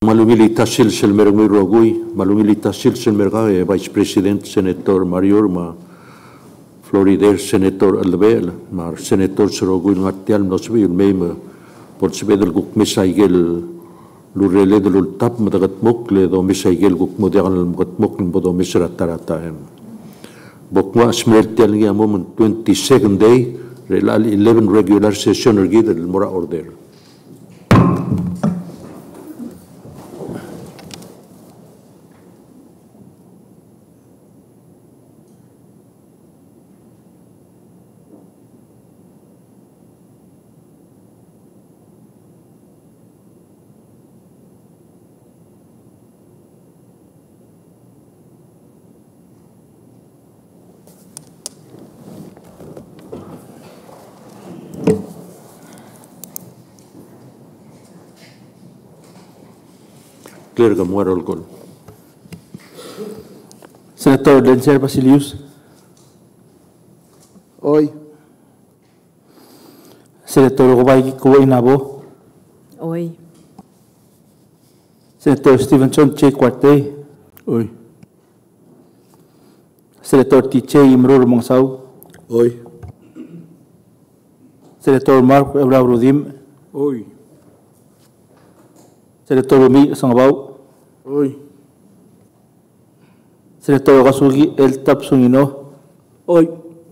Malumilita Silsel Mergui Rogui, Malumilita Silsel Mergai, Vice President Senator Marior, ma Florida Senator Alvel, ma Senator Serogui Martial Nosbi, Meme, por Sebedel Guk Misaigel, Lurele de Lultap, Madagat Mokle, do Misaigel Guk Modern Mokle, Bodo Misratarataem. Bokma Smertel Yamom 22nd day, Relal 11 regular session or Gid Mora order. Clear ka mo roll call. Senator Denzel Basilius. Hoy. Senator Kuwai Nabo. Hoy. Senator Stevenson Che Cuarte. Hoy. Senator Tiche Imrur Mongsau. Hoy. Senator Mark Ebrau Rudim. Hoy. Senator Rumi Sangabau. Hoy. Senator Gasugi El Tapsungino. Hoy.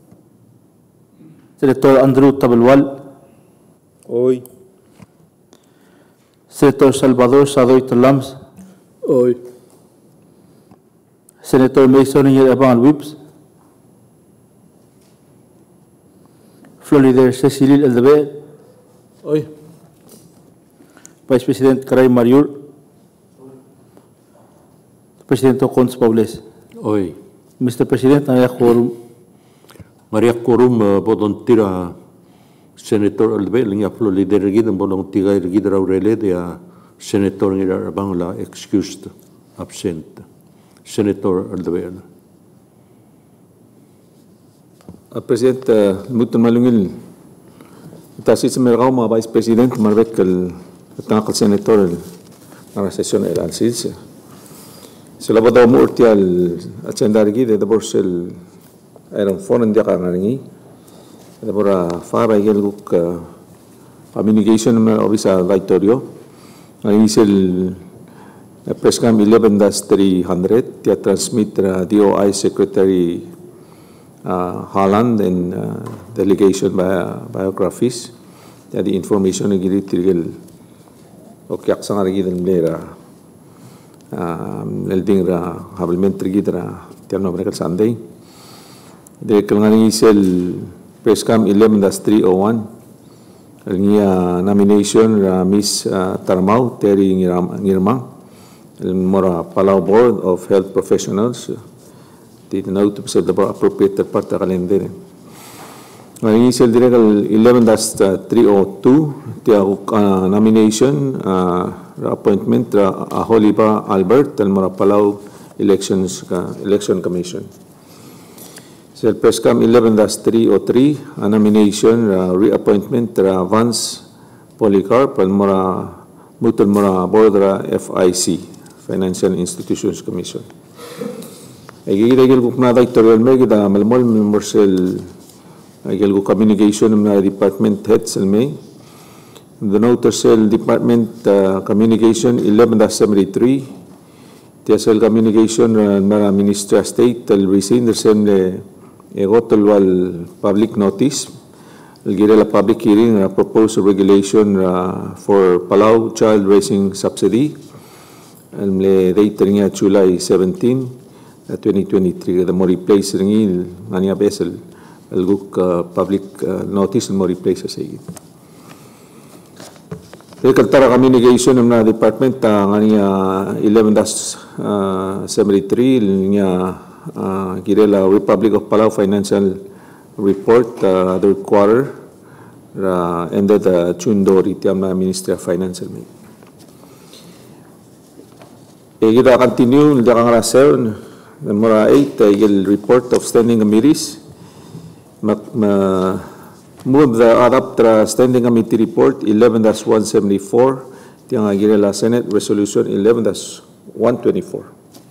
Senator Andrew Tabelwal. Hoy. Senator Salvador Sadoy Talams. Hoy. Senator Mason Abang Whips. Florida Cecilil Eldebe. Hoy. Vice President Karay Mariur. Presidente Cons Paules. Hoy. Mr. President, Maria Quorum. Maria Quorum, bodon tira Senator Albe, linga Florida Gid, bodon tiga Gid Raurele, de Senator Ngira Bangla, excused, absent. Senator Albe. President, Mutan Malungil, Tasis Mergauma, Vice President, Marbek, el Senator, la sesión era al CILSE. Se la bada umurti al acendargi de borsel eran foreign dia kangaringi de bora fara geluk communication officer Victorio initial press cam 11-300 dia transmit DOI Secretary Holland and delegation biographies jadi information gili tirgel okyak sangarigi del mera Elding ra habilmente gidra tiano mereka Sunday de kelangani sel preskam 11-301 elnia nomination ra Miss Tarmau Terry Ngirmang el mora Palau Board of Health Professionals did note to the appropriate part of calendar ngani sel direkal 11-302 dia nomination appointment Aholiba Albert del Palau Election Commission. Sel Preskam 11-303 nomination reappointment Vance Polycarp del Mutul Mora Board FIC Financial Institutions Commission. Egil gukna Victoria Megida Melmol Memorsel Egil communication na department heads elme. The Notarsel Department Communication 11-73 TSL Communication Mara Minister State el Resign Semle Egotol wal public notice el Girela public hearing proposed regulation for Palau child raising subsidy el date ringa July 17 2023 the more replace ringi mania besel el guk public notice el more replace say Kaltara communication ng department ngania 11-73 nya Girela Republic of Palau financial report third quarter ended Chundo Ritiam Ministry of Finance kita continue dakang rasen mura 8 il report of standing committees move the Adaptra Standing Committee Report 11-174 Tiang agire la Senate Resolution 11-124.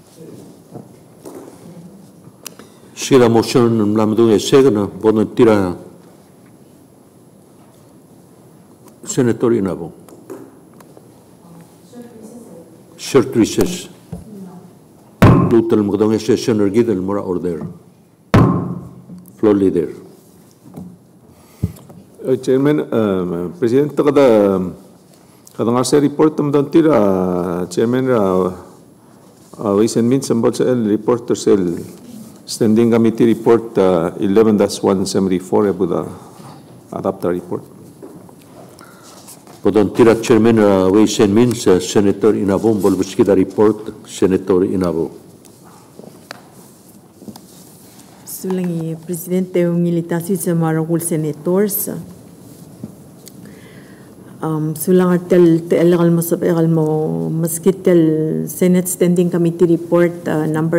Si la moción la medunga segna, bono tira Senator Inabo. Short recess. Lutal medunga session ergid el mora order. Floor leader. Chairman, President, kada ngarsa report tamdan tira Chairman Ways and Means about sa reporter cell Standing Committee Report 11-174 abuda adapter report. Podon tira Chairman Ways and Means Senator Inabo bolbuskida report Senator Inabo. Sulangi Presidente Umilitasi sa maragul senators. Sulang artel telegal masabigal mo maskitel Senate Standing Committee Report number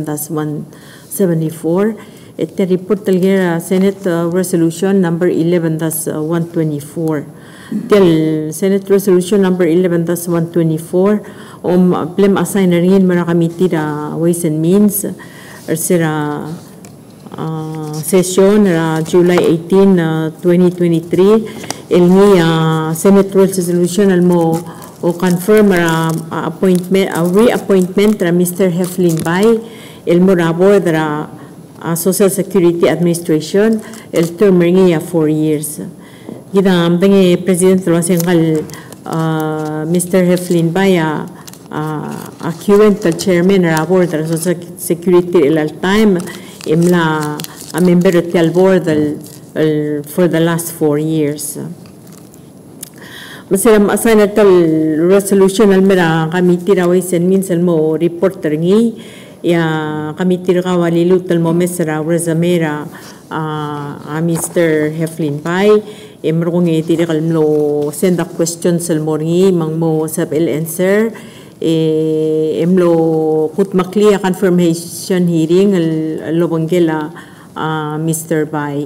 11-174. Ite report talgira Senate Resolution number 11-124. Tel Senate Resolution number 11-124 plem assign na rin mara committee da Ways and Means sira session July 18, 2023 ilmi Senate Resolution almo o confirm appointment reappointment Mr. Heflin Bay ilmo board Social Security Administration el term ngiya 4 years gida amdangi President Rosengal Mr. Heflin Bay current chairman board Social Security el time imla a member of the board for the last 4 years. Masira assign tal resolution almera committee Ways and Means almo reporter ngi ya committee kawali lutal mo mesra rezamera Mr. Heflin Bay emrongi tidikal mo send up questions almo ngi mangmo sab el answer emlo kut makliya confirmation hearing lobangela Mr. Bay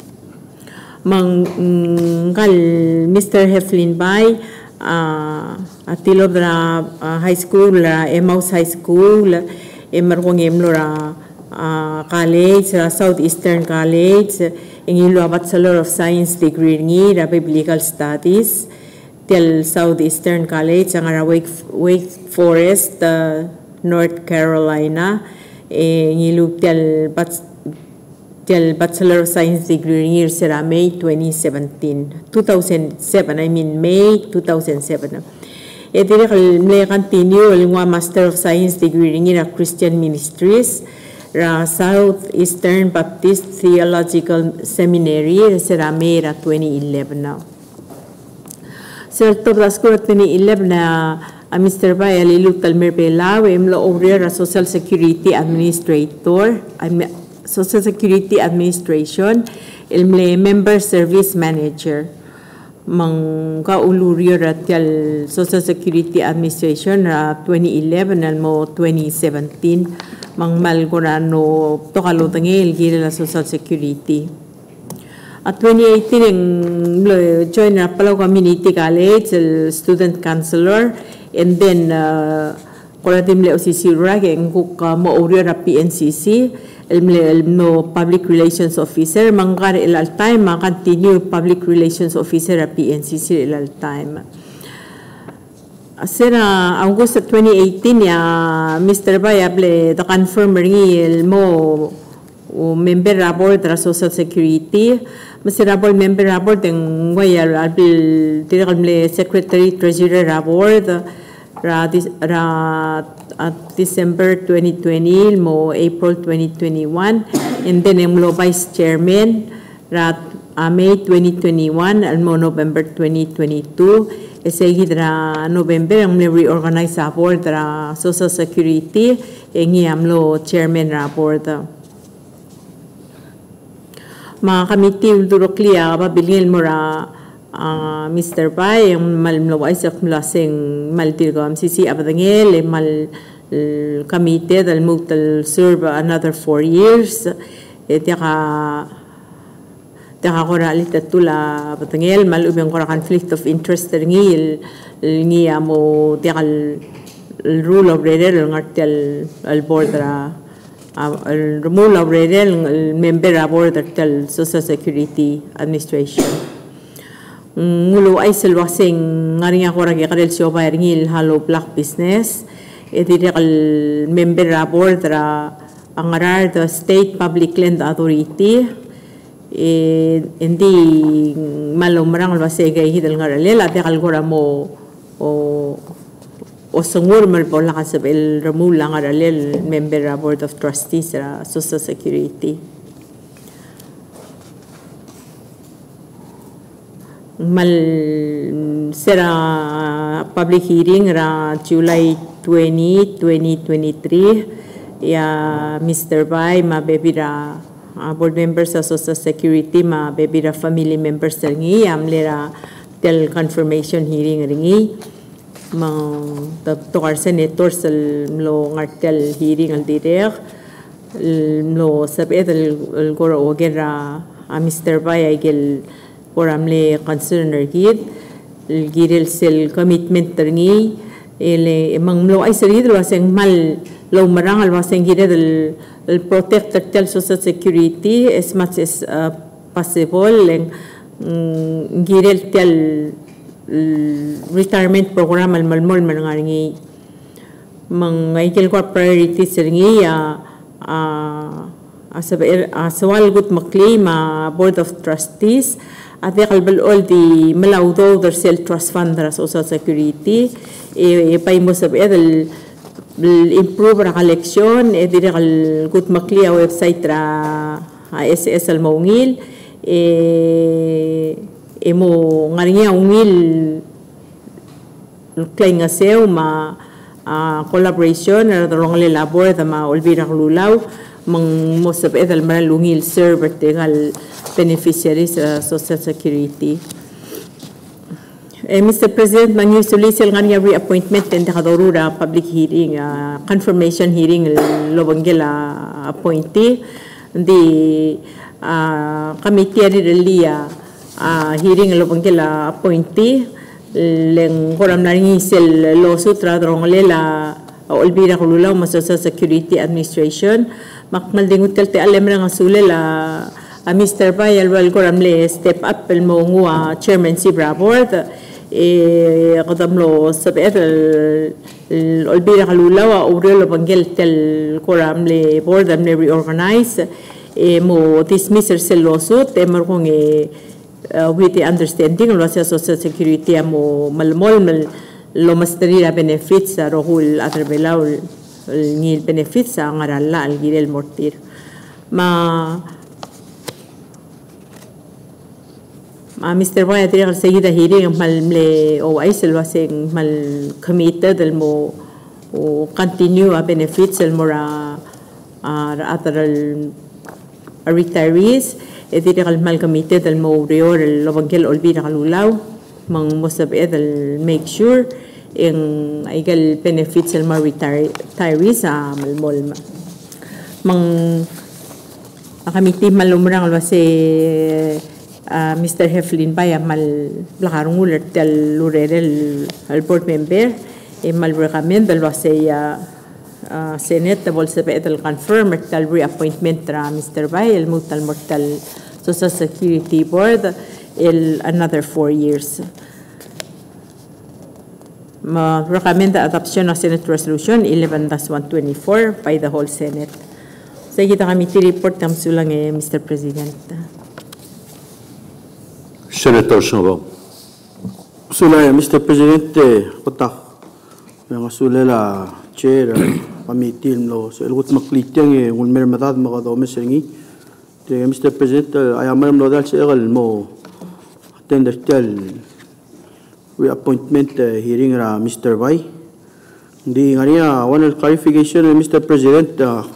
manggal Mr. Heflin Bay atilo dra high school Emmaus High School emarwang emlo college Southeastern College ingilo Bachelor of Science degree ngi Biblical Studies tel Southeastern College ang Wake Forest North Carolina ngilug tel Bachelor of Science degree ngi sira May 2007 May 2007 dire kal continue lingwa Master of Science degree ngi Christian Ministries Southeastern Baptist Theological Seminary sira May 2011 now. Sir Tobras ko 2011 na Mr. Bay alilut talmer pelaw emlo over Social Security Administrator Social Security Administration ilmle Member Service Manager mang kaulurio ratyal Social Security Administration 2011 almo 2017 mang malgorano tokalo tangil gila Social Security. At 2018 ang join na Palau Community College student counselor and then kolatim le OCC rag ang kuk mauri ra PNCC no public relations officer mangkar ilal time continue public relations officer ra PNCC ilal time. Sira August 2018 ya Mr. Bayable the confirm ringi mo member board ra Social Security Masirabol member board ang waya abil direkal secretary treasurer board at December 2020 mo April 2021 and then ang vice chairman May 2021 mo November 2022 esegi November ang reorganize board Social Security engi amlo chairman board mga committee ulturokliya kapabilingil mo Mr. Bay yung malmlaway sa kulaseng maltirgam sisi abadangel mal committee dal serve another 4 years Takakora litatula batangel mal ubeng kora conflict of interest ngi ngi amo tial rule of reder ngartel al board al rule of reder member board tel Social Security Administration ngulu aisel wasing ngaringa kora ge kadel sioba ngi halo black business edirel member board angarar the State Public Land Authority hindi malumrang alwasega hidal ngarale la tekal gora mo o sungur mal pola kasab el ramula ngarale member board of trustees ra Social Security mal sera public hearing ra July 20, 2023 ya Mr. Bai ma bebira board members sa Social Security ma bebira family members ringi amlera tel confirmation hearing ringi ma tokar senators lo ngartel hearing al direct lo sabet el gora ogera Mr. Bai agel goramle concern gid girel sel commitment ringi ele manglo ay sarid lo aseng mal lo marang al waseng gid el protect tel Social Security as much as possible and girel tel retirement program al malmol manangi mang aikel ko priorities ringi asawal gut maklaim board of trustees ate kalbal all di malawdo der sel trust fund ra Social Security pay mo sa improve ra collection dire kal gut maklia website ra SS al maungil mo ngaringa ungil klay nga sew ma collaboration ra rong le labor da ma olbira lulaw mang mo sa edal malungil server tegal beneficiaries Social Security. Mr. President, mangyusuli sila nga reappointment and nakadorura public hearing, confirmation hearing lobanggela appointee. Di committee rilya hearing lobanggela appointee. Leng koram naringi sel lawsuit radrong lela olbira kululaw ma Social Security Administration. Makmal dingut kalte alam nga sulela Mr. Bayal wal koram le step up el mo ngua chairmanship board qadamlo sabet el olbira kalulaw urelo banggel tel koram le board am le reorganize mo dismiss el lawsuit mar kong with the understanding lo sa Social Security mo malmol lo masterira benefits sa rohul atrabelaw ngil benefits sa ngarala al girel mortir Mr. Boy atiri kal seguida hearing mal le o aisel waseng mal committed el mo o continue a benefits el mora atral retirees atiri kal mal committed el mo reor el lobanggel olbira kalulaw mang mosabed el make sure en aigal benefits el mo retirees mal mol mang akamiti malumrang wase Mr. Heflin Baya mal lakarong ulit del lurerel al board member mal recommend del wasaya Senate bol sabi el confirm el reappointment tra Mr. Baya el mutal mortal Social Security Board another 4 years. Recommend the adoption of Senate Resolution 11-124 by the whole Senate. Sa kita kami report kam sulang Mr. President. Senator Snow. Sulay, Mr. President, kotak. Yang sulela chair committee lo sa ilgut makliteng ulmer matad makadome sengi. Mr. President, ayamam lo dal sa egal mo attend tel reappointment hearing ra Mr. Bai. Di ngania one clarification Mr. President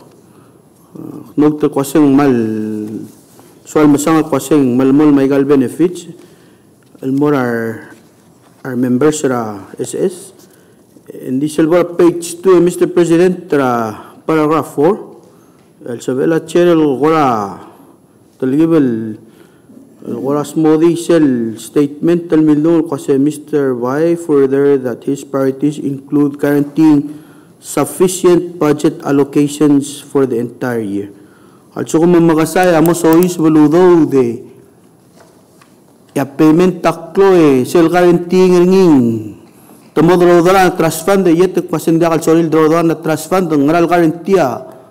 nagta kwaseng mal soal masang kwaseng malmol maigal benefits almor our members ra SS in this silver page 2 Mr. President paragraph 4 el sabela chair el gora talgibel Oras Modi sel statement talmilol kasi Mr. Y further that his priorities include guaranteeing sufficient budget allocations for the entire year. Also kung mamakasaya mo so is waludo de ya payment taklo sel guaranteeing ringing tomodro na trust fund yet pasinda kal solil dro na trust fund ngal guarantee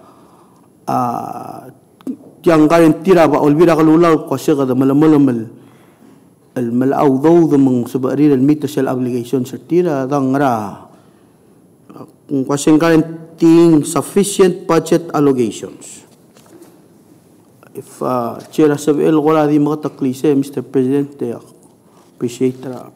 yang garantira ba olbira kalulaw kasi kada malamamal al malawdaw ng subarir al meet social obligation sa tira dangra kung kasi guaranteeing sufficient budget allocations. If Chair Samuel wala di makataklise, Mr. President, appreciate that.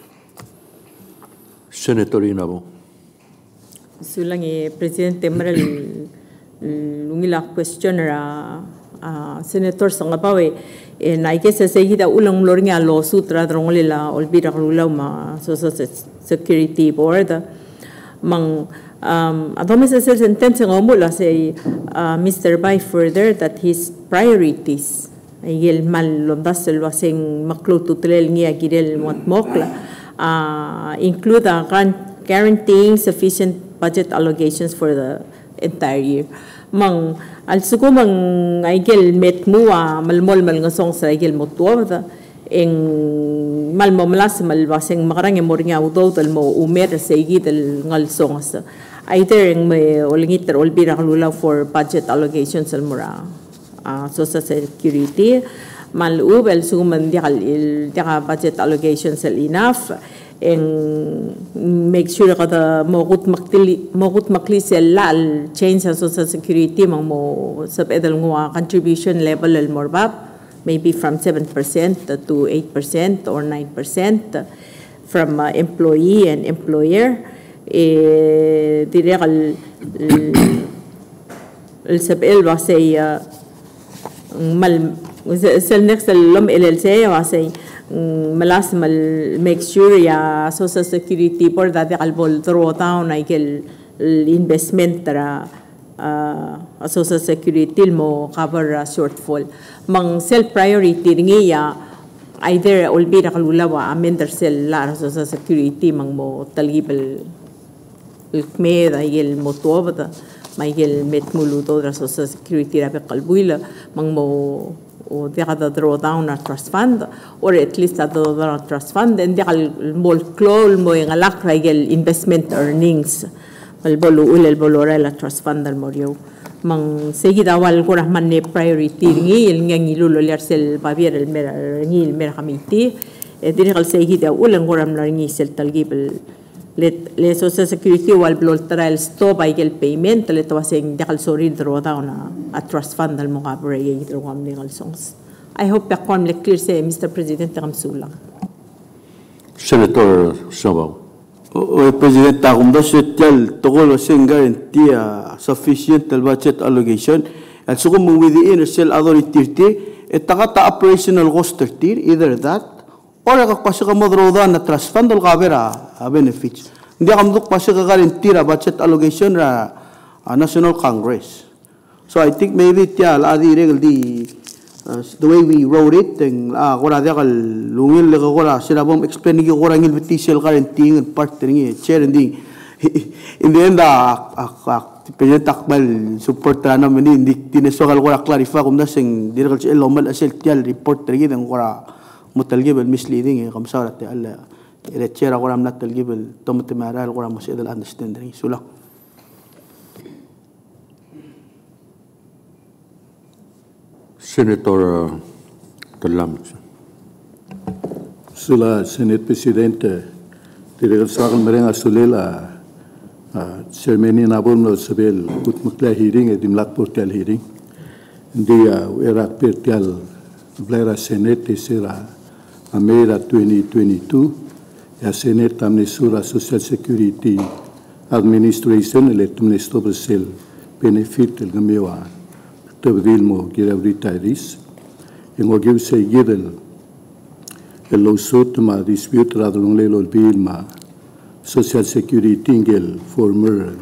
Senator Inabo. Sulang Presidente Maral lungila questioner Senator Sangapawe na ikesa sa hita ulang lor nga lawsuit ra drongolila olbira kalulaw ma Social Security Board mang adome sa sentence nga mula say Mr. By further that his priorities ay mal londas wasing maklututlel ngia girel mokla include guaranteeing sufficient budget allocations for the entire year. Mang also ko mang aigel met mua malmol mal ngasong sa aigel motuwa eng malmomlas malwaseng makarang moringa udo tal mo umer sa igil ngal songs either eng may olingiter olbira kalula for budget allocations al mura Social Security malubel suman diakal budget allocations al enough and make sure kada mogut makli lal change sa Social Security mang mo sa pedal ngwa contribution level al morbab maybe from 7% to 8% or 9% from employee and employer direct al sabel wa say mal sel next lom LLC wa say malas mal make sure ya Social Security Board that al bol draw down ay kel investment tra Social Security mo cover shortfall mang self priority niya either olbira kalulawa amender sel la Social Security mang mo talibel الكمية هي المطوبة ما هي المتمولو دورة Social Security رابع قلبويلة من مو ودي هذا draw down a trust fund or at least هذا draw down a trust fund and دي المول كلول مو ينغلق هي investment earnings البولو أول البولو رأي trust fund الموريو من سيجي داوال كورة من priority نيجي اللي يلولو ليرسل بابير المير نيجي المير خميتي دي قال سيجي داوال كورة من نيجي سل تلقيب le Social Security wal bloltara el stop ay el payment le tawasing dakal sorry draw down a trust fund al mga bray draw am legal songs. I hope yakon le clear say Mr. President kamsula. Senator Sabaw. O President takum da setel tokol wasing guarantee sufficient budget allocation at sukum within cell authority etakata operational cost either that or kakpasya ka modroda na trust fund al kabera benefits. Hindi ka mduk pasya ka garantira budget allocation ra National Congress. So I think maybe tiya laadi regal di the way we wrote it and kora dia kal lungil le kora sila bom explain ni kora ngil betisel guaranteeing and part ni chair hindi in the end President Akmal support na naman hindi tinesokal kora clarify kung nasing direkal si elomal asel tiya report rin ang kora متلقبل misleading كم صارت على التشير أقول أم نتلقبل تم تمارا أقول أم مسألة understanding سلا Senator Talam. Sula Senate President Direkal Sakal Merenga Sulela Ceremony Nabon no Sabel Utmukla hearing Edimlak Portal hearing Dia Erak Pertial Blera Senate Sera Amera 2022 ya Senate Amnesura Social Security Administration electum Stobsel benefit el gamewa tabdil mo gira retirees en ogiv se gidel el lawsuit ma dispute radong lelo bil ma Social Security ngel former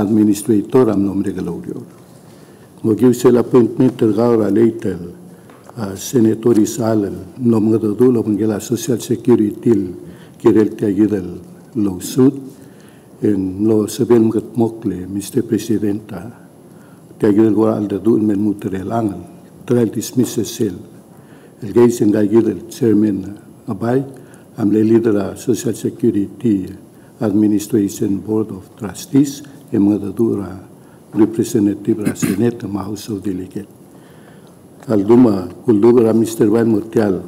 administrator am nombre galorio ogiv se la appointment el gaura later senator Isal nom ngadu lo mengela social security kirel tiagidal lawsuit en lo sebel mgat mokle Mr. Presidenta tiagidal gora al dadu men mutrel angal trial dismiss sel el geis en gagidal chairman abay am le leader social security administration board of trustees en ngadu representative ra senate ma house of delegate Alduma kuldura Mr. Van Murtial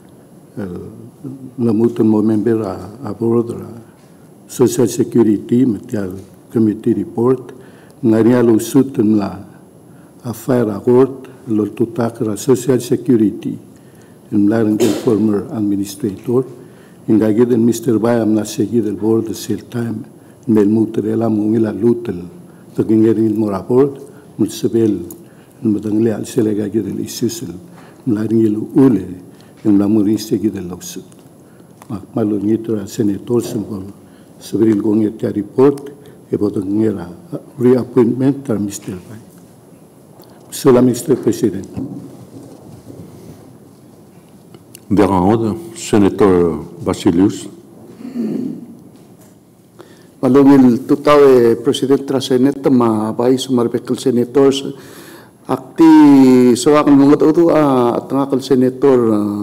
la mutan mo member a board social security Murtial committee report ngaria lo sutun la affair a court lo tutakra social security in larang former administrator ingagid Mr. Bayam na seguir el board sil time mel mutrela mungila lutel tagingerin moraport mutsabel المدنلي على سلقة جد الإسوسل ملارني الأولى الملاموري سجد اللوسط مالو نيترا سيناتور سمبل سبريل غونية تيا ريبورت يبغى نيرا reappointment تر مستر باي سلام مستر بريسيدنت Berrand, Senator Basilius. Malungil tutaw President Trasenet ma bay sumarbekal senators akti so akan mga tuto at ngakal senator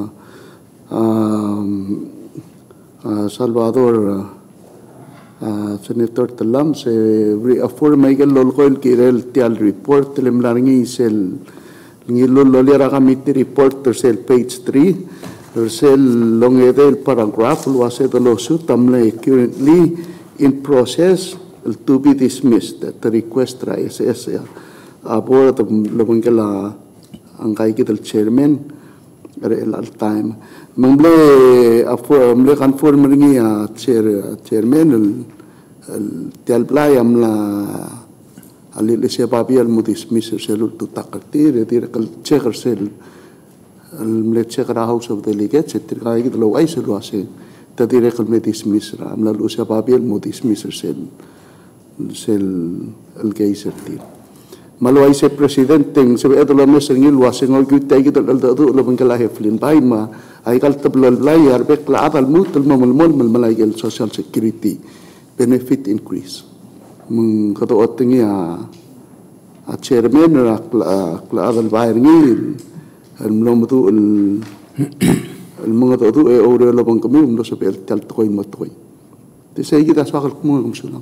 Salvador senator Talam se reaffirm ay lolkoil kirel tial report limlaringi sel ngilol lolera committee report sel page 3 sel longedel paragraph luase the lawsuit tamle currently in process to be dismissed the request ra SS board of Lomangala ang kay kital chairman rel al time mangle mle conform ringi chairman el tialplay amla alil se papial mo dismiss sel to takati retir kal checker sel mle checker house of delegates etir kay kital ay sel wase tadire kal me dismiss ra amla lu se papial mo dismiss sel el geyser tir Maluay se presidente se edo la mesa ngil wasing ol gute gid al dadu lo bangala heflin bay ma ay kal tablol lay arbe kla adal mutul mamul malay el social security benefit increase mung kato otingi a chairman ra kla adal bay ngil al mlomutu al mga dadu e ore lo bang kami umdo se pel tal toy matoy te se gid asakal kumung sulang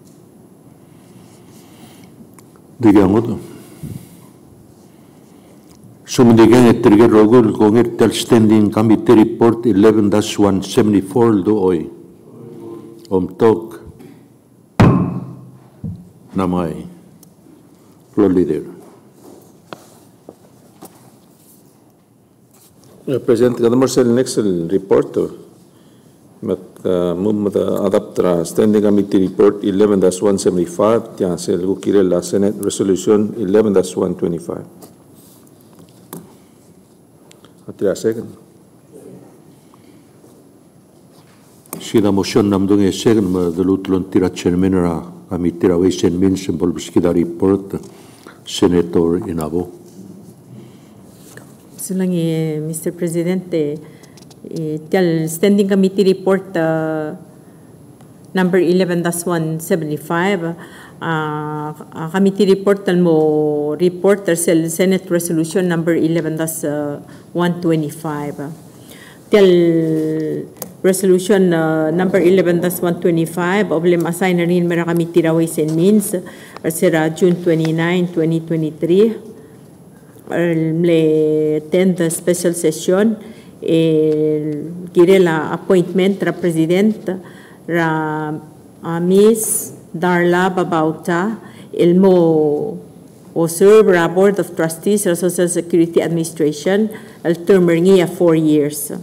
Digamos, sumundigan etirge rogol gonger tel standing committee report 11-174 do oy. Tok namay. Floor leader. President, kadamar sa next report adapt standing committee report 11-175 tiang sel gukire la Senate resolution 11-125. Atira second. Sida motion namdung second dalutlon tira chairman ra kami tira waisen min symbol biskida report Senator Inabo. Sulangi Mr. Presidente tial standing committee report number 11-175 committee report mo report sel Senate resolution number 11-125 tial resolution number 11-125 oblem assign na rin mera committee ra ways and means sera June 29, 2023 le 10th special session quiere la appointment ra president ra Miss Darla Babauta ilmo o serve ra board of trustees ra Social Security Administration al term niya 4 years.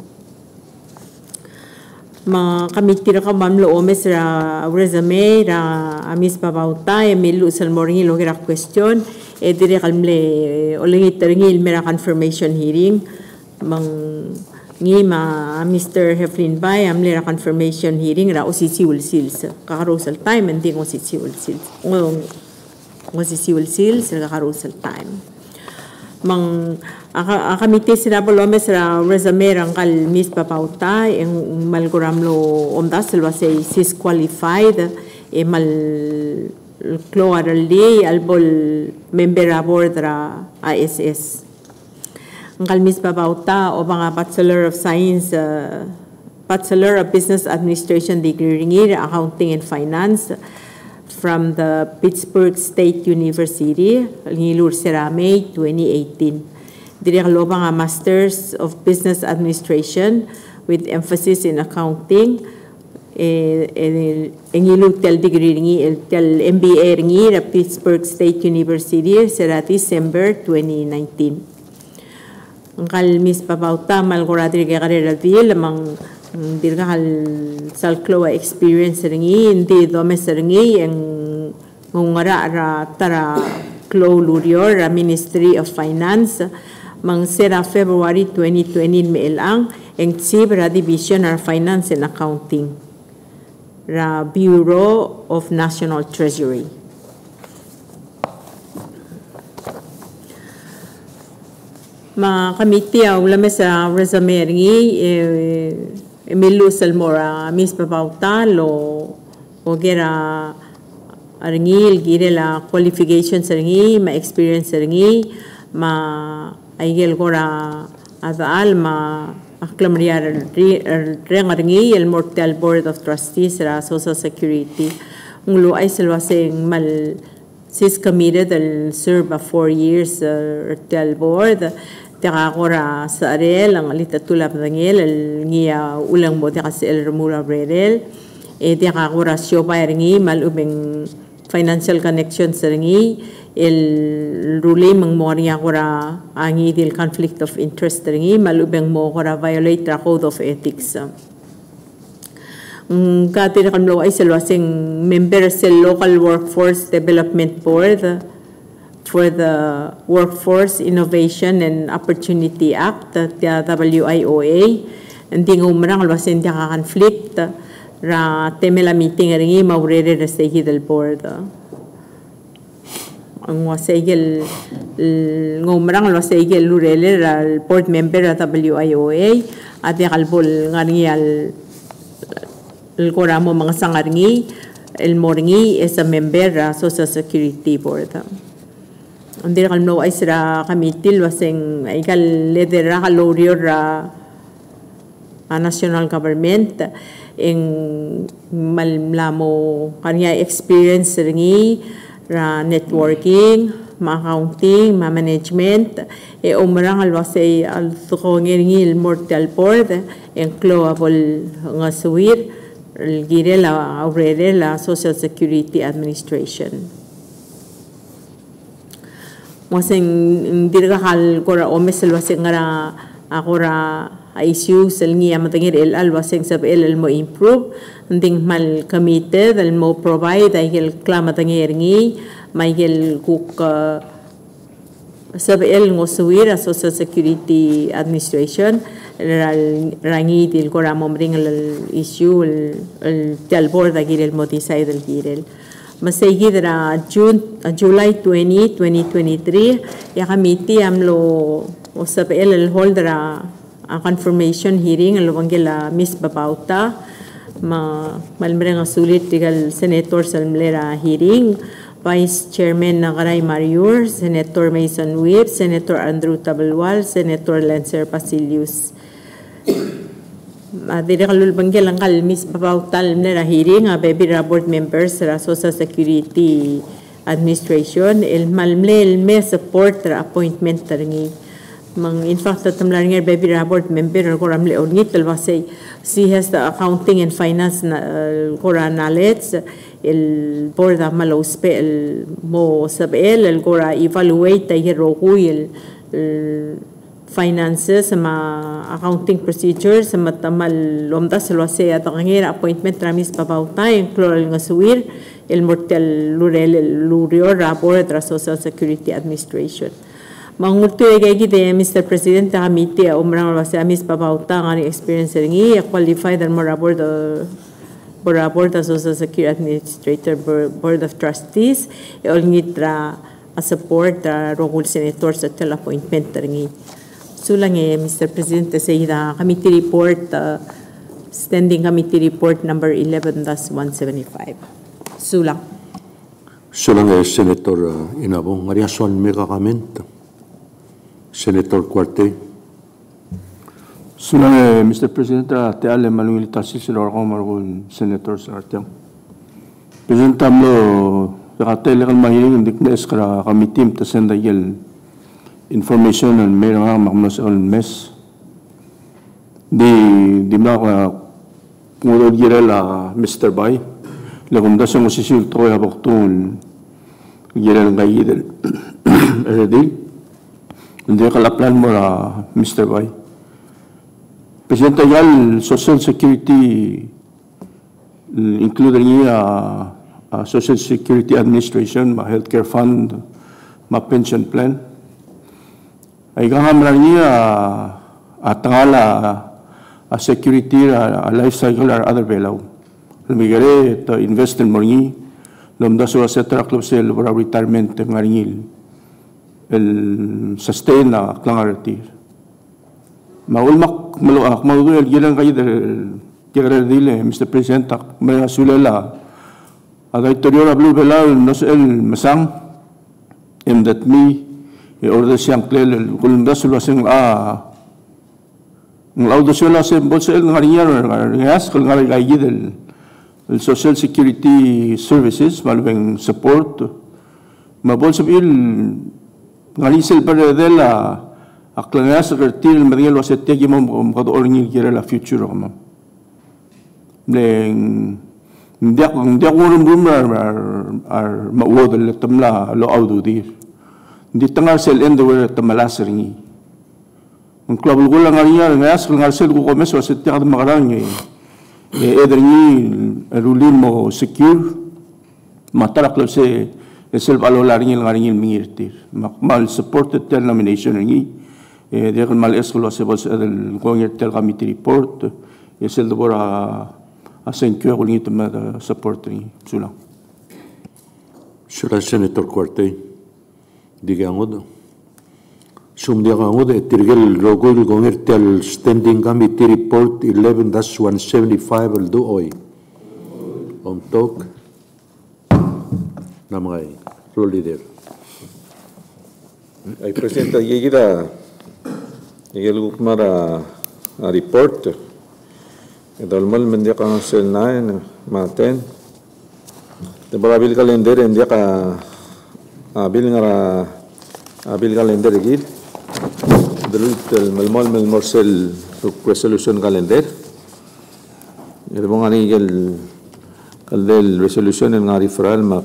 Ma committee ra kamamlo omes ra resume ra Miss Babauta emilu sal moringi lo gira question e dire kalmle olingi teringil mera confirmation hearing mang ngi ma Mr. Heflin Bay amle ra confirmation hearing ra OCC will seals kakarosal time and ding OCC will seals OCC will seals kakarosal time mang Akamite sira bolome sira resume rangkal Miss Papauta yang malgoramlo omdas silva say disqualified mal cloarali albol member aboard ra ISS. Angkal Miss Papauta o mga Bachelor of Science, Bachelor of Business Administration degree ringi Accounting and Finance from the Pittsburgh State University, ngilur sira May 2018. Direk lo mga Masters of Business Administration with emphasis in accounting. Ngilur tel degree ringi tel MBA ringi at Pittsburgh State University sira December 2019. Angkal Miss Papauta malgoradi karera dil mang dirga hal salkloa experience ringi hindi domes ringi ang ngara ra tara klo lurior ra Ministry of Finance mang sera February 2020 meelang ang Sibra Division of Finance and Accounting ra Bureau of National Treasury. Ma committee ulame sa resume ringi Emilio Salmora Miss Papauta lo ogera ringi gire la qualifications ringi ma experience ringi ma aigel gora adal ma aklamriar ringi el Mortel Board of Trustees ra Social Security nglo ay silwaseng mal sis committed al serve 4 years Mortel Board Teka kora sa arel ang litatulap ngel el ngia ulang mo teka si el remula bredel teka kora sio pa ringi malubeng financial connections ringi el rule mang mo ringi kora angi dil conflict of interest ringi malubeng mo kora violate the code of ethics katir kan lo ay selwasing member sa local workforce development board for the Workforce Innovation and Opportunity Act, the WIOA, and ting umarang alwasin dia conflict ra temela meeting ringi maurere ra segi del board. Ang wasegel ngumarang alwasegel lurele ra board member ra WIOA at kalbol ngaringi al koramo mga sangaringi el moringi is a member ra Social Security Board. Hindi na kalmo ay sira kamitil waseng ay kal leder ra kalorior ra national government ing malamo kanya experience ringi ra networking ma accounting ma management umarang alwasay al tukongi il Mortel Board ing cloable nga suwir gire la aurere la Social Security Administration. Waseng dirgahal kora omes waseng ngara akora ICU selngi amatangir el waseng sab el mo improve nding mal committed el mo provide ay el klamatangir ngi Michael Cook sab el ngosuir Social Security Administration rangi dil kora momring el issue el tel board agir el motisay del girel masayid ra July 20, 2023 ya committee amlo usap el hold ra a confirmation hearing lo banggela Miss Papauta malmere nga sulit tigal Senator Salmlera hearing Vice Chairman Nagaray Mariur, Senator Mason Whip, Senator Andrew Tabalwal, Senator Lancer Pasilius. Dire kalul banggel ang kal Miss Papauta na hearing baby board members sa Social Security Administration el malmle el me support ra appointment taringi mang in fact tamlar nga baby board member ko ramle onit el wasay she has the accounting and finance kora knowledge el board malo spell mo sabel el kora evaluate ay rokuil finances ma accounting procedures ma tamal lomda selwase at ngera appointment Miss Papauta en plural nga suwir el Mortel Lurior Board of Social Security Administration mangulto egay de Mr. President ta committee umrang wase Miss Papauta nga experience ringi qualified ang board of Social Security Administrator Board of Trustees e olngit ra support rogul senator sa tel appointment ringi Sulang Mr. President, sa committee report, standing committee report number 11-175. Sulang. Sulang Senator Inabong. Maria Suan Megacament. Senator Cuarte. Sulang Mr. President, te ale malungilita silor ko marun Senator Sartiang. President Tamlo, yakatele kan mahiling diknes kara kami team ta senda yel information and meron nga makamos on mes. Di na ngulod gira la Mr. Bay. Lagom da sa musisil to ya baktun gira ng gayidel. Ready? Hindi kalaplan mo la Mr. Bay. Presidente yal Social Security including niya Social Security Administration, ma healthcare fund, ma pension plan. Ay kahamran niya tangala security, life cycle or other belaw. Lumigare to invest in morngi, lomda so setra club sel para retirement ngaringil. El sustain na klangarti. Maulmak maluak magul gilang kayo kira dile Mr. President may sulala ada interior blue belal nos el masang that me order siyang klel kulunda sulasing ngaudo sula se bolsa el ngarinyar ngas kul ngari gayidel el social security services malbeng support mabolsa bil ngalisel para dela aklangas kertil mariel wasetegi mom kado orngil kira la future mom leng hindi ako rumar ar mawodel tamla lo audo dir hindi tangar sel endo tamalas ringi ang klub ko lang ariya ngas ngal sel ko komes wasetegi ad magarang edringi rulin mo secure matarak lo se self alolaringil ngaringil mingirtir makmal supported tel nomination ringi dia kan mal eskulo se bos el gongir tel committee report sel dobora asen kyo ko ngito ma support ringi sulang Sura Senator Cuarte. Diga ngod. Sumdia ngod tirgel rogol gongir tel standing committee report 11-175 el do oi. On talk. Namay. Role leader. Ay Presidente, yigida yigilukmara report. Dalmal mendia ka sel 9 maten. Tebabil kalender endia ka abil kalender gid. Dalut malmol morsel resolution kalender. Ito mga nigel kaldel resolution nga referral mak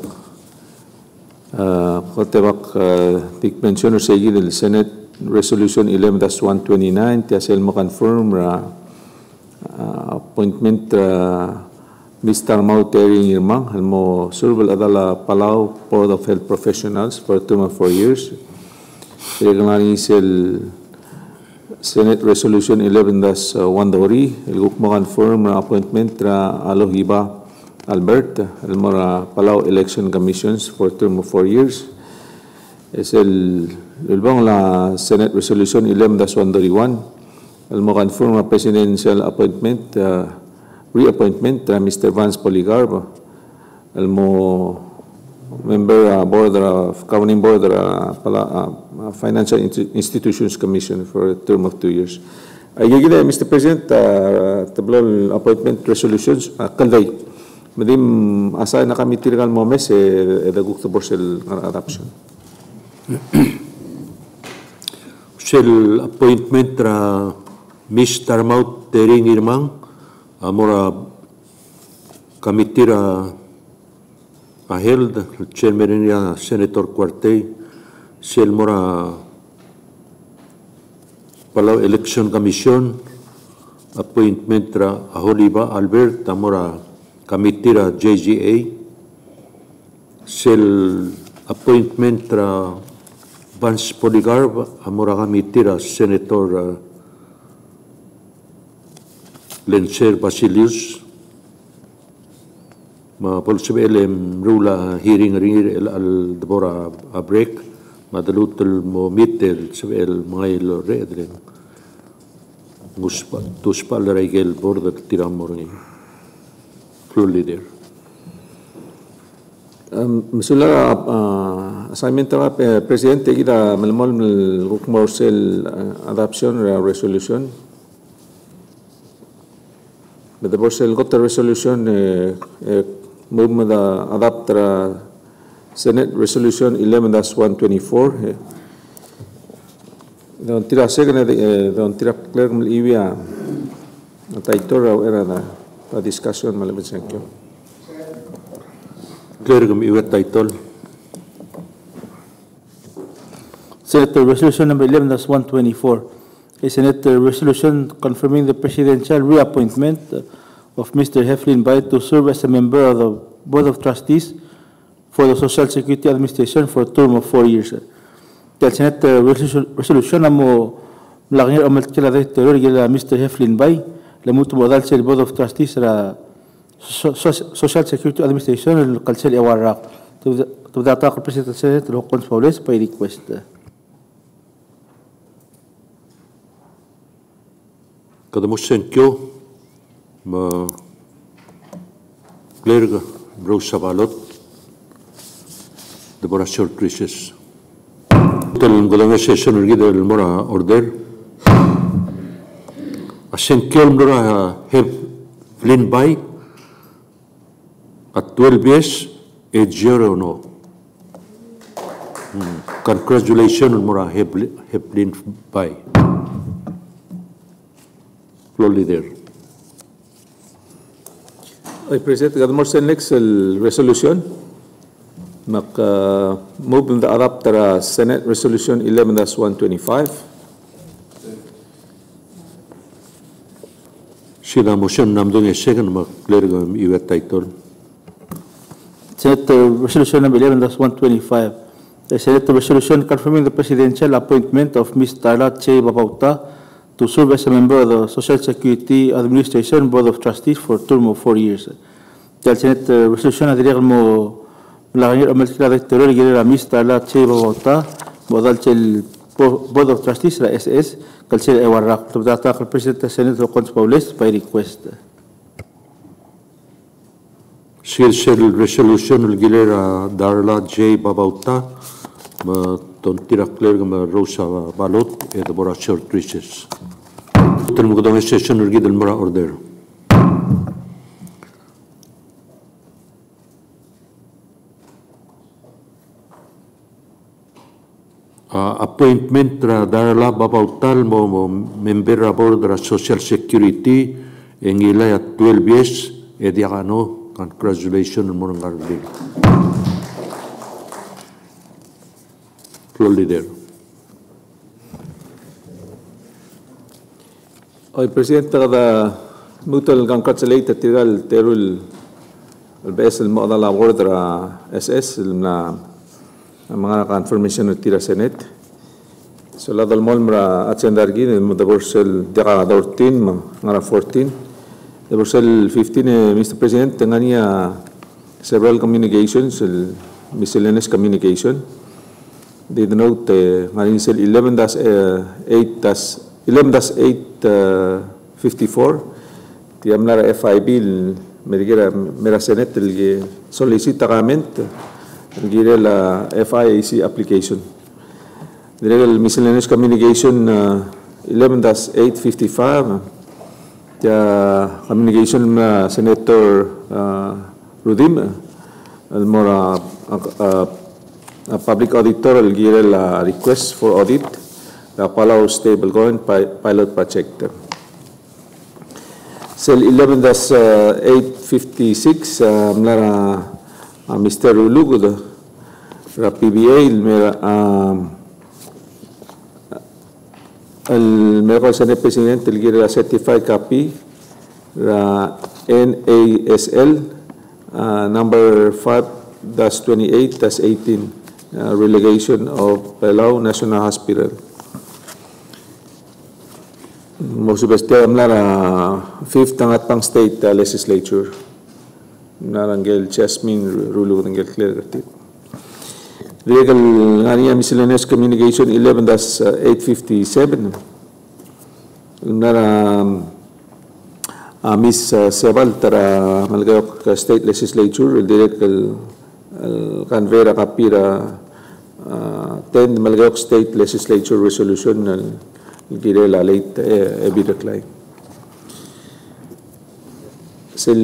kotebak tik mention sa gid el Senate Resolution 11-129 tiasel mo confirm appointment Mr. Mauteri Irmang mo serval adala Palau Board of Health Professionals for a term of 4 years. Kailangan sel Senate Resolution 11-1 el mo confirm appointment Alohiba Albert Almora Palau Election Commissions for a term of 4 years. Es el la Senate Resolution 11-131 el mo confirm a presidential appointment reappointment Mr. Vance Poligarba el mo member board of governing board Financial Institutions Commission for a term of 2 years. Ay gigida Mr. President tablol appointment resolutions kalday madim asa na kami tiragal mo mes daguk to borsel adoption. Sel appointment Mr. Mauteri Irmang amora kamitira held chairman ya Senator Cuarte sel mora Palau Election Commission appointment Aholiba Albert amora kamitira JGA sel appointment Vance Poligarba amora kamitira Senator Lencer Basilius mapolsibelem rula hearing ringir al debora a break madalutul mo mitel sibel mga ilo redren Tuspa la Raigel Borda Tiramorngi. Floor leader. Masulah assignment terap Presidente kita melemol melukmorsel adoption resolution. Beda borsel kota resolution move da adopt Senate Resolution 11-124. Don tira segna don tira clear mal iwia taitor era da discussion malabit senkyo. Clear gum iwat title. Senator Resolution number 11-124. A Senator Resolution confirming the presidential reappointment of Mr. Heflin Bay to serve as a member of the Board of Trustees for the Social Security Administration for a term of 4 years. The Senator Resolution amo mlangir amal kila director gila Mr. Heflin Bay lamutu modal sa Board of Trustees sa Social Security Administration el kalsel ewarak. To data ko President Senate Cons Paules by request. Kada mo senkyo ma clear ga bro sa balot de bora short recess. Tel godanga session urgi del mora order. A senkyo mora have Flynn Bay at 12 years age 0 no. Congratulations mora have Flynn Bay. Floor leader. Ay President, gadmor sa next resolution mak move the adopt Senate Resolution 11-125. Sila motion namdong second mak clear gum iwat title. Senator Resolution number 11-125. The Senator Resolution confirming the presidential appointment of Ms. Tarla Che Babauta to serve as a member of the Social Security Administration Board of Trustees for a term of 4 years. The Senator Resolution adirek mo melangir amal kila director gila Ms. Tarla Che Babauta modal chel Board of Trustees la SS kalsel ewarak. Tubdata kal President Senator Cons Paules by request. Silsel resolution gila Darla J Babauta ma tontira clear gum Rosa Balot et bora short recess. Termo godang session urgi del mora order. Appointment tra Darla Babautal mo member board ra Social Security en ila at 12 years ediano congratulations mo ngarbil. Floor leader. Ay President, kada mutual congratulate tiral terul الباس المقضى labor SS na mga confirmation ng tira Senate. So ladal mol mra atsendargi mo daborsel deka dortin mga 14. Daborsel 15 Mr. President ngania several communications miscellaneous communication. They denote Marinsel 11-8-54 tiamnara FIB merigira mera Senate solicita comment merigira la FIAC application. Direga miscellaneous communication 11-8-55 tia communication na Senator Rudim almora public auditor will give a request for audit the Palau Stablecoin pilot project. Cell 11-856 mlara Mr. Ulugud fra PBA el Senate President will give a certified copy la NASL number 5-28-18 relegation of Palau National Hospital. Mosubeste amlara 5th tangat pang state legislature. Narangel Jasmine Rulu ngel clear gatit. Legal ngania miscellaneous communication 11-857. nara Miss Sebal tara Malagayok State Legislature direct Canberra kapira 10 Malagayok State Legislature resolution girela late ebideklay sel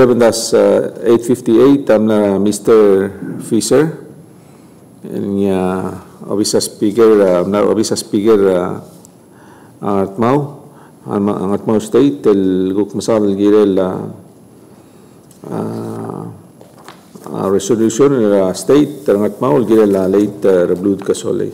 11-858 amna Mr. Fisher niya obisa speaker Atmao ang Atmao State el guk masal girel resolution state ang Atmao girel late reblud kasole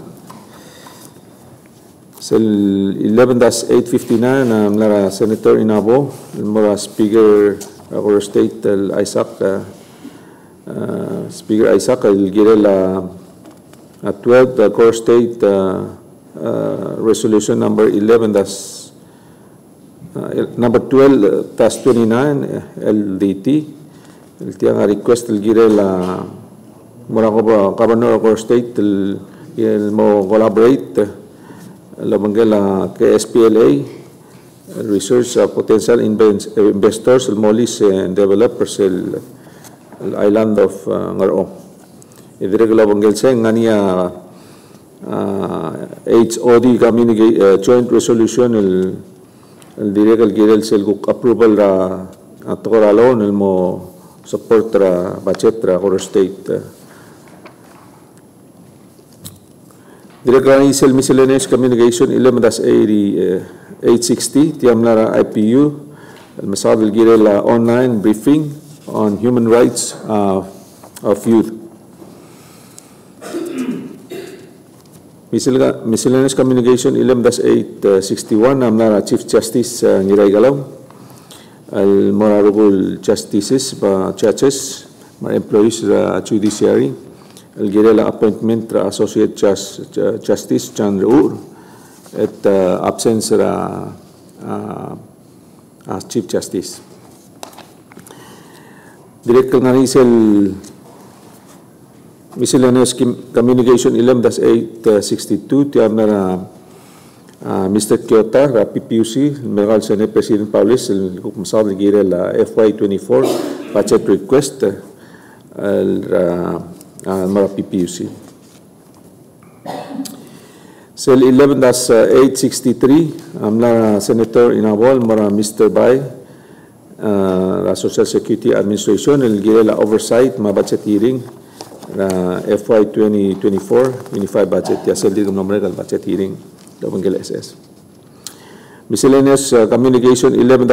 sel 11-859 amlara Senator Inabo mura speaker our state el Isaac Speaker Isaac el girel 12 core state resolution number 12-29 LDT el tiang request el girel mura ko governor core state el mo collaborate la KSPLA research potential investors el molis and developers el island of Ngaro idirek la bangel sa ngania HOD joint resolution el direct el girel sel approval ra atoralon el mo support ra budget ra Core State direct la isel miscellaneous communication 11-860 tiamlara IPU el masad el girel online briefing on human rights of youth miscellaneous communication 11-861 amnara Chief Justice Ngiray Galaw al morarugul justices ba judges ma employees ra judiciary al girela appointment ra associate justice Chan Ur at absence ra as Chief Justice direct nganisel miscellaneous communication 11-862 tiam na Mr. Kyota ra PPUC Meral Senate President Paulis el masal girel FY24 budget request mara PPUC sel 11-863 amla Senator Inabol mara Mr. Bay la Social Security Administration el girela oversight ma budget hearing FY 2024-25 budget ya sel di nombre del budget hearing do bangel SS miscellaneous communication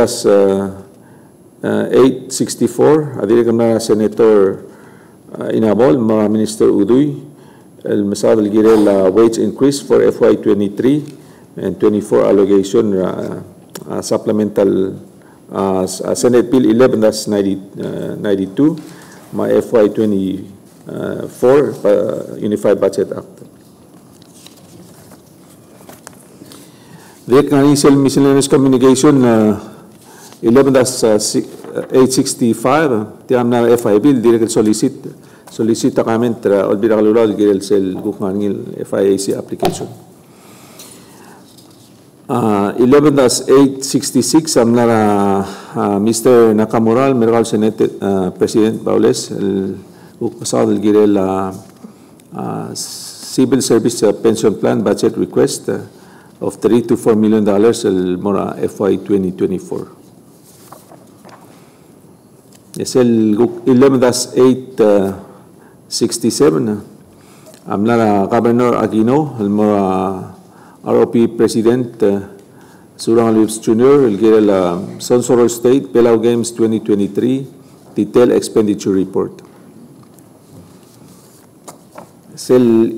11-864 adire kana Senator Inabol ma Minister Uduy el masad el girel wage increase for FY 23 and 24 allocation supplemental Senate Bill 11-92 ma FY 24 Unified Budget Act. Direct na isel miscellaneous communication 11-865 tiam na FI Bill direct solicita kami tra olbida kalulal girel sel gukangil FIAC application. 11-866 amna Mr. Nakamural Meral Senate President Paules el pasado el girel civil service pension plan budget request of $3 to $4 million el mora FY 2024. Es el 11-867 amna Governor Aquino el mora ROP President Surang Lips Jr. el girel Sonsoro State Pelao Games 2023 Detailed Expenditure Report. Sel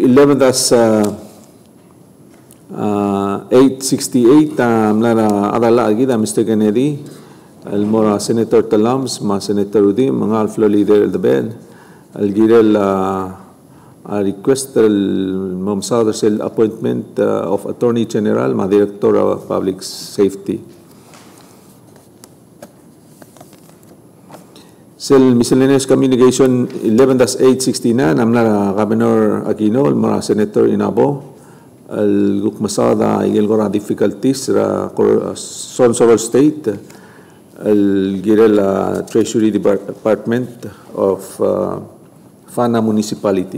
11-868 amlara adala agida Mr. Kennedy el mora Senator Talams ma Senator Udi mga alflo leader el deben el girel request el mamsad sel appointment of Attorney General ma Director of Public Safety. Sel miscellaneous communication 11-869 amna Governor Aquino el mara Senator Inabo القمصادة يلقوا difficulties را Sonsorol State الجيرلا Treasury Department of Fana Municipality.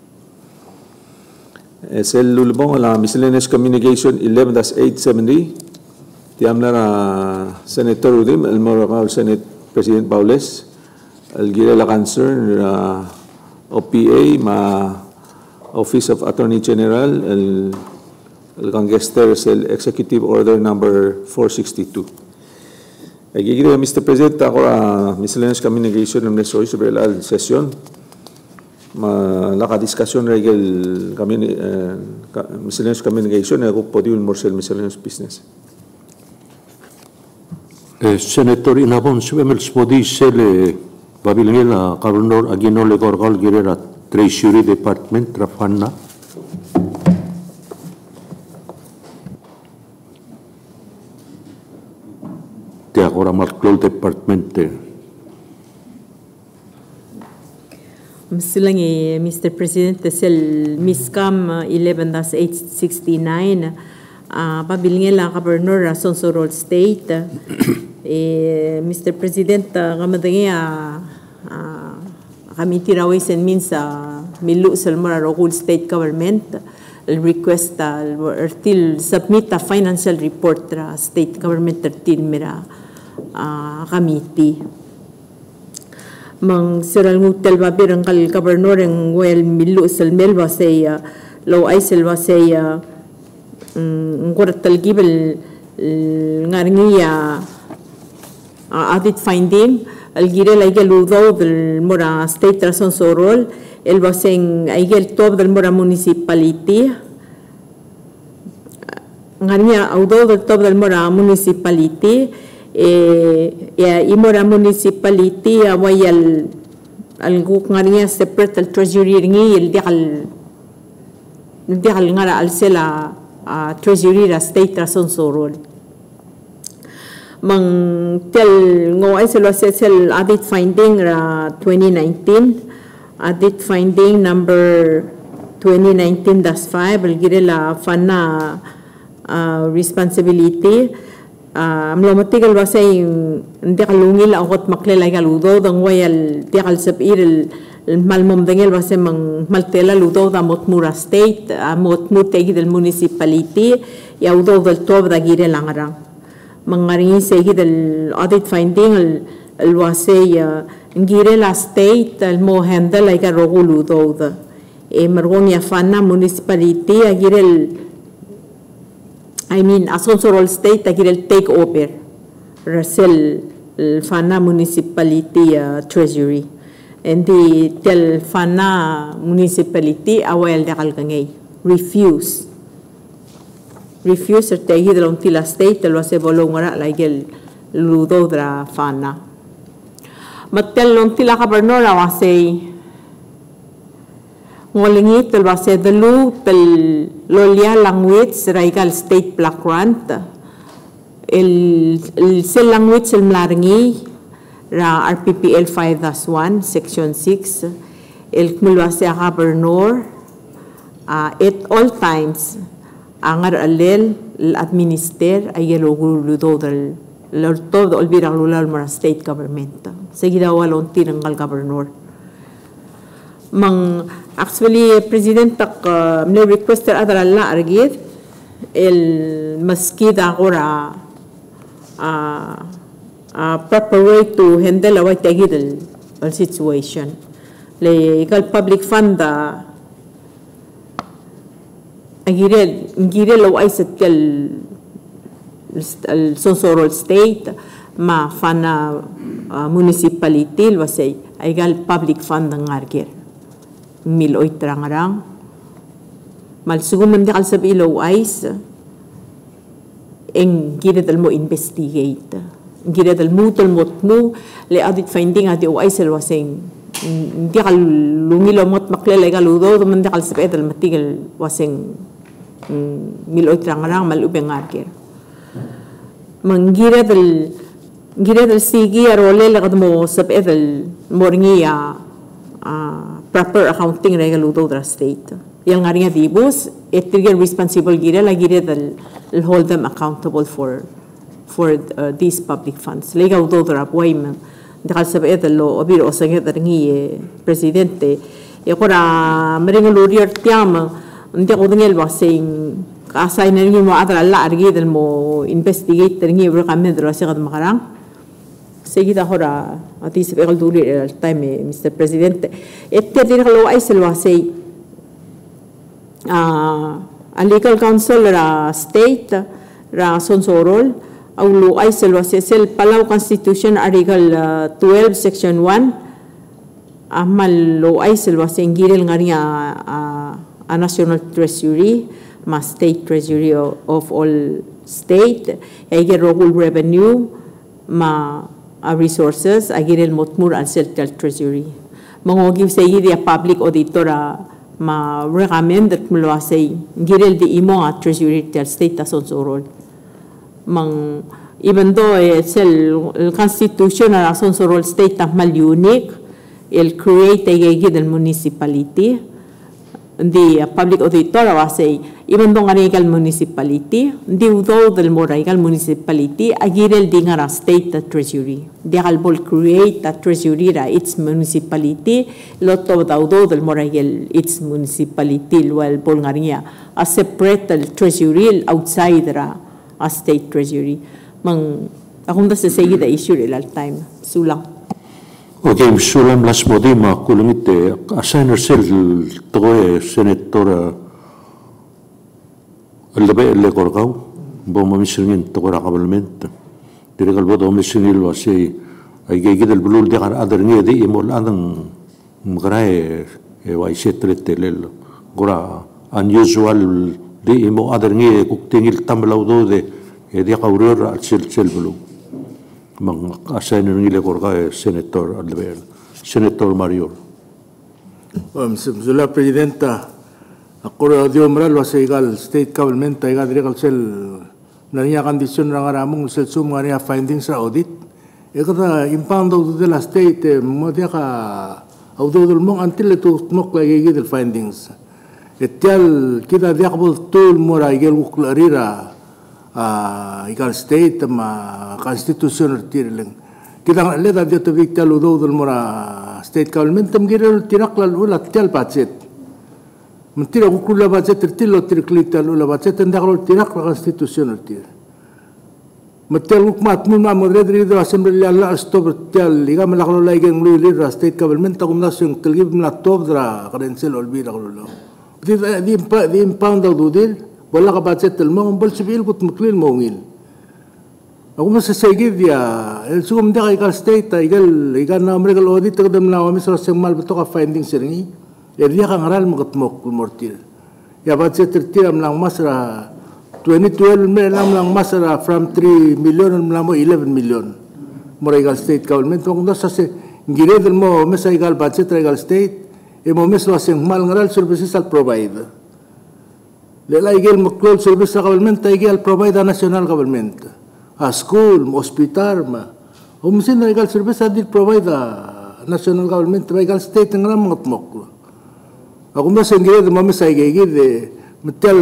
Es el lulbong la miscellaneous communication 11-870 tiamla Senator Udim el Moral Senate President Paules el girela concern OPA ma Office of Attorney General el Gangster es el Executive Order number 462. Aquí Mr. President ako miscellaneous communication ng nesoy sobre la session la discussion regel miscellaneous communication ako po diun morsel miscellaneous business. Senator Inabon subemel spodisele Babilonela Governor Aguinole Gorgal Girera Treasury Department Rafana te agora Marclol Department Msilangi Mr. President sel Miscam 11-869 Babilonela Governor Sonsorol State Mr. President kami tirawi sen minsa milu sel Morarogul State Government request til submit a financial report ra State Government til mira kamiti mang seral ngutel babirang kal Governor ng well milu sel melwa say law ay selwa say ngurat talgibel ngarngiya audit finding الجيرة لايجل وضوء بالمرة state راسون سورول الباسين ايجل توب بالمرة municipality غارنيا وضوء بالتوب بالمرة municipality يا إمرة municipality ويا الجوك غارنيا separate التريجوري رني الديال غارا السلا treasury state راسون سورول mang tel ngoay sel audit finding ra 2019 audit finding number 2019-5 algirela fana responsibility mlomatikal wasay hindi kalungil akot maklela galudo dangway al tiakal sabir malmom dengel wasay mang maltela ludo da motmura state motmut tegi del municipality yaudo del tob da girela ngarang mangaringin sa higit audit finding alwasay ngire la state mo handle ay karogulu do margong ya fana municipality agirel Sonsorol state agirel take over rasel fana municipality treasury and tel fana municipality awel dakal kangay refuse tertegi de la state lo hace volongara la igel ludo dra fana matel lontila Governor awase ngolingit tel wase delu tel lolia language raigal state black grant el sel language el mlaringi ra RPPL 5-1 section 6 el mulwase Governor at all times angar alel administer ay ludo del todo olvidar lular mara state government seguida walon tinangal Governor mang actually president tak mle requester adala la argit el maskida ora proper way to handle away tagid el situation le gal public fund ngire law ay sa Sonsorol state ma fana municipality wasay ay gal public fund ng argir 1,000 trangarang mal suguman di kal sabi law ay ngire dal mo investigate ngire dal mo le audit finding ati o ay sel wasay di kal lungilaw mot maklelay kaludo man di kal sabi dal matigil wasing 1,000 trangarang malubeng argir mangira del sigi arole la kadmo sabi dal morngiya proper accounting regaludo dra state yang ngarinya dibus etirger responsible gira la gira del hold them accountable for these public funds lega udodra poima dakal sabe lo obir osange daringi presidente e kora meringo lurier tiama ndia kodengel basing asay na ngi mo adra la argi del mo investigate daringi bro kamedro sigad makarang seguida hora ati se begal duri el time Mr. Presidente etir lo ay selwasei a legal counsel ra state ra sonsorol au lo ay selwasei sel Palau Constitution Article 12 Section 1 amal lo ay selwasei ngirel ngaria a National Treasury ma State Treasury of all state ay rogul revenue ma resources agirel motmur al Central Treasury mangogim sa dia public auditor ma recommend that mlo say girel di imo a Treasury tel state asonsorol mang even though it's el constitution a asonsorol state mal unique el create a municipality the public auditor was say even though ngari gal municipality di udo del moray gal municipality agirel di ngara state treasury di gal bol create a treasury ra its municipality lot of udo del moray gal its municipality well bol ngariya a separate treasury outside ra a state treasury mang akong da sa seguida issue al time sulang. Okay, sulam las modima kulungite assigner sel toe senator albe le korgau bo mamisingin tokora kabelment direkal bodo misingil wasi ay gigidel bulul de kan adar ngi di imol adang mgrae e wai setretelel gora unusual di imo adar ngi kuktingil tamlaudo de e di kaurur al sel bulu mang assigner ngi le korga senator albe senator Mario Mr. Presidenta Akura dio meral was egal state government egal regal sel nanya condition rangaramung sel sum ngania findings ra audit ekata impound de la state modia ka audit mong until to nok lagi del findings etial kita diakbol tul mora egel uklarira egal state ma constitution tirleng kita leda dia to victal audit mora state government tamgirel tirakla ula tial budget mentira kukula budget tertilo tirklita lula budget ndaklo tirak constitutional tir metel ukmat mun ma modredri do assembly la stop tel liga malaklo laigeng luli state government takum nasung telgib na top dra kadensel olbi daklo di impound do dir bola ka budget tel mo bol sibil kut muklil mongil aku masa segi dia el sugum da igal state igal na amregal audit kadam na misra semal betoka findings serni ya dia kan ngaral makatmok mortir ya budget tertiram lang masra 2012 lang masra from 3 million lang mo 11 million moregal state government kung da sa se ngire del mo mesa igal budget regal state e mo meslo sing mal ngaral services al provide lela igel maklol service government igel provide national government a school hospital ma umsin regal service adil provide national government regal state ngaram makatmok aku masih ngiri de mami saya gigi metel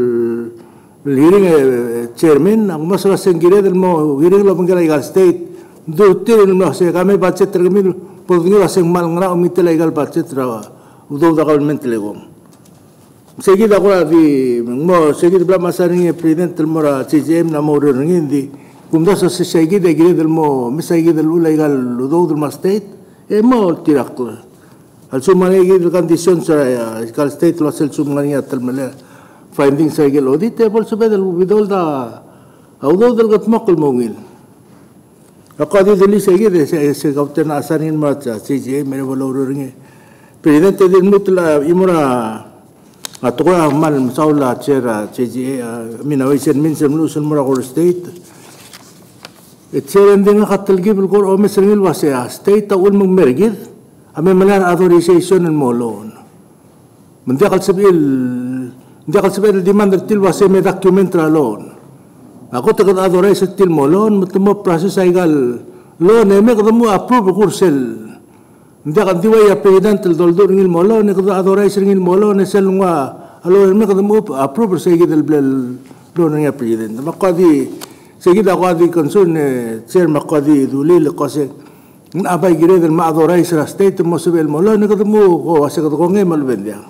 hearing chairman aku masih ngiri de mau hearing lo pengen legal state do tirin mo saya kami budget terkini podngi asing mal ngara umitel legal budget rawa udo da government legom segi da kora di mo segi de bla masaring president mora CGM na mo ringin di kumda sa segi de giri de mo misai giri de legal udo del state e mo tirak al sumani gil condition sa kal state lo sel sumani atal mala findings sa gil audit table sa bedel with all the audo del gatmakul mongil akadi dili sa gil se kapten asanin ma sa CJ mere valor ringe presidente del mutla imura atwa mal saula chera CJ mina wisen min semlusun mura ko state etseren dinga katal gibul ko o mesengil wasya state ta ul mong mergid ame malar authorization en molon mendakal sabil demand til wase me document ra loan ako tagat authorization til molon mutmo process aigal loan me kadmu approve kursel Hindi kan diwaya president el doldo ngil molo ne kada authorize ngil molo ne selwa alo me kada mo approve segid el lo ne president makadi segid akadi concern ne chair makadi dulil qase abay gire del ma authorize la state mo sebel molo ne kada mo ko ase kada ko ngemal bendia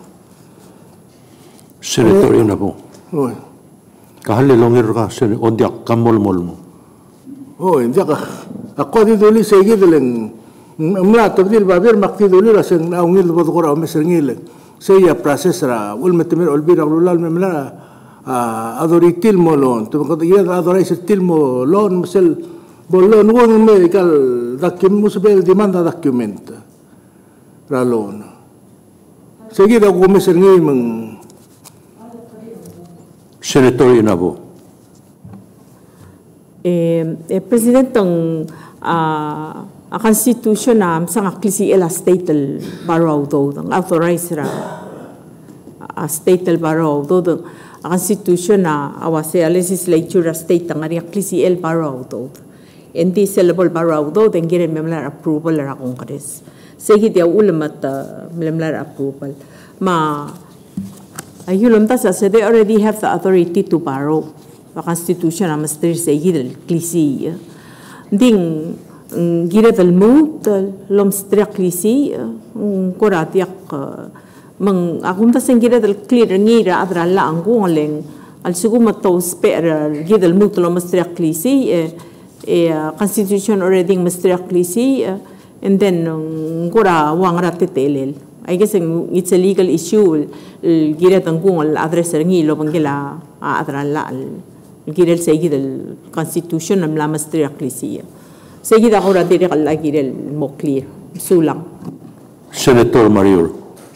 Senator Inabo. oi Kahale longir ka sen ondiak kamol molmo. oi india ka akadi dulil segid leng mula terdil babir makti dulu lah seng naungil bodo kora mesengil saya proses ra ul metemir olbir ulal memla adori tilmo lon tu kata ia adori tilmo lon mesel bolon wong medical dakim musbel demanda document ra lon seguida ko mesengil meng Senator Inabo. President tong a constitution na sang aklisi ela state el baro do ang authorize ra a state el baro do a constitution na awase a legislature state ang ari aklisi el baro do endi sellable baro do den gire memlar approval ra congress segi dia ulmat memlar approval ma ayulom ta sa they already have the authority to borrow a constitution na master segi el klisi ding gira del mood lom straklisi koratiak mang akum ta seng gira del clear ngira adra la angoleng al suguma to spare gira del mood lom straklisi constitution already straklisi and then kora wangra tetelel I guess it's a legal issue gira tanggung al address ngi lo bangela adra la gira se gira del constitution am la straklisi Seguida ahora diré al agirel moclir sulang. Senator Marior.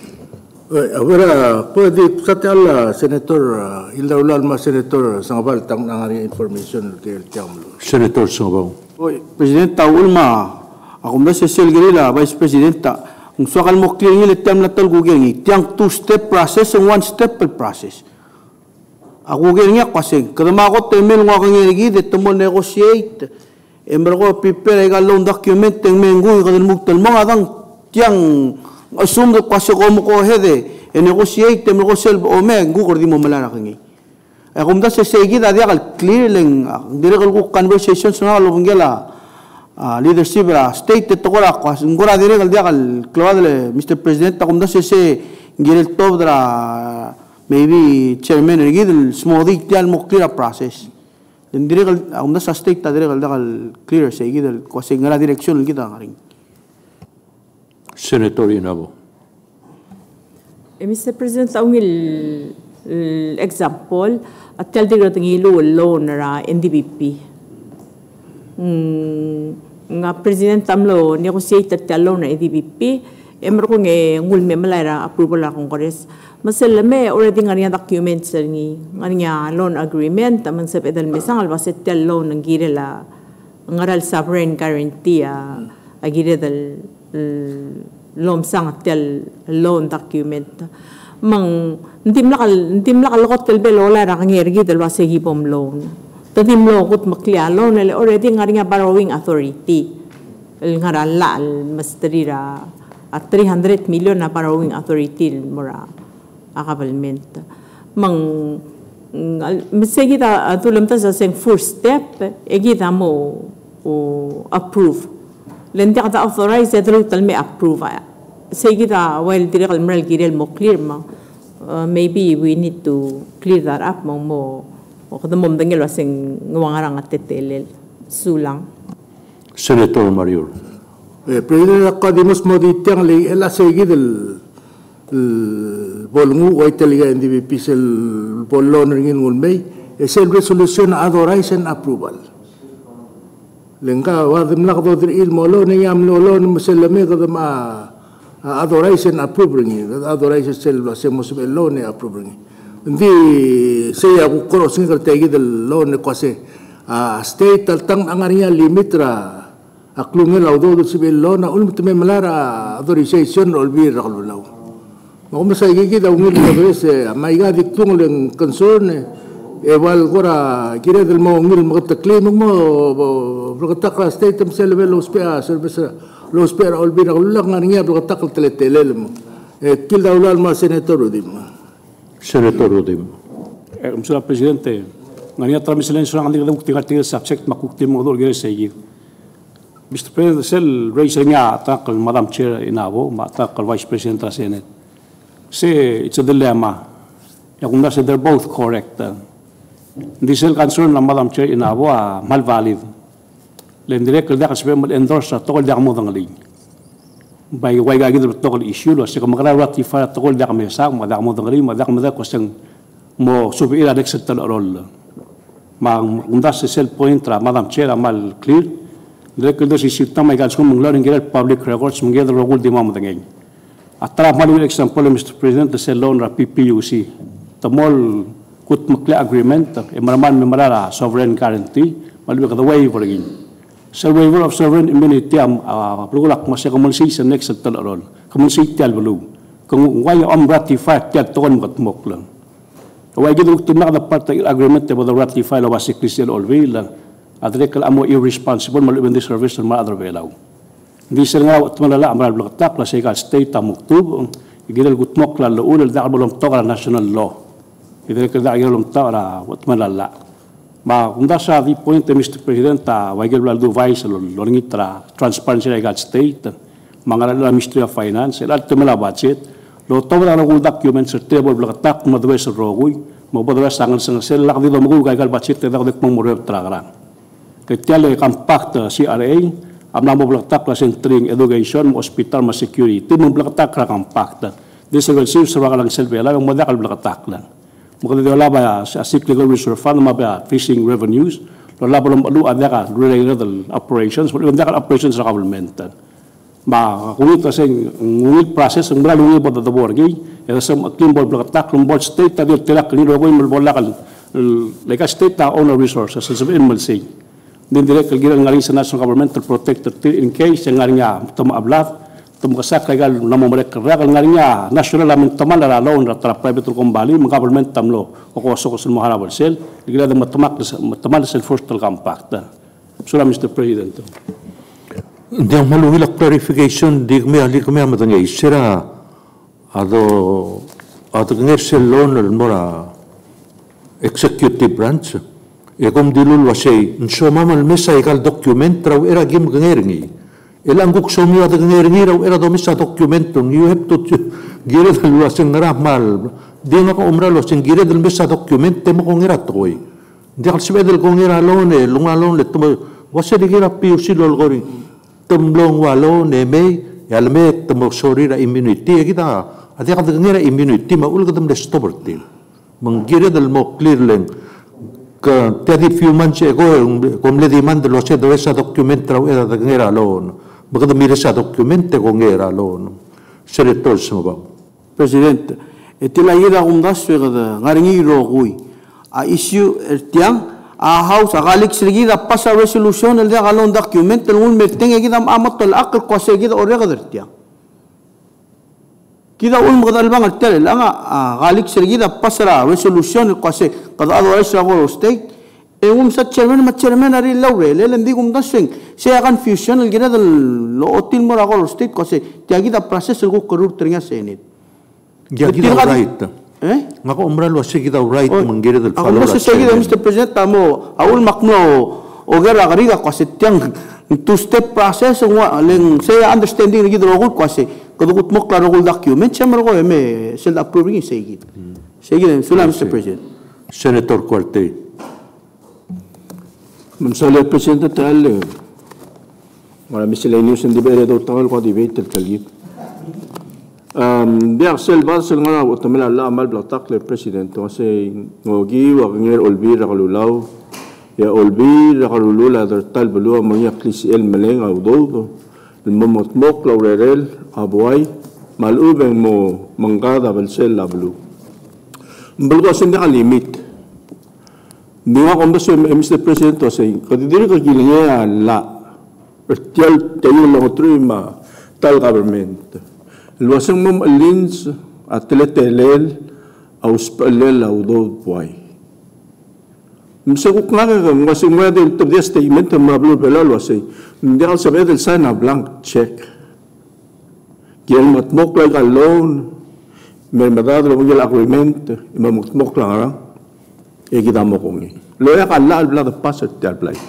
Ahora puede sate alla senator Hilda Ulalma senator sangabal tang nangari information ke tiamlo. Senator Sangabao. Oi, Presidenta Ulma, ako na si Selgerila, Vice Presidenta, kung sakal mo clear nila tiam na talgugengi, tiang two-step process and one-step process. Ako gengi kasi, kadama ako temel nga kanginigi, dito mo negotiate, Embargo prepare ay loan document teng menggu kadal muktal mga dang tiang assume that kasi ko mo ko hede e negotiate tem negotiate o menggu kordi mo malana kangi ay kumda se segi da dia clear leng direct ko conversation sa lo ngela leadership ra state to ko ra ko ngora direct dia claude Mr President kumda se ngel top dra maybe chairman rigid small detail mo clear process Direct ang nasa state ta direct al clear sa igid kasi ngala direksyon kita ngaring. Senator Inabo. Mr. President, ang example at tel direct ngilo loan ra NDBP. Nga President tamlo negotiate at loan na NDBP emro ko ngul memalera approval la Congress. Masalame already nga niya documents nga niya loan agreement man sa pedal mesang albaset tel loan ng girela ngaral sovereign guarantee agire dal lom sang tel loan document mang ndim lakal lokot tel belola ra ngirgi dal wasegi bom loan tadim lokot maklia loan already nga niya borrowing authority ngaral la masterira at 300 million na borrowing authority mura akabalment mang segida atulam ta sa seng first step egida mo approve lente kata authorize atlu talme approve segida while direct almral girel mo clear ma maybe we need to clear that up mo o kada mom dangel waseng ngwangarang at tetelel sulang Senator Marior. President akadimos mo ditang li ela segidel bolngu o italiga NDBP sel bolon ringin ngulmei esel resolution authorize and approval lengka wadim lakdo dir il molo ni yam lolo ni muselame kadam authorize and approve ringin authorize sel wasemos bello ni approve ringin ndi saya ko crossing kertegi del lo ne kwase state taltang angariya limit ra aklungel audo sibil lo na ulmit me malara authorization olbir rakululaw Makum sa ikikita ungil na bese, may gadik tungol yung concern wal kora kira del mo ungil makataklaim mo, makataka state of level of service lo spera olbira ulang ngariya berkatak teletelel mo. Kilda ulal ma senator udim. Senator Rodim. Mr. Presidente, ngania trami silencio ang hindi tinggal subject makukti mo dol gere segi. Mr. President, sel raise nga atakal Madam Chair inabo, atakal Vice President sa Senate. Say it's a dilemma. Ya kung nasa they're both correct. Hindi sel concern ng Madam Chair inabo mal valid. Len direct da kasi mal endorse sa tokol da mo dang ling. By way gagid tokol issue lo sa kamara ratify tokol da kami sa madak mo dang ling madak mo da question mo subira dek sa role. Unda sa sel point ra Madam Chair mal clear. Direct do si sita may gads kung learning get public records mong get rogul di mo dangay. Atra malu example Mr. President the sel loan ra PPUC. Tamol kut makla agreement e maraman memorara sovereign guarantee malu ka the waiver again. Sa waiver of sovereign immunity am plugulak masya kamunsi sa next sa role. Kamunsi tial balu. Kung why ratify tial tokon makatmok lang. Why gid tumak na part agreement about the ratify lawas si Christian Olvil lang. Adrekal amo irresponsible malubin di service ng mga other belaw. Hindi sila nga at malala ang maral blakatak la sa ikal state amuktub igidal gutmok la launal da kalbalong to national law. Idrekal da kalbalong to at malala. Kung da sa the point Mr. President wagil waldo vice lorngit transparency na ikal state mga la Ministry of Finance ilat tumala budget lo tawala na kung documents sa table blakatak madaway sa rogoy mabadaway sa angal sa sel lak dito magugay kal budget na dapat pang murep tragarang. Kaya compact CRA amna mo blakatak la sentring education hospital ma security mo blakatak ra compact. This will see sa lang selbela yung madakal blakatak lang. Mukha wala ba sa cyclical reserve fund mabaya fishing revenues wala ba lang ada ka related operations wala operations sa government. Kunit kasi ngunit process ang malalungi po the borgi ito sa clean board blakatak ng board state tayo tilak ni roboy malbolakal like a state na owner resources sa sabihin malsay. Din direct kagiran ngaring sa national government to protect in case yung ngaring nga tumaablat, tumakasak kagal namumarek kagal ngaring nga national amin taman na laon na private kumbali, mga government tamlo, o kusok sa mga harabal sel, igila na mataman sa first compact. Sura Mr. President. Hindi ang maluhilak clarification, di kami amatangay, sira, ado ngayon sa loan mora executive branch, kung dilul wasay, nso mamal mesa ikal document raw era gim gangeringi. Ilang guksomi at gangeringi raw era domisa documentong, you have to gire dal wasing naramal. Di nga ko umralo sing gire dal mesa document temo kong irat koy. Di kal sibedel kong iralon lungalon let wasay di gira piu silol gori. Tumlong walo neme yalme tumo sorry ra immunity kita. Adi ka ngira immunity maul ka dam restorative. Manggire dal mo clear lang. Tiadi few months ago, kung le dimanda lo siya sa document raw era da ngera loan. Maganda mira sa document ko ngera loan. Senator sa ba? President, itila ira kung daswe kada ngaringi rogui. A issue ertiang a house a galik sirgi da pasa resolution el da galon document el un meteng gida amat tol akal ko se gida ore kada ertiang. Kita ul magadal bang artel langa galik sirgi da pasa resolution ko se kada ado sa ko state sa chairman ari laure le lendi gum da swing siya confusion el gida lo otil mo ko state ko se tiagi da process ko korur tringa senate. Giagi da right. Ngako umral wa sige daw right manggire dal follow. Ako sige daw Mr. President tamo aul makno o gera gariga ko se tiang two step process ng leng saya understanding ni gidro ko se kadugot mo klaro ko document siya mo ko me sel approving sige. Sige sula Mr. President. Senator Cuarte. Mamsala President tal wala miscellaneous hindi ba ito tawal ko debate talgit. Biar sel basel nga utamela la amal blatak le president kasi ngogi wa ngir olbir kalulaw ya olbir kalulula der tal bulu amanya klisiel meleng au do momotmok laurel abuay malubeng mo mangada balsel lablu mbulgo sin ka limit dinga kombeso Mr. President kasi kadidiri ka gilinga la tial tayo lang trima tal government Luasang mom alins at teletelel aus palel au do puai. Mseguk nga masing mga din to this statement ang mga blue belal wasay. Hindi ako sabi din sana blank check. Kiyan matmok lang ang loan, may madadalo mo yung agreement, mamutmok lang lang, kita mo kong ni. Loya ka laal bla the passer tialplay.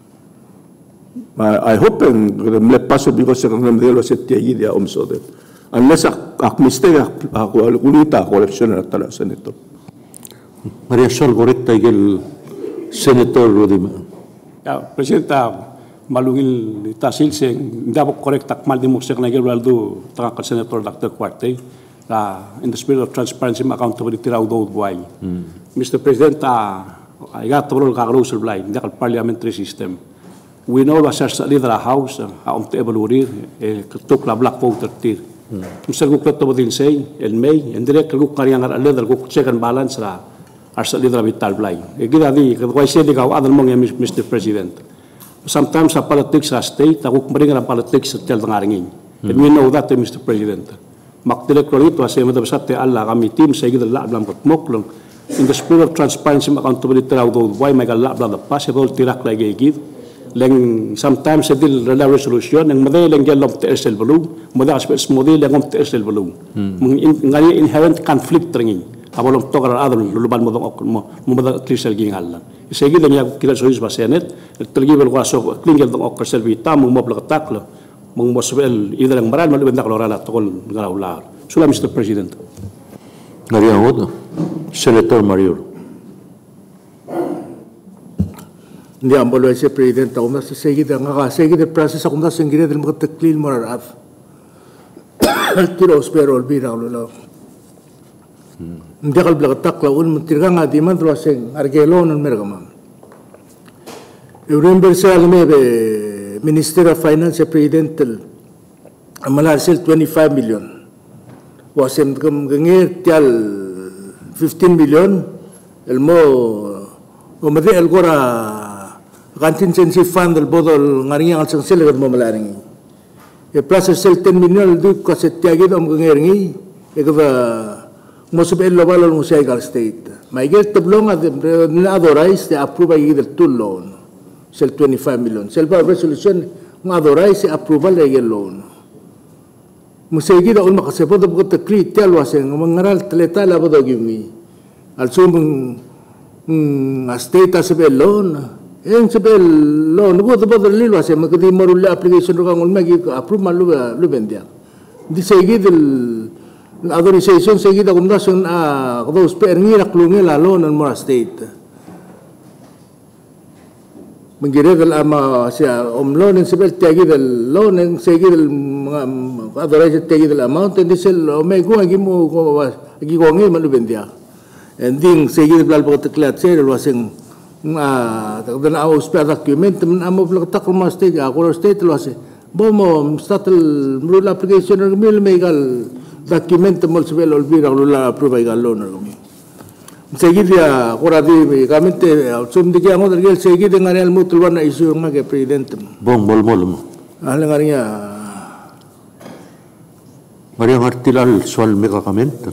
I hope le passer because sa kanang medyo sa tiagi dia umsode. Unless ak mistake ako kunita collection na tala senator. Maria Sol correcta igel Senator Rodima. Presidenta, malungil tasil se ndabo correct akmal di muksek na geraldo tangkal Senator Dr. Cuarte in the spirit of transparency and accountability raw do why. Mr. President, I got to roll kagrosel blay in the parliamentary system. We know that sa leader house te evaluir tok la black voter tir. Mr. Guklat to din say el May and direct guk kariyang leader guk check and balance ra as leader vital blay. Gida di kay say di ka adal mong Mr. President. Sometimes sa politics sa state ako kumaring ang politics sa tel ngaringin. And we know that Mr. President. Maktilek ko rito sa mga dabasate alla kami team sa gida la blang patmoklong in the spirit of transparency and accountability raw do why may gala blang possible tirak lagi gid. Leng sometimes sa dil rela resolution ng madai leng gelom TSL balung madai aspects model leng TSL balung ngani inherent conflict ringin abolong tokar adon luluban modong mo madai krisel ging alla isegi den ya kila sois basenet telgi bel kwaso klingel dong okar selvita mo moblak taklo mong mosbel ida lang maral malu bendak lorala tokol ngaular sula Mr. President. Maria Odo, Senator Mario. Hindi ang balo si President ako mas segida nga segida process ako mas singire del mga taklil mo raraf. Tiro spero albira lo. Hindi kal blaga takla un tirga nga di man tro sing argelo non mergama. Remember sa alme be Minister of Finance President amalar sel 25 million. Wasem ngir tial 15 million el mo umade el gora contingency fund del bodol ngaring ang sang sila mo malaring e plus sel 10 million du ko sa tiagi dom ngaring e gava mo sa bel lobal mo sa egal state may gel tablong na authorize the approve ay del tool loan sel 25 million sel ba resolution ng authorize approval ay loan mo sa gida un makasepo do ko takli telwaseng mangaral tletala bodo gimi al sumong state as bel loan en sebel lo nugo to bodol lilo ase magdi morulle application ro kangol magi approve malu lu bendia di segi del authorization segi da kumda sun a ko sper ngi raklungi la lo non mora state mangire del ama sia lo nen sebel tagi del lo nen segi del authorization tagi del amount and sel o me go agi mo ko agi ko ngi malu bendia and ding segi del bal bot klat ser lo aseng dan aku spare document teman amo belak tak rumah state aku state lo ase bomo statul mul application mil megal document mul sebel olbira lula approve gal loan kami segi dia koradi kami te sum digi ango dergel segi dengan el mutul wana isu ngake president Bong mol mo. ngarinya Maria Martilal soal megacamento.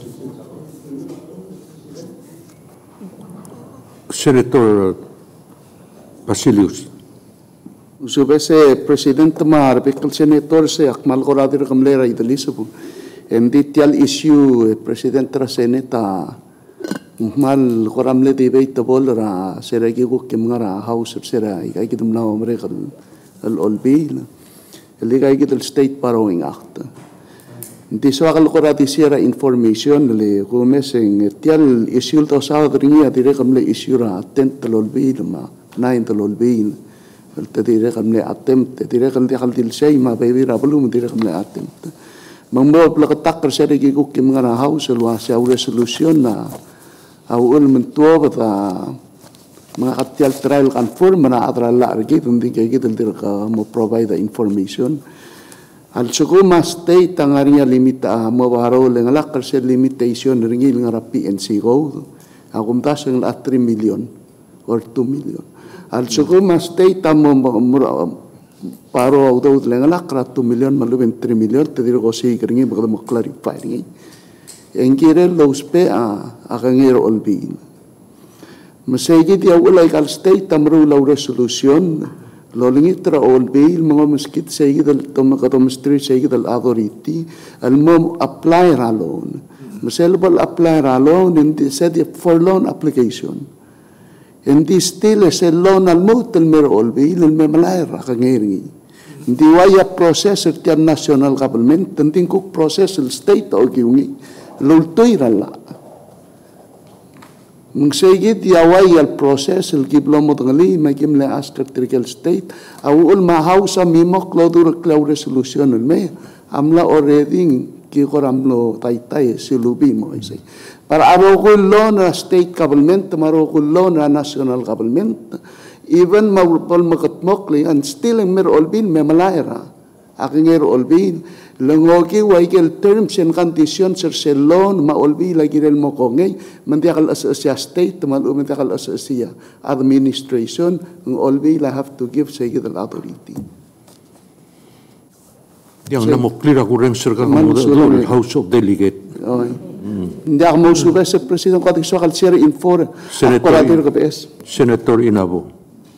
Senator Basilius. Subese Presidente Mar, bekal Senator se akmal koradir kamlera idalisabu. Enditial issue Presidente ra Seneta mal koramle debate tabol ra seragi ko kimngara House of Sera ikay kitum na omre kal olbi. Eligay kitul State Borrowing Act. Di soal korati sira information le kumeseng tial issue to sa ringia dire kamle issue ra attempt lolbi ma 9 lolbi te dire kamle attempt dire kamle kaldil sey ma baby ra belum dire kamle attempt mangmo plakatak sa rigi ko kim nga house lo sa resolution na awul mentua bata mga katial trial confirm na atral la rigi hindi kay gitul dire ka mo provide the information. Al sukuma state ang ariya limita mo baro leng lakar sa limitation ringil nga PNC go akum tas ng 3 million or 2 million al sukuma state mo paro auto leng lakar 2 million maluben 3 million tediro ko si ringil bagdo mo clarify ringil engkire los pe a kangiro olbin Masaygi dia ulay kal state tamru law resolution lolingit ra all bail mga meskit saygi dal tomakatometry saygi dal authority al mom apply ra loan. Maselbal apply ra loan in the said for loan application. Hindi still as a loan al motel mer all bail al memalay ra kangeri. Hindi waya process at national government hindi ko process al state o giungi lultoy ra la. Magsaygit yaway al process al giblo mo tangali magim le askar trigal state awul mahaw sa mimo cloud resolution me amla already ki koramlo taytay silubi mo isay para arokullo na state government marokullo na national government even mawpal makatmokli and still mer olbin me malaira aking olbin langoki waigel terms and conditions sa loan maolbi lagi rel mo kongay mandiakal asasya state mandiakal asasya administration ng olbi la have to give say the authority. Yang namo clear ako rin sir House of Delegate. Hindi ako mo suga sa President Kating Swakal Sir Infor Senator Inabo.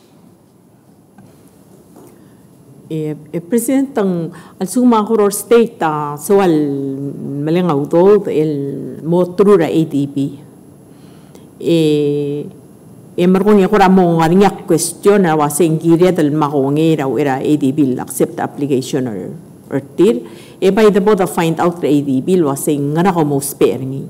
President ang suma ko state soal malengaw do el motrura ADB markonya ko ramo ngarinya question na wasing giria del makongera era ADB accept application or tir by the board find out the ADB wasing ngara ko mo spare ni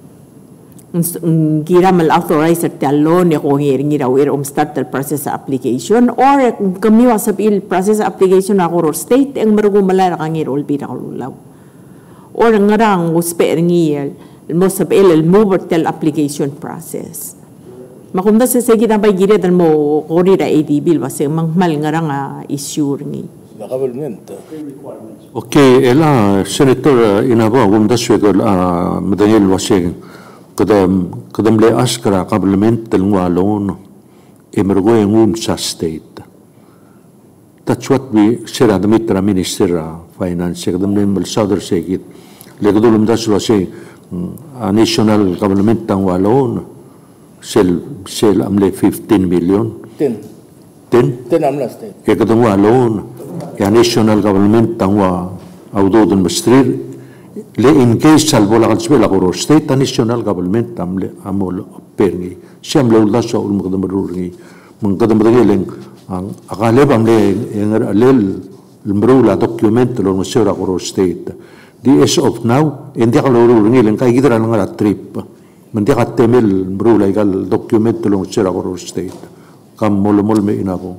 gira mal authorizer ta loan ko ngering ira wer start the process application or kami wasab il process application ako state ang margo malara kang irol bida ko law or ngarang spare ngiyel mo sab il mover tel application process makumda sa kita bay gira dal mo korira ADB wasing mangmal ngarang issue ni government Okay, ela Senator Inabo kumda swegol Daniel wasing kadam le askara kablement telngwalon emergo yung sa state. That's what we said at the Mitra Minister Finance kadam le malsadar segit le kadulum das wase national government tangwalon sel amle 15 million 10 amla state kadam walon ya national government tangwa audodon mastrir le in case salvo la kalsbela ko state national government amle amol perni siam lo la so ul magdam rurgi magdam dageleng ang akale bamle enger alel lumbrula document lo no sera ko state the as of now indi ka lo rurgi len kay gidra nga trip mandi ka temel lumbrula igal document lo no sera ko state kam molmol me inabo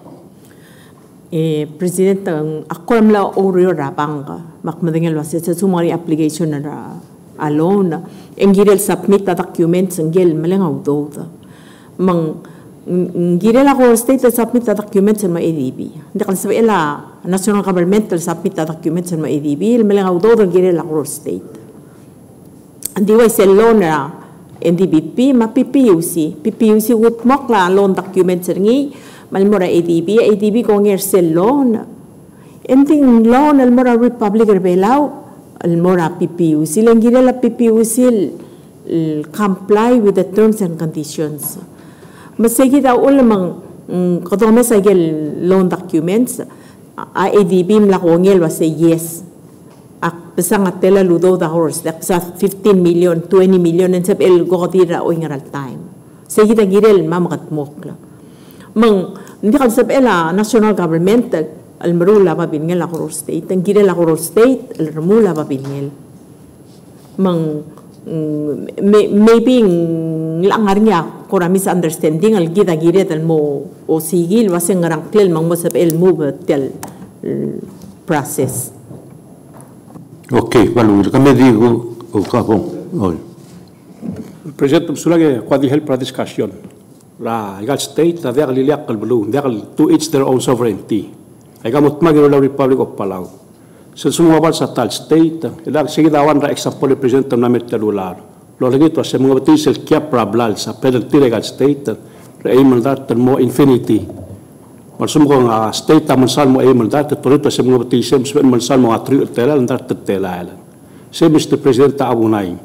President ang ako la oro rabang makmadengel wase sa sumari application na alone engirel submit the documents engel malangaw do mang ngirel ako state submit the documents sa ADB hindi kan sabi ila national government submit the documents sa ADB malangaw do ngirel ako state andi way selo na NDBP ma PPUC utmok la loan documents ngi malmora ADB ko ngir sel loan ending loan almora Republic Rebelaw almora PPU silang gila la PPU sil comply with the terms and conditions masigi daw ulamang kadome sa gel loan documents ADB mla ko ngel was say yes ak pesang atela ludo da horse sa 15 million 20 million and sab el godira o ngaral time sige da girel mamakat la mang hindi ka sabela national government almarula babingel ako state ang gila ako state almarula babingel mang maybe langar niya kora misunderstanding al gida giret al mo o sigil waseng ngarang klel mang mo sabel move tel process. Okay, balu kami digo o kapong oy President sulage kwadi help para discussion la igal state na diagal liliak kalbulu diagal to each their own sovereignty ay gamot magiro la Republic of Palau sa sumawal sa tal state ilag sige dawan ra example represent na metlular lo lagi to sa mga batisel kya prablal sa penalty legal state ra ay mandat mo infinity marsum ko nga state ta mansal mo ay mandat to rito sa mga batisel mansal mo atri tela ndat tela si Mr. President ta abunay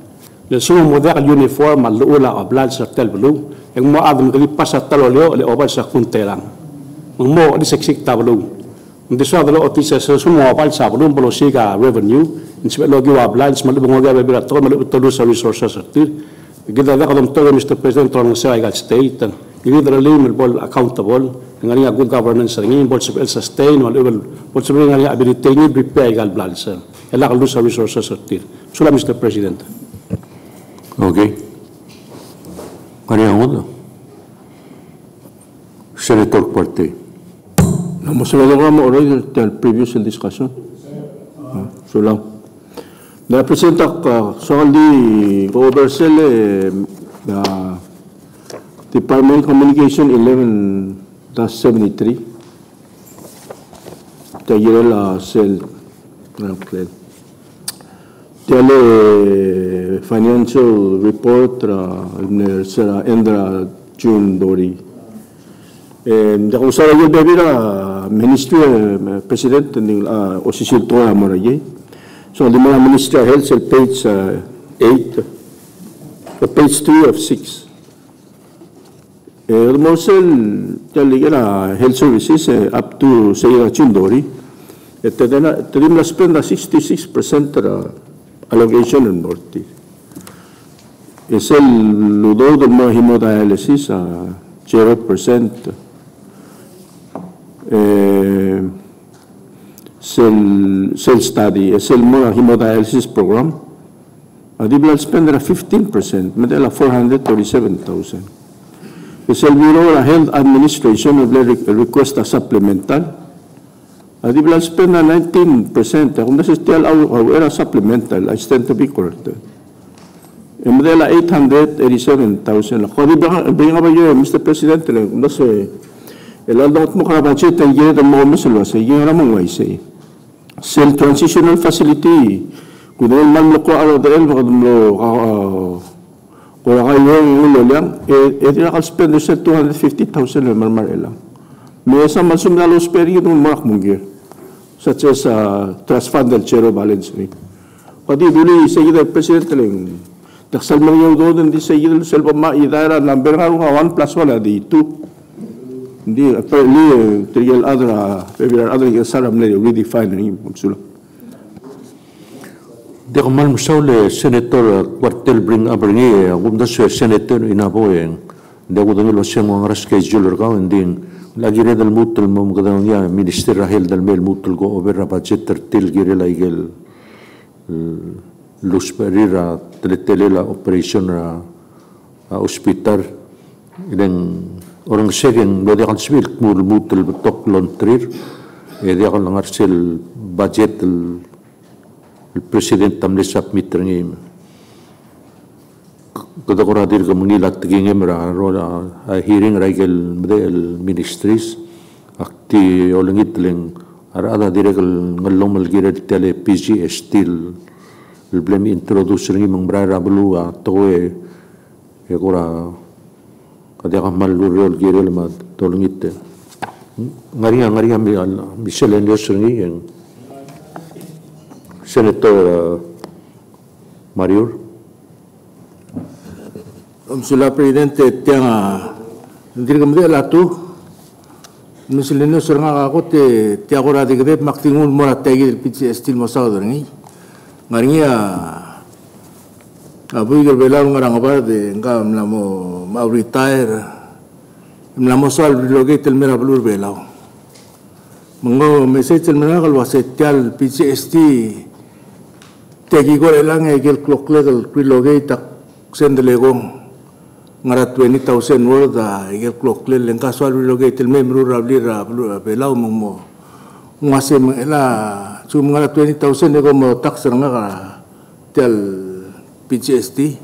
le sumo model uniform al ula ablal sa tel bulu yang mo adam kali pasat talolio le obal sa kuntelang mo di seksik tablu ndi so adlo otisa so sumo obal sa bulu bolo siga revenue insbe logi wa ablal smalu bongoga bebira to malu tolu sa resources atir gida da kadam to Mr. President on sa igal state gida lim bol accountable ngani good governance ngin bol sustain wal bol ngani ability ni prepare igal blalsa ela kalu sa resources atir sula Mr. President. Okay. Maria Honda. Senator Parte. Vamos a ver cómo hoy del previous discussion. Solo. La presenta soal di oversell Department Communication 11-73. Tayo la cell. Tiale financial report será endra June Dori. Da usara yo bebira ministry president ning official to amaraye. So the ministry of health page 8 page 3 of 6. Mosel tiale health services up to say June Dori. Tadena spend 66% allocation in Morty. Es el ludo del hemodialysis a 0%. Cell study, es el hemodialysis program. Adibla spend 15%, medela 437,000. Es el Bureau of Health Administration request a supplemental. Adibla spend 19%. Kung nasa still era supplemental, I stand to be corrected. Modela 887,000. Kung bigyan ba yun, Mr. President, kung nasa ilalawat mo ka na budget, ay gina mo misalwa sa gina mong waisay. Cell transitional facility, kung doon man mo ko RODL, kung kayo yung ulo lang, ito nakal-spend sa 250,000 na marmar lang. May isang mansum na los period ng marak mong gear. Such as trust fund del zero balance ni. Pati duli sa ida president lang. Daksal mo yung doon di sa ida selva ma idara number nga 1 plus 1 di 2. Hindi apparently trial other saram na redefine ni mabsula. De kamal musaule senator Quartel bring abringi gumda sa senator inaboyeng. De ko dangil wasang mga schedule ka ending lagi redal mutul mo kadang ya minister Rahel dal mel mutul go over budget tertil gire la igel lus perira teletelela operation hospital ideng orang segen lo de kan civil mutul betok lontrir e de kan langar sel budget el president tamle submit ngim kada ko radir ka mangilat tingin mera rola hearing ragel model ministries akti olengit leng arada direkal ngalong malgira tele PG still el blame introduce ngi mang brara bulu toe e kora kada ka malurol girel ma tolengit ngaria miscellaneous ngi yang Senator Mario. Sula Presidente, tiang hindi kami dia latu. Misalnya seorang aku tiang orang di kedai maktingun murah tegi pitch estil masa orang ini. Ngaringnya abu ikan belau ngarang apa de enggak mau retire. Melamo soal bilogi tel merah belur belau. Mengo message tel merah kalau wasetial pitch esti tegi kau elang egel clock legal bilogi tak sendelegong. Ngarat 20,000 word igel clock le lengka soal relocate el membro rabli belau mo ngase ela sum ngarat 20,000 ego mo tax nga tel PGST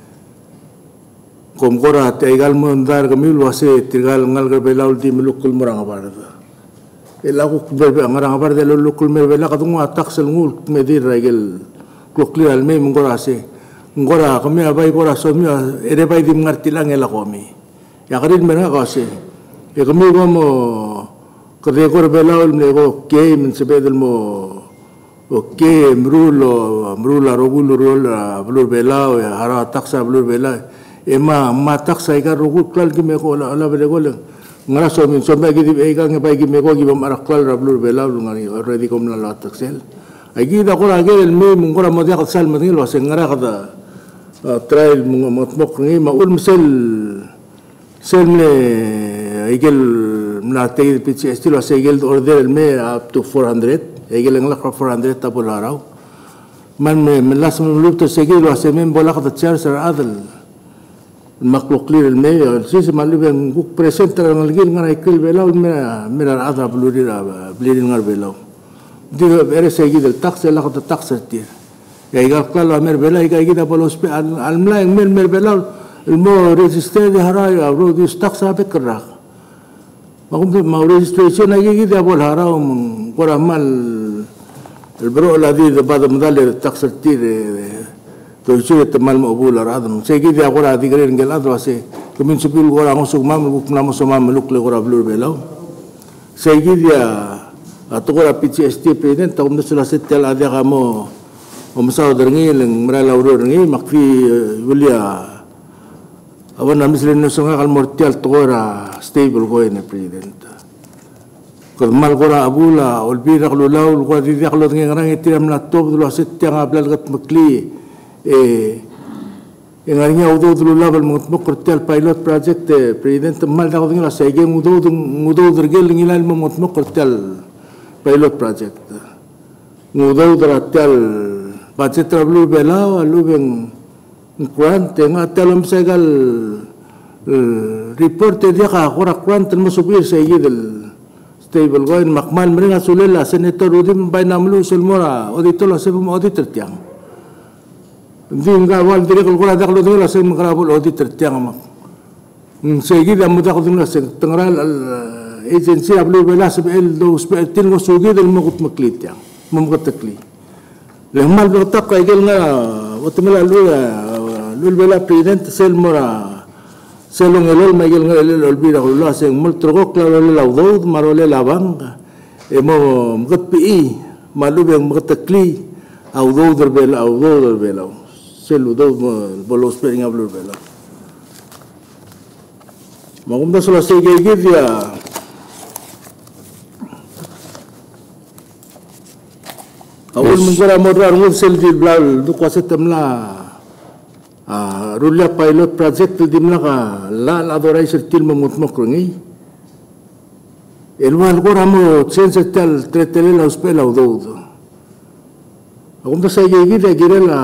kom gora te igal mo ndar gamil wase tigal ngal belau di melukul morang barda ela ko berbe ngarang barda lo lukul merbela kadung tax el ngul medir igel clock le al me ngora se ngora kami abai gora somi ere bai dim ngarti lang ela kami ya karin mena kasi e kami mo kare gor belaul ne go game sebedel mo Oke, mrula rogul blur belao ya hara taksa blur bela. Ema taksa ika rogul klal ki meko ala bele gol. Ngara so min so bagi di ika ngai ki meko ki marak klal blur belao ngari already kom la taksel. Agi da kora gel me mungora mo dia sal madil was ngara kada trial mok ngi ma ul misel selne igel mnate pitch estilo segel order el me up to 400. Egel ang lakra 400 tapol araw. Man las mulupto segel lo ase men bola kata char sar adal. Makluk clear el medio. Sisi malubeng guk presenter ang algil nga ikil belaw mera adra bliri ngar belaw. Diga ere segel el tax la kata tax tir. Ya igal klalo mer belaw iga igida bolos pe almla ang mer belaw el mo resistere de haraya ro dis tax ape krak. Makumpi mau registration lagi igida bol haraw koramal el bro la di de bada medal taxer tire to chile te mal mobula radam segi dia agora di gren gel adro ase kumin supil gora ngosuk mam buk namo so mam luk le gora blur belaw segi dia atogora PCST president ta umda sula setel adia kamo omsao derngi leng mrala uro derngi makfi wulia awan namislen no songa kal mortial togora stable go ne president Mal gora abula olbira klulaw gora di dia klot ngarang itiram na top dulu aset yang ablal gat makli ngarnya udo dulu labal mutmok pilot project president mal da ngila sege udo dergel ngilal mutmok pilot project udo deratel budget trablu bela alubeng kuan tenga telam segal report dia ka gora kuan termasuk sege del stable goin makmal meringa sulela senator udim bay namlu sulmora auditor la sebum auditor tiang dinga wal dire kul kula daklo dingla sem karabul auditor tiang mak segi da muda ko dingla se tengral agency ablu bela sebel do spetil go sugi del mukut maklit tiang mumkat takli lemal do tak kay gel nga otmela lu bela president selmora Selong elol magil nga elol olbira ko lo aseng multrogok la lo laudod marole labang emo mgat pi malubeng mgat takli audod bela seludo bolos pering ablur bela magumda sula sege dia awal mengora modar ngul sel di blal du kwasetamla Rulia pilot project di mana ka la adorai sertil memutmok rengi. Elwal ko ramo sense tel tretele la uspela udo. Akum ta say gigi girela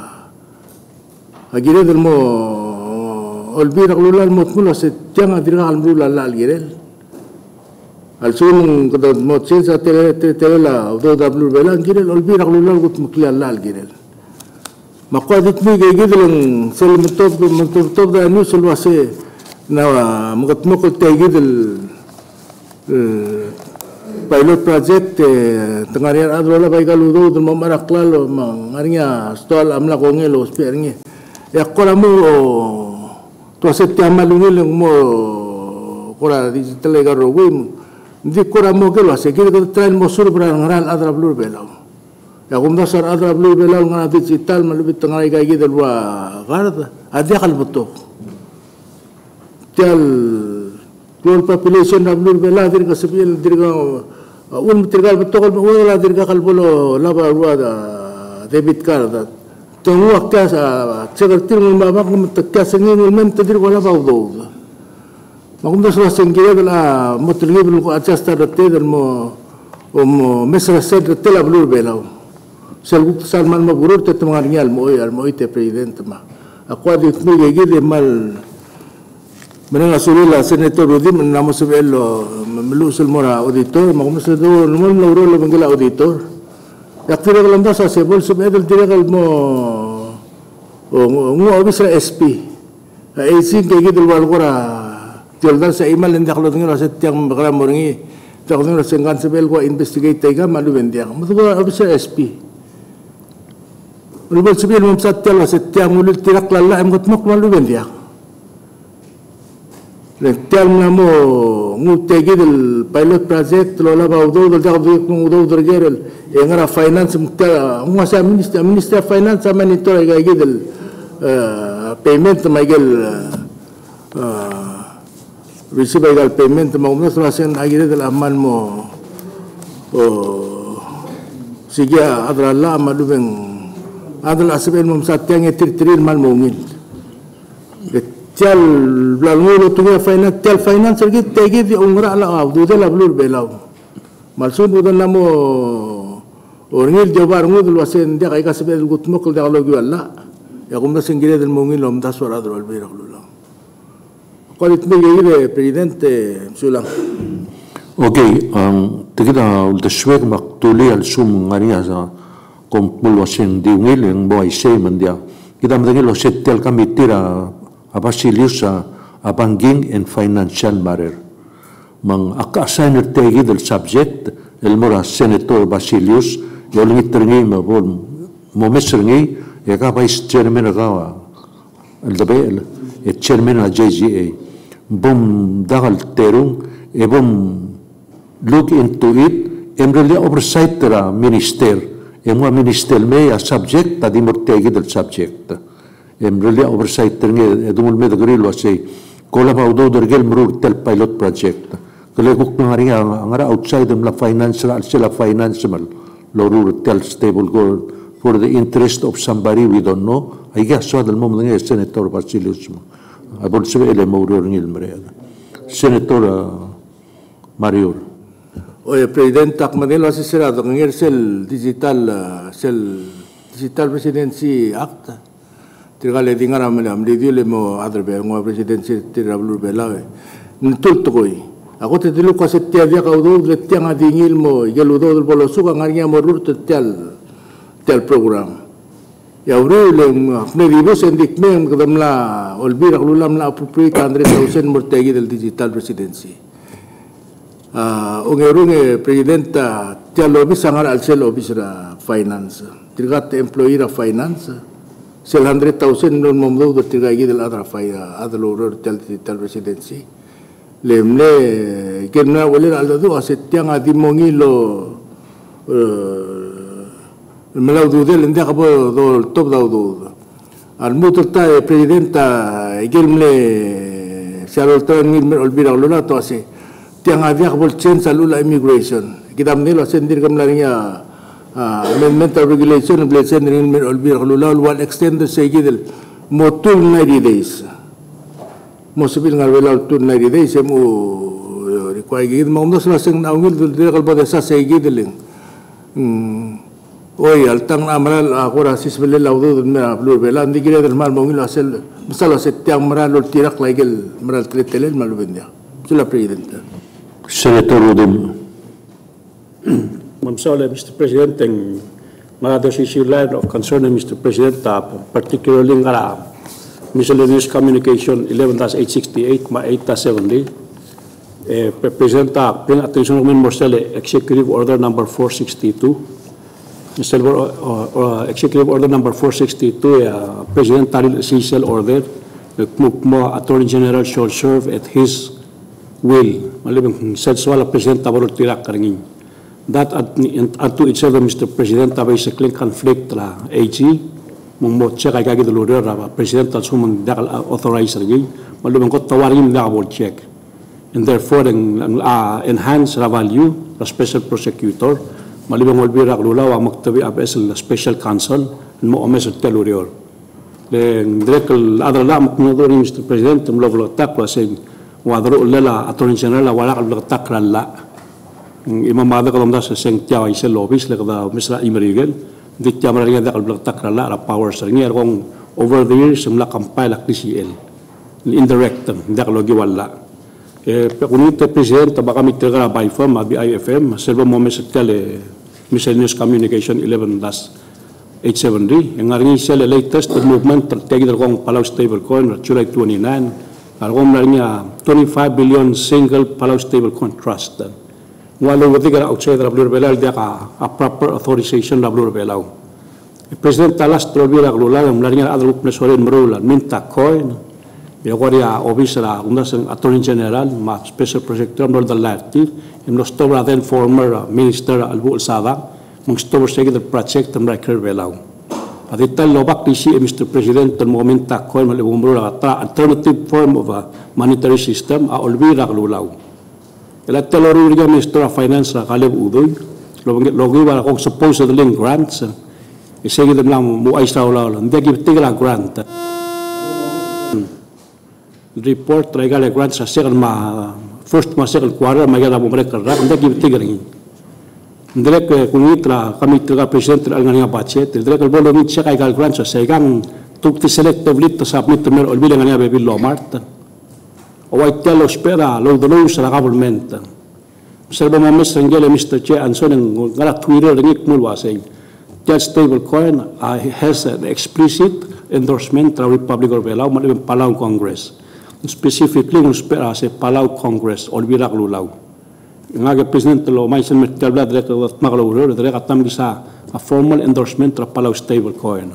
agire del mo olbira lulal mutmulo se tiang adira almula la girel. Al sun ko mo sense tretele la udo dablu bela girel olbira lulal gut mukli la girel. Makuadit ni gigidlang sel mutop da anu sulwase na mugatmukot gigidl pilot project tengarian adrola baigaludo dum maraklalo mangarnya stol amla kongelo spernya ya koramu to setya malungil mo kora digital garogum di koramu gelo segir ko train mo surbra ngaral adra blur belaw ya kum dasar adra blue belal ngana digital malubit tengah gagi dalwa garda adia kalbuto tel global population of blue belal dir kasbil dir ga tirgal betokol wala dir ga kalbolo laba wada debit card temu waktu sekertir mabak metekkas ngin mem tedir wala bawdo makum dasar senggira bela motrigi bel ko adjust teder mo mesra sed tel blue belal Salgut Salman magurur te temangarnya almoy te president ma. Aku ada itu gigi mal menengah sulila senator udim nama sebelo melusul mora auditor makum sedo normal lauro lo menggela auditor. Yak tira kalam dasa sebol sebel tira kal mo obisra SP. AC gigi del walgora tialdar sa imal ndak lo ngiro sa tiang bakala moringi. Tak ngiro sengkan sebel ko investigate tega malu bendiak. Mutu obisra SP. Rubel sebil memsat telah setiap mulut tidak lala emgot mok malu bendia. Tial namo ngutegi del pilot project lola baudo del dagdi ngudo dergerel engara finance mukta ngasa minister finance monitor gagi del payment magel receive egal payment maumna sulasen agire del aman mo sigia adralla malubeng adal asben mum satyang etirtiril mal mungin tial lalu tuh finance lagi tegi di umrah lah awdu de la blur belau malsun bukan namo orangil jabar ngud luasen dia kayak kasih bel gut mukul dia kalau jual ya kumda singgire del mungin lom das suara drol berak lula kalau itu begini presidente sulang okay kita udah swag maktuli al sum ngania sa kompul wasen diungil yang boy say mendia kita mendengar lo setel kami tira Basilius a banking and financial matter. Mang aka-assign tegi del subject el mora Senator Basilius yoling iterngi mabol momeserngi ya vice chairman gawa el dabel e chairman a JGA bom dagal terung e bom look into it emreli oversight tra minister emwa minister me a subject tadi mortegi del subject really oversight terngel edumul med grilo say kola ba udo dergel mrug tel pilot project kale kuk ngari ngara outside la financial sila financial lorur tel stable goal for the interest of somebody we don't know I guess so del moment ngi senator Basilius abol sebe ele mawror ngil mreada senator Mario oye president tak manelo asisirado ngir sel digital presidency act Tirgale dingara melam di le mo adrbe ngo presidency tirablu belawe ntul tokoi ako te dilu ko setia dia ka udo le tiang adingil mo geludo del bolosuka ngaria mo rur tel program ya uru le ne dibo sendik mem kadamla olbira lulam la appropriate 100,000 mortegi del digital presidency ungerunge presidenta tialo bisangar al sel obisra finance tirgat employee ra finance sel 100,000 non momdo do tiragi del adra faya adalor tel residency lemle kena wala aldo do asetiang adimongilo melau do del ndak bo do top do al muta presidenta gelmle sharol tan ngil olbira lola to ase tiang aviak bol chen salula immigration kidam nilo sendir gamlarinya amendment of regulation of blessed and olbir lula wal extend the segidel motul 90 days mosibil ngal wala tul 90 days mo require gid maumnos la seng naungil dul de kalba desa segidel oy altang amral akora sisbel laudo na blur bela ndigire del mal maungil asel misalo setiang maral tirak laigel maral tretelen malubendia sila presidente senator Rodem Mamsole, Mr. President, ang mga issue line of concern, Mr. President, particularly nga miscellaneous communication 11-868, ma-8-70. President, bring attention namin mo sa Executive Order number 462. Mr. Executive Order number 462, President Taril Cecil Order, mo Attorney General shall serve at his will. Malibang senswala President tabarot tirak karangin. That unto itself, Mr. President, basically conflict la AG, mo check ay kagid lorder President at sumang dakal authorize lagi, malumang ko tawarin na double check, and therefore enhance the value the special prosecutor, malibang walbira lula wa magtabi abes the special counsel, mo omes at telurior. Then direct other la maknodor Mr. President, mo lo takwa saying wadro lela Attorney General wala kal takra la. Imamada kalau mda seng tiaw isel lobis le kada misra imerigel di tiaw mara da kalbak takrala ra power seringi kong over the years mla kampay la KCL indirect da kalogi wala kunite president baka mitra by firm abi IFM servo mo mesel miscellaneous communication 11-870 yang ngaringi sel latest movement tagi dal kong Palau stablecoin July 29 kong ngaringi 25 billion single Palau stablecoin trust walau ketika outside Blur Belal dia a proper authorization Blur Belal. President talas terlebih dahulu yang melarinya ada lupa soal merulan minta coin Yagoria Obisra, Undasan Attorney General, ma Special Protector Nor Dalati, im Nostora then former Minister Albul Sada, Mungstor Segi the project and Record Velau. Adital Lobak Nisi, Mr. President, and Momenta Coin alternative form of a monetary system, a Olvira Lulau. Electoral Minister of Finance, Caleb Udoy, Logiva of supposedly grants, he said them now Muaisa, and they give Tigla grant. Report regale grants a second first second quarter magala bumreka and they give tigering. Direct kunitra kamitra president algania budget direct bolo mit check igal grants a segang took the selective lit to submit to mer olbilang ania be billo mart o white tell spera lo the news la government serba mames ngele Mr. Che anson ngara Twitter ngik mulwa saying that stable coin has an explicit endorsement of Republic of Palau malibang Palau Congress. Specifically, se Palau Congress, Olvira Lulau. Nga President lo may sin metal blood direct at magaluro direct atam gisa a formal endorsement of Palau stable coin.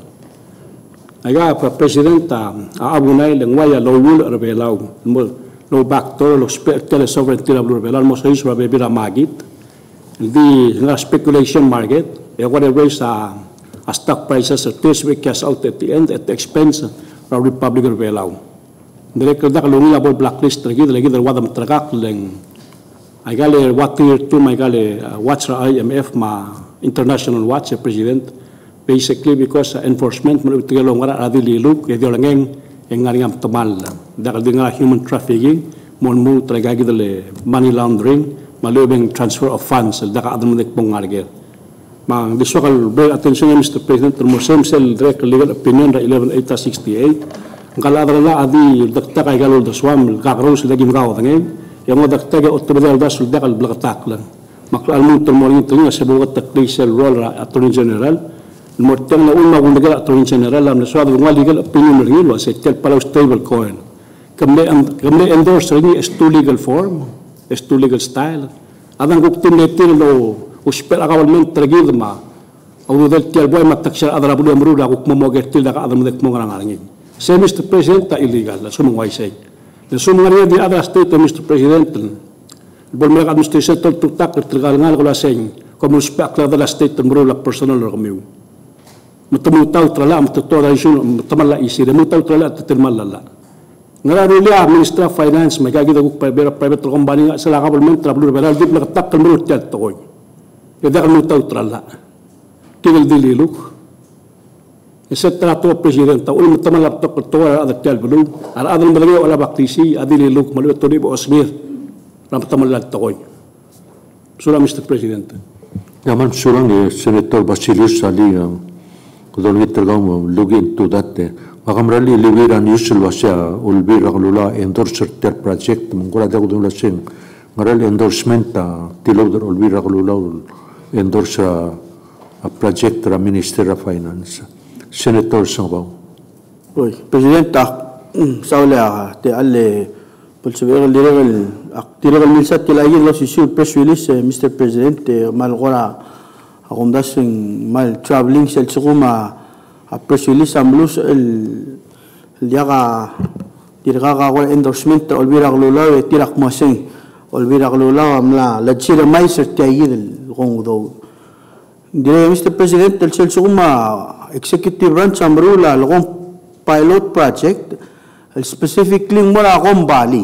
Aga President abunay lengwaya lo wul rebelau lo back to lo tele sovereignty of rebelau mo sa isra bebira magit. The speculation market, whatever is a stock prices at this week cash out at the end at the expense of Republic of Palau. Director da kalungi abo blacklist lagi wadam tragak leng ay gale what year 2 may gale watch IMF ma international watch president basically because enforcement mo tigalo ngara adililu kedio langeng engariam tamal da kalunga human trafficking mon mu tragagi dele money laundering malubeng transfer of funds da ka adum nek pongarge ma disokal bring attention Mr. President mo same cell direct legal opinion 11868 Kalau ada adi dakta kaya kalau daswam kakrus lagi meraw tangen, yang ada dakta kaya otomatis ada sudah kalau belakang lang. Maka almun termorin itu yang sebuah taktisel role Attorney General, mortem na ulma kung legal Attorney General am nasuado kung legal opinion real was tel Palau stable coin. Kami endorse ini is to legal form, is to legal style. Adang kuktin netil lo uspel akawalment tergid ma. Au del tel boy mataksar adara bulu amruda kuk momogertil dak adam dek mongarangangin. Say, Mr. President, that's illegal. That's what I say. The Somalia, the other state, Mr. President, the Bolmer administration told to tackle the Galanga saying, come respect the other state and rule of personal review. Mutamutau Tralam to Torajun, Tamala isi, the Mutau Trala to Termalala. Nararulia, Minister of Finance, Magagi, the private company, Sala government, Trablu, but I'll give like a tackle root that toy. The Mutau Trala. Kill the look. Setelah tu Presiden tahu ulun teman laptop ketua ada tel belum, ada lagi olah baktisi, ada leluk malu tu di bawah semir, ram teman laptop. Surah Mr. President. Yaman surah ni Senator Basilius Sali yang kalau kita tergolong login tu date, maka merali lewiran usul wasya ulbir aglula endorser ter project mengkora dah kudu lasing, merali endorsement tilau der ulbir aglula endorser project ra Minister of Finance. Senator Sangbaw. Oi, Presidenta, saula te alle polsevero legal milsat ke lagi los issue press release Mr. President malgora akomdasing mal traveling sel suguma press release amlus el yaga dirga ga endorsement olbira glula tirak masing olbira glula amla la chira mai certiayid gongo dire Mr. President el sel suguma executive branch amrula lagong pilot project specifically mula akong Bali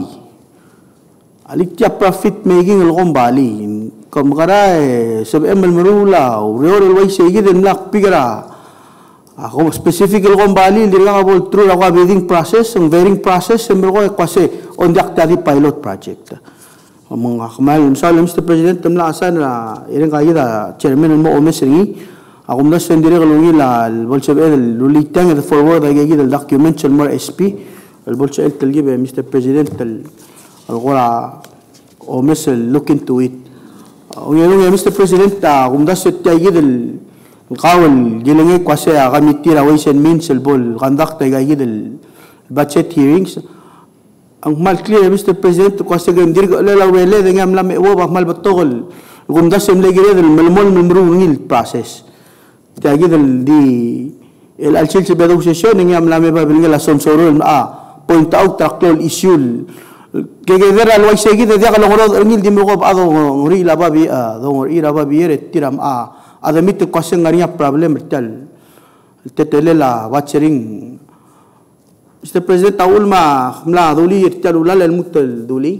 alikya profit making lagong Bali kamkara sab ML marula real way sige din lak pigara ako specific lagong Bali dila ka bol through ako bidding process ang vetting process sember ko kasi on the active pilot project mga kamal misal Mr. President tamla asan na iring kaya chairman mo omesri ako muna sendiri kalungi la bolsebe el lulitang el forward ay gigi del document el more SP el bolsebe el telgibe Mr. President el algora o mes el look into it yung Mr. President ako muna sendiri gigi del kawal gilingi kwase akamitira ways and means el bol conduct ay gigi del budget hearings ang mal clear Mr. President kwase gandir lalawele dengan lame wo bak mal batogol gumda semle gire del melmol memrungil process Tiagi del di el alchil se bedo session ngi am lame ba bilnga la som sorol point out taklol issue kegedera lo isegi de dia kalongoro ngil di mo ado ngori la babi do ngori la babi ere tiram ada mit ko sengaria problem tal tetele la watching Mr. President ulma mla duli tal ulal el mutal duli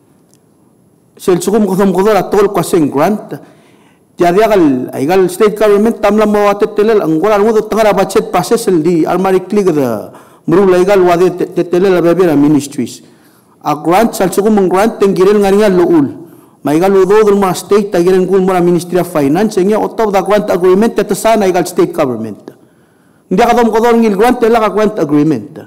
sel sukum khom khodor atol ko seng grant dia aigal state government tamla mo tetele angora mo tangara budget process di almari click the muru legal wade tetele la bebera ministries a grant sal sukum grant tengirel ngaringa loul maigal udo dul ma state tagiren kul mora ministry of finance ngia otop da grant agreement tetasana aigal state government ndia kadom kodor ngil grant tela grant agreement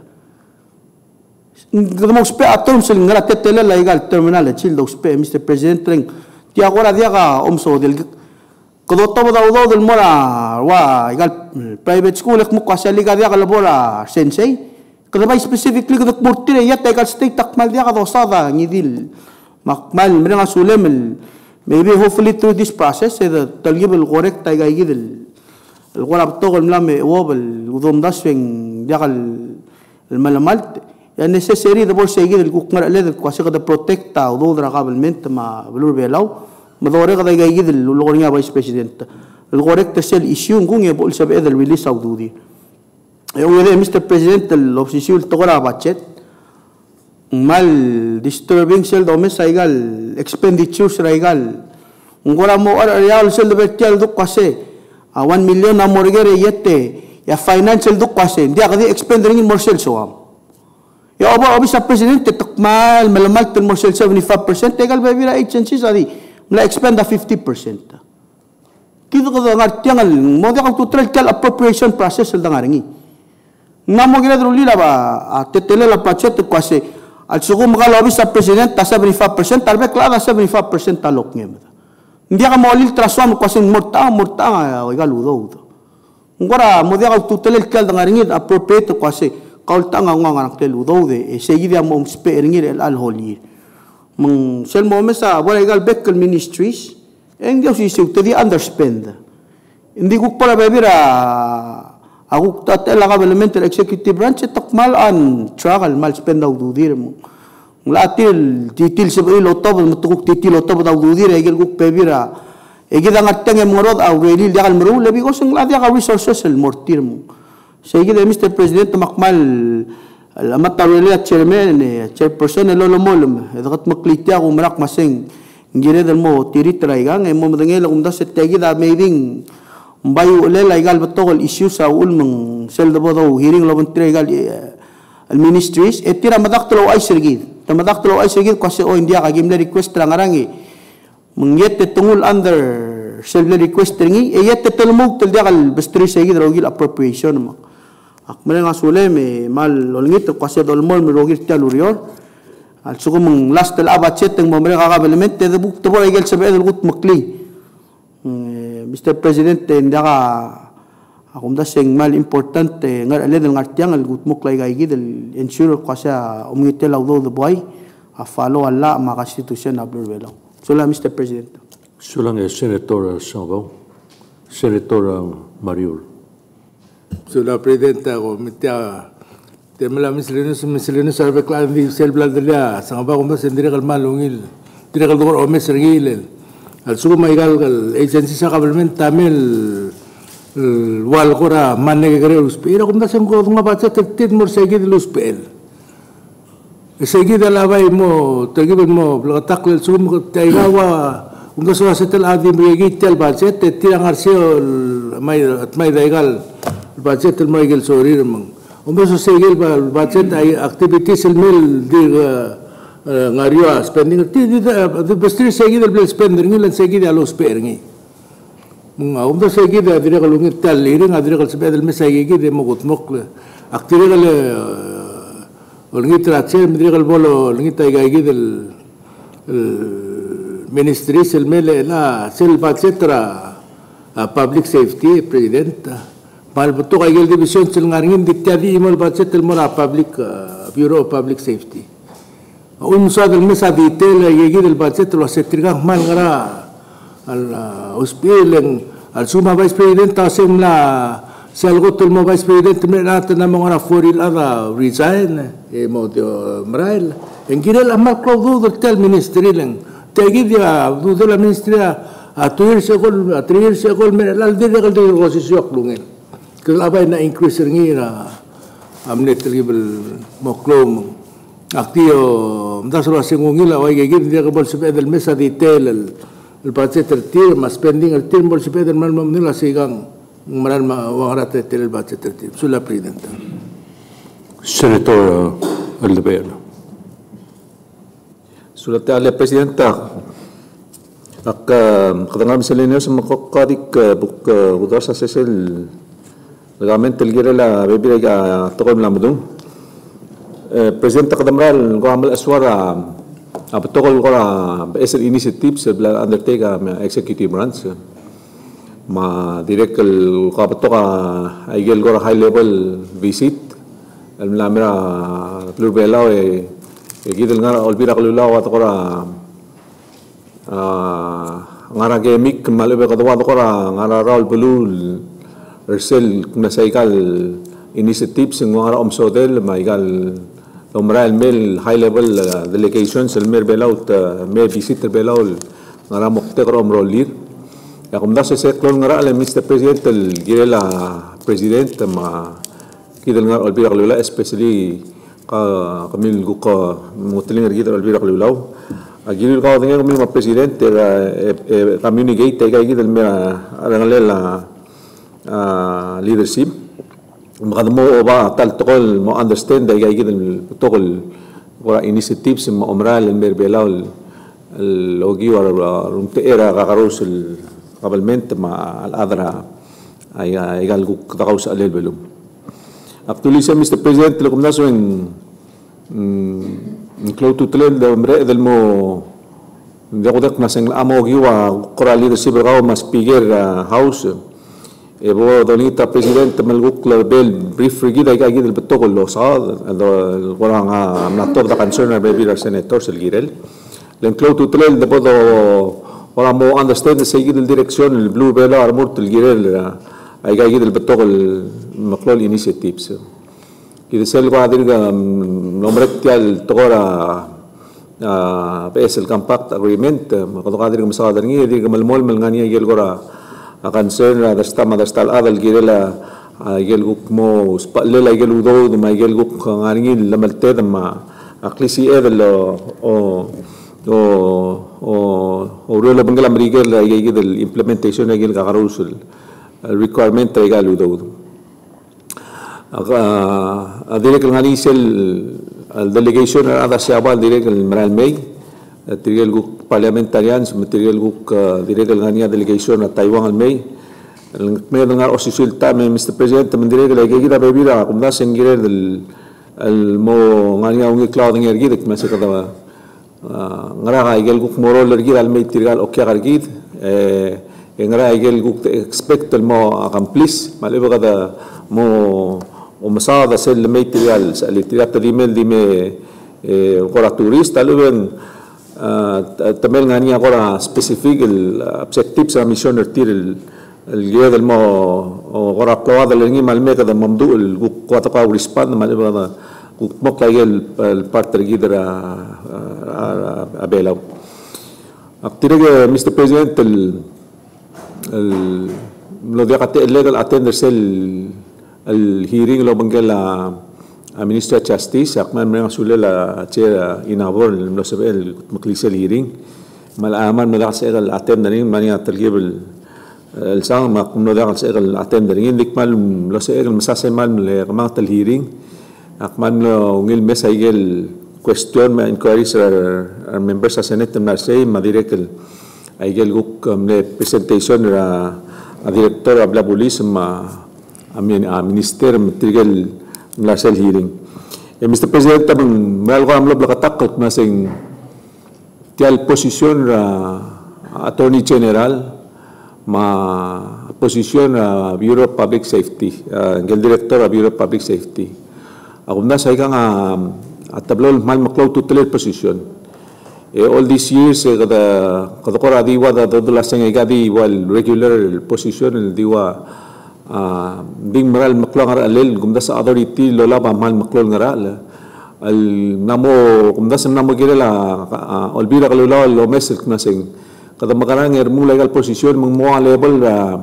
ngamo spe atom sel ngara tetele la aigal terminal chil do spe Mr. President ring ti agora dia ga omso del kodo tobo da udo dul mora wa aigal private school ek mukwa saliga dia ga labora sensei kada ba specifically kada murtire ya tagal state takmal dia kada osada ngidil makmal menga sulem maybe hopefully through this process the talgib al correct taiga gidil al qorab togol mlame wobel udom daswing dia kal al malamalt ya necessary the bol segid al kukmar aled kwasi kada protecta udo dra qabilment ma blur belaw madore kada gidil logornya vice president al correct sel issue ngung e bol sab edal release aududi Mr. President, el oficial togora budget mal disturbing sel domes aigal expenditures raigal ngora mo real sel de vertial du kwase 1 million na morgere yette ya financial du kwase dia kadi expending in morsel soam ya obisa president takmal malamal tel morsel 75% egal bebira agencies adi mla expend 50% kido ko ngartiangal mo dia ko total appropriation process sel dangaringi namo gina druli la ba tetele la budget kwase al sugo magalo bisa president ta 75% talbe klada 75% talok ngem ndia ka molil traswam kwase morta igal udo ngora mo dia ka tutele kal dangaringi appropriate kwase kaul tanga nganga tel udo de seguida mo speringir el al holi mong sel mo mesa wala igal bekkel ministries endio si se utedi underspend indi ko para bebira aku tatela government executive branch takmal an tragal mal spend daw dudir mo nglatil titil sebil otob mutuk titil otob daw dudir egel guk pebira egida ngateng morod aw relil dial mru lebi ko sing ladia ka resources el mortir mo segida Mr. President makmal amatarele chairman chairperson lolo molum edat maklitya ko marak masing ngire del mo tiritraigang mo madengel umda setegida meeting bayu lela igal batogol issue sa ulmang sel de bodo hearing lobon tregal al ministries etira madakto ay sergid tamadakto ay sergid kasi o india ka gimle request rangarangi mangyete tungul under sel request ringi eyete telmog tel dial bestri segid rogil appropriation mo akmale nga sule me mal olngit kasi dolmol me rogil talurior al sugum last tel abachet ng momre ka kablement te buk to boy gel sabe gut makli Mr. President, ndaka akum da seng mal importante ngar aled ngartiang al gutmuk lay gaigi del ensure kasi umitel audo the boy a follow alla ma constitution ablo velo. Sula Mr. President. Sulang Senator Sangao, Senator Mariul. Sula President ako mitya temela misleno sarbe klan di sel bladria sangaba kumba sendiri kalmal ungil tidak kaldur omes regil al sugo maigal kal agency sa government tamil wal kora manne gere uspira kumda sengko tunga baca tetit mur segi di uspel segi dalawai mo tegibin mo blagatak lel sugo taigawa kumda so setel adi megi tel baca tetirang arsio mai atmai daigal baca tel maigal sorir mang kumda so segi baca tai activities el mil di ngario spending the bestri segi del spending ngilan segi di alo spending mga umda segi di adire kalungit taliring adire kal sebedel mesagi di mogut mokle aktire kal olngit ratse midire kal bolo olngit ay gagi del ministry sel mele la sel patsetra public safety president mal betu kay gel division sel ngaringin dityadi imol patsetel mora public bureau of public safety unsad el mesa detail yegid el budget lo setriga mal gara al hospital al suma vice president asem la sa algotol mo Vice President natin na mga foril ada resign mo Marail en girel amal cloud do tel ministry lang tegi dia do la ministry a 2 years ago 3 years ago me lal dire kal de posisyon lungen kelabay na increase ngira amnet tribal mo klom actio mdasro singungila way gigid dia kabol sa pedal mesa detail el budget tertir mas spending el tiempo si pedal mal nila sigang maral mawarat el budget tertir sulla presidenta Senator Aldevel. Sulat ala presidenta ak kadangam seleniyo sa makakadik buk udar sa sesel legalmente el gira la bebida ga tokol lamudung presidenta kadamral ko amal aswara abtokol ko esel initiative sa undertake executive branch ma direct el kapatoka aigel ko high level visit el lamera plurbelao gidel nga olbira kalulaw at kora ngara gemik malebe kadwa kora ngara raul bulul ersel nasaikal initiatives ng ngara omsodel maigal umral mel high level delegations el mer belaut mer visitor belaul ngara mokte krom rolir ya kumda se seklon ngara le Mr. President el girela president ma gidel nga olbira kalulaw especially kami guka muteling ergi albira kalulaw agilil ka dengan kami ma presidente communicate kay gidel mera arangalela leadership makadmo ba tal tokol mo understand kay gidel tokol wala initiatives mo umral el merbelaw el logi wala rumte era kakaros el kabalment ma al adra ay igal guk kakaus alel belum. Actually, Mr. President, lo kumnaso en close to tlen de hombre del mo de kodak na seng amo giwa koral leadership raw mas piger house bo donita president malguk bel brief rigida kay del betokol lo sa wala nga natok da concern na baby senator sel girel len close to tlen de bodo wala mo understand sa gidel direction el blue bela armor tel girel ay kay gidel betokol maklol initiatives kida sel ko adir ga nomrek tial tokora PSL compact agreement makado kadir ga masakadar ngi dir ga malmol mal ngani gel gora concern dasta madastal adal girela gel guk mo spalela gel udo ma gel guk ngani lamalte ma aklisi edel o rola bangala marigel gel implementation gel ga karusul requirement regal udo direct ngani sel al delegation ada siapa direct el Maral May direct guk parliamentarians material guk direct ngani delegation at Taiwan al May may nga osisul ta Mr. President direct lagi kita bebira kumda sengire del el mo ngani ungi cloud ngir gidik masa kata ngara igel guk morol lergi al May tirgal okya gargid ngara igel guk expect el mo accomplish maliba kada mo ومساعدة سل الماتيريال الاتيات ديمل ديمه قرا توريست لبن تمل غانيا قرا سبيسيفيك الاوبجكتيفز ميشن رتير الجهاد المو قرا قواد اللي معلومات هذا ممدوء القوات قاو ريسباند مال هذا مقلا البارتر جيدر ابيلاو اكتيري مستر بريزيدنت لو ديقات الليجل اتندر سيل الهيرينج لو بنجلا Minister Justice akman mereka sudah la chair inabor lo sebel maklisel hearing malaman melakas egal attend dari mania tergibel el sang mak melakas egal attend dari indik mal lo sebel masase mal le kamat el hearing akman lo ngil mesa igel question ma inquiries are members of Senate na say madirekel igel guk le presentation ra director of la police ma minister material melasel hearing. Mr. President, tabang mahal ko ang loob lakatakot na sing tial posisyon na Attorney General ma posisyon na Bureau of Public Safety, ngel Director of Bureau of Public Safety. Ako na sa ikang tablol mahal maklaw tutuloy posisyon. All these years, kada ko radiwa da dodulas ng igadi wal regular posisyon diwa bing maral maklong ara alel gumda sa authority lola ba mal maklong ngara al namo gumda sa namo gira la olbira kalula lo mesel knasing kada makarang mulai kal posisyon mong mo level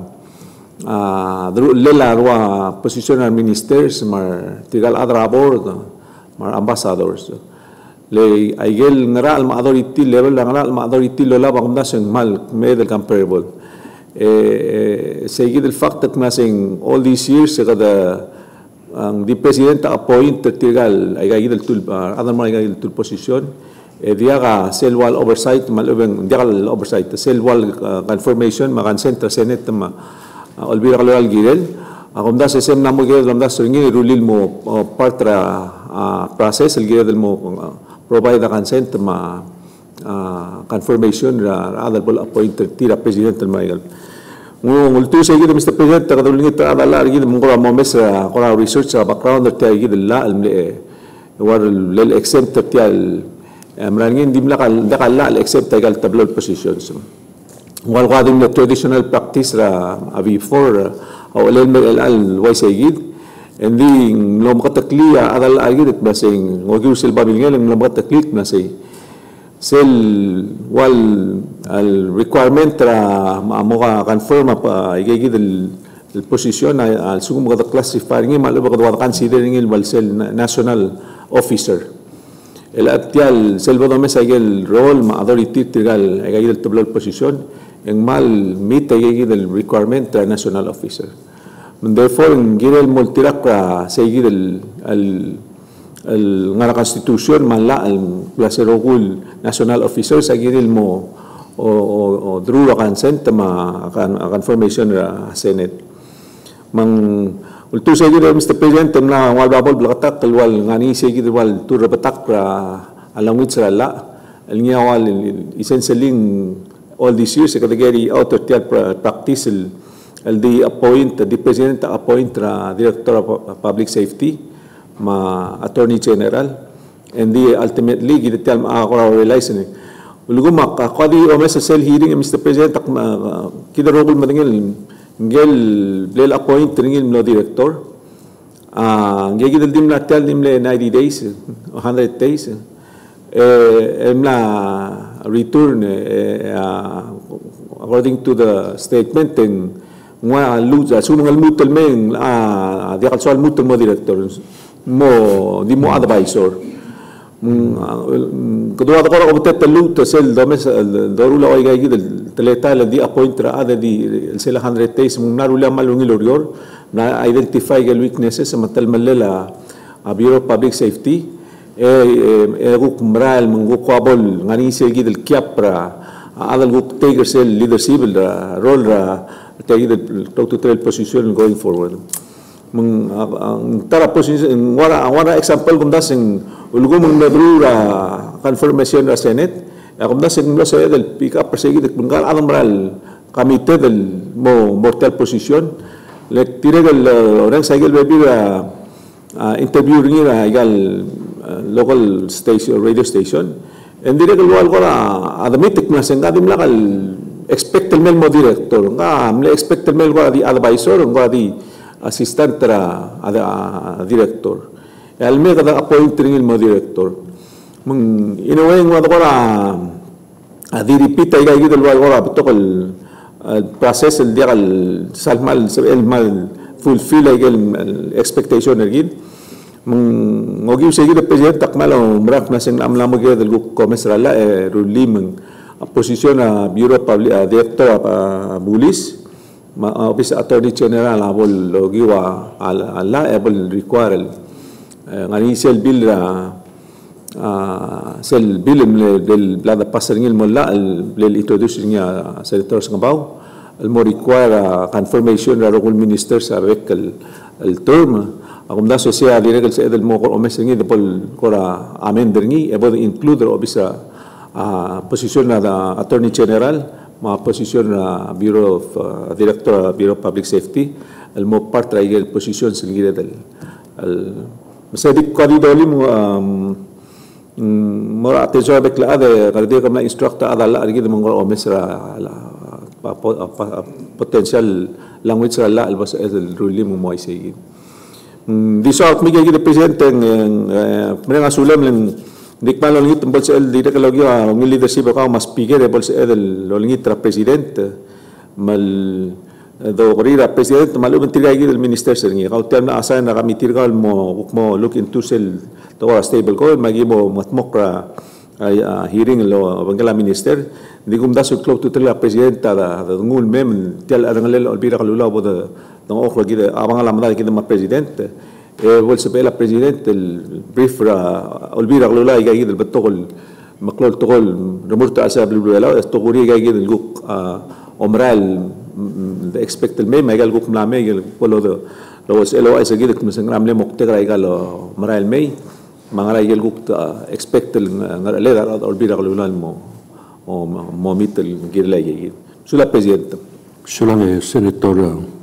lela rwa posisyon ng ministers mar tigal adra board mar ambassadors le aigel ngara al authority level ngara al authority lola ba gumda sa mal medel comparable seguid el fact that masing all these years kada ang di presidente appoint tigal ay gagid tul other mga gagid tul posisyon dia ka selwal oversight malubeng dia ka oversight selwal confirmation makan center senate ma olbira kalal gidel akom da sem namo gidel lam da sringi rulil mo partra process el gidel mo provide the consent ma confirmation other ball appointed tira presidente maigal ngultu sa gid Mr. President kadulingit adala gid mo ko mo mes ko research sa background ta gid la almle war lel exempt tial amrangin dimla kal dakala al exempt tigal tablo positions wal qadim la traditional practice ra before o lel al way sa gid and then lo makatakliya adala gid basing ngogiu silba bilngel lo makataklik na say sel wal al requirement ra mo ka confirm pa igigid el position al sugum ka classify ngi malo ba ka consider ngi wal sel national officer el atial sel bodo mes igel role ma authority tigal igigid el tablo position en mal meet igigid el requirement ra national officer therefore ngirel multirak ra sigid el ngara constitution mala al placerogul national officers agiril mo o drew a consent ma confirmation ra senate mang ultu sa gid Mr. President na wal babol blakatak kalwal ngani sa gid wal tur batak ra alangwit sa la el ngiawal essentially all these years category out of practice el di appoint the president appoint ra director of public safety ma attorney general and the ultimately gidetal ma realize ni ulgo makakadi o mes sel hearing Mr. President kidarogul madingel ngel lel appoint ringil no director ngegidel dim la tel dim le 90 days 100 days emla return according to the statement en nga luza sunungal mutul men dia kalsal mutul mo director mo di mo advisor kedua ko ko betet lut sel domes dorula ay gay gid teleta la di appoint ra ada di sel 100 days mong narula malungi lorior na identify gal weaknesses sa matal malala Bureau of Public Safety guk mral mong kwabol ngani sel gid el kiapra adal guk take sel leadership role ra take the total position going forward tara posisyon wara example kung dasing ulgo mong nadrura confirmation ra Senate kung dasing lo sa del pick up persegi de bungal adamral committee del mo mortal position le tiregal orang sagel baby interview ringi ra igal local station radio station and diregal wal ko ra admitik na sengadim lakal expect el mo director nga le expect el ko di advisor nga di assistant ra director alme kada appoint ringil mo director mong inaway ngwa ko ra di repeat ay gid alwal ko ra bitokal process el dial salmal el mal fulfill ay expectation ergid mong ngogi sige de president takmalo mrak na sing amlamo gid el komisrala ruli mong posisyon na Bureau of Public Director Bulis Office Attorney General abol logiwa ala able require ngani sel bill sel bill del blada pasangil mola el introduce niya Senator Sangabaw el mo require confirmation ra local minister sa el term akum da siya direct sa edel mo ko mesngi de pol kora amender ngi able include office posisyon na Attorney General ma posisyon na Bureau of Director Bureau of Public Safety el mo part ra el posisyon sa gilid del masadik kadidoli mo mora atensyon bekla de radio kam na instructor adala gid mo ngor omes ra potential language la albas el ruling mo ay sige diso ak migay gid presidente mereng asulam lang dikman lang it bol sa el dire kalogyo ang leadership ka mas pigere bol sa el lolingit tra presidente mal do korira presidente mal ubentigay gid el minister sergi ka utem na asan na kami tirgal mo look into sel to stable ko magimo matmokra hearing lo bangala minister di gum daso club tutela presidenta da ngul mem tel arangalel olbira kalula boda ng okra gid abang alam na gid ma presidente bol sa bela presidente el brief olbira kalula gid el betokol maklol tokol remurta asa blula esto guri gid el guk omral expect el mem magal guk mlame gid polo do lo elo ay gid kum sangram le mokte gra igalo maral mei mangaray gil guk expect el ngaralera olbira kalula mo o momit el girlay gid sula presidente sula senator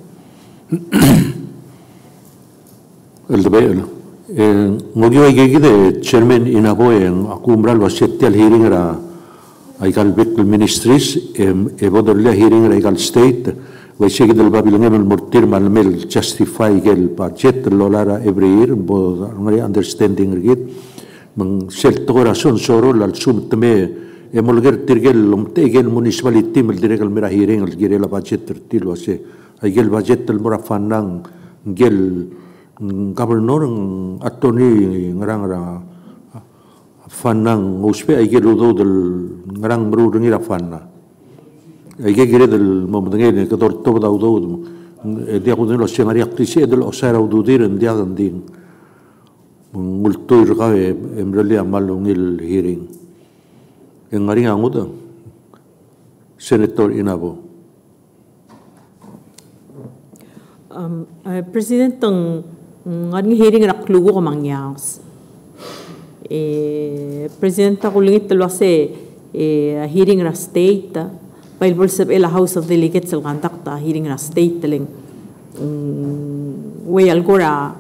el debel ngogyo ay gid chairman inaboy ang akumbral waset tel hearing ra ay gal bit ministries bodorla hearing ra gal state way sig del babilon el mortir malmel justify gel budget lolara every year bo ngari understanding gid mang sel corazon soro lal sum teme emolger tirgel lomtegel municipality mel diregal mira hearing el girela budget tertil wase ay gel budget el mura fanang gel governor attorney ngarang fanang uspe ay gel do del ngarang bru ngira fanna ay gel del momdengel que dor to da do dia ko lo scenario actrice del osara do dir en dia din multo irgawe emreli amalung il hearing yang ngari anguda senator inabo president ng ngari hearing rak lugo ko mangyaos president ko lingit talwase hearing ra state while bolsab ela house of delegates al conducta hearing ra state teling way algora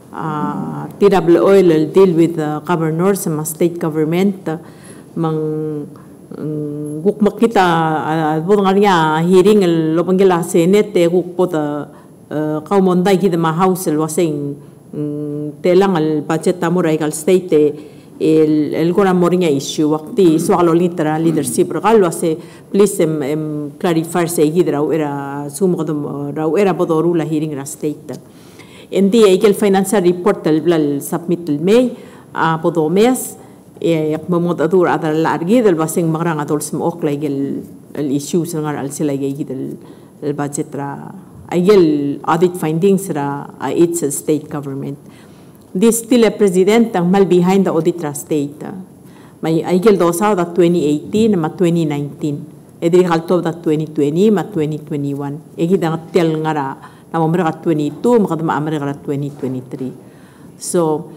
TWOL will deal with the governors and state government mang guk makita bod ngariya hearing lo panggila senate guk pod kaumonday gid ma house el wasing telang al budget tamuray kal state el gora moringa issue wakti swalo literal leadership gal wase please clarify se gid raw era sumodom raw era bodoru la hearing ra state endi el financial report el submit el may bodo mes yak mamod adur adar largi del basing magrang adol sum oklay el issues ngar al sila gid el budget ra ayel audit findings ra it's a state government this still a president ang mal behind the audit ra state may ayel dosa da 2018 ma 2019 edri halto da 2020 ma 2021 egi da tel ngara na mamra 22 makadama amra 2023 so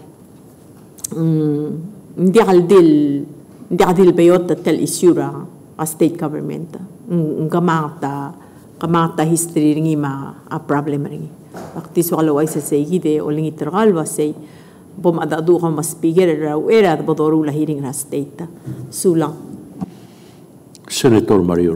hindi kadil bayot tel issue ra a state government kamata history ringi ma a problem ringi akti so kalaway sa segide o lingi tergal wasay bom adadu ka mas bigger ra era bodoru la hearing ra state sulang senator Marior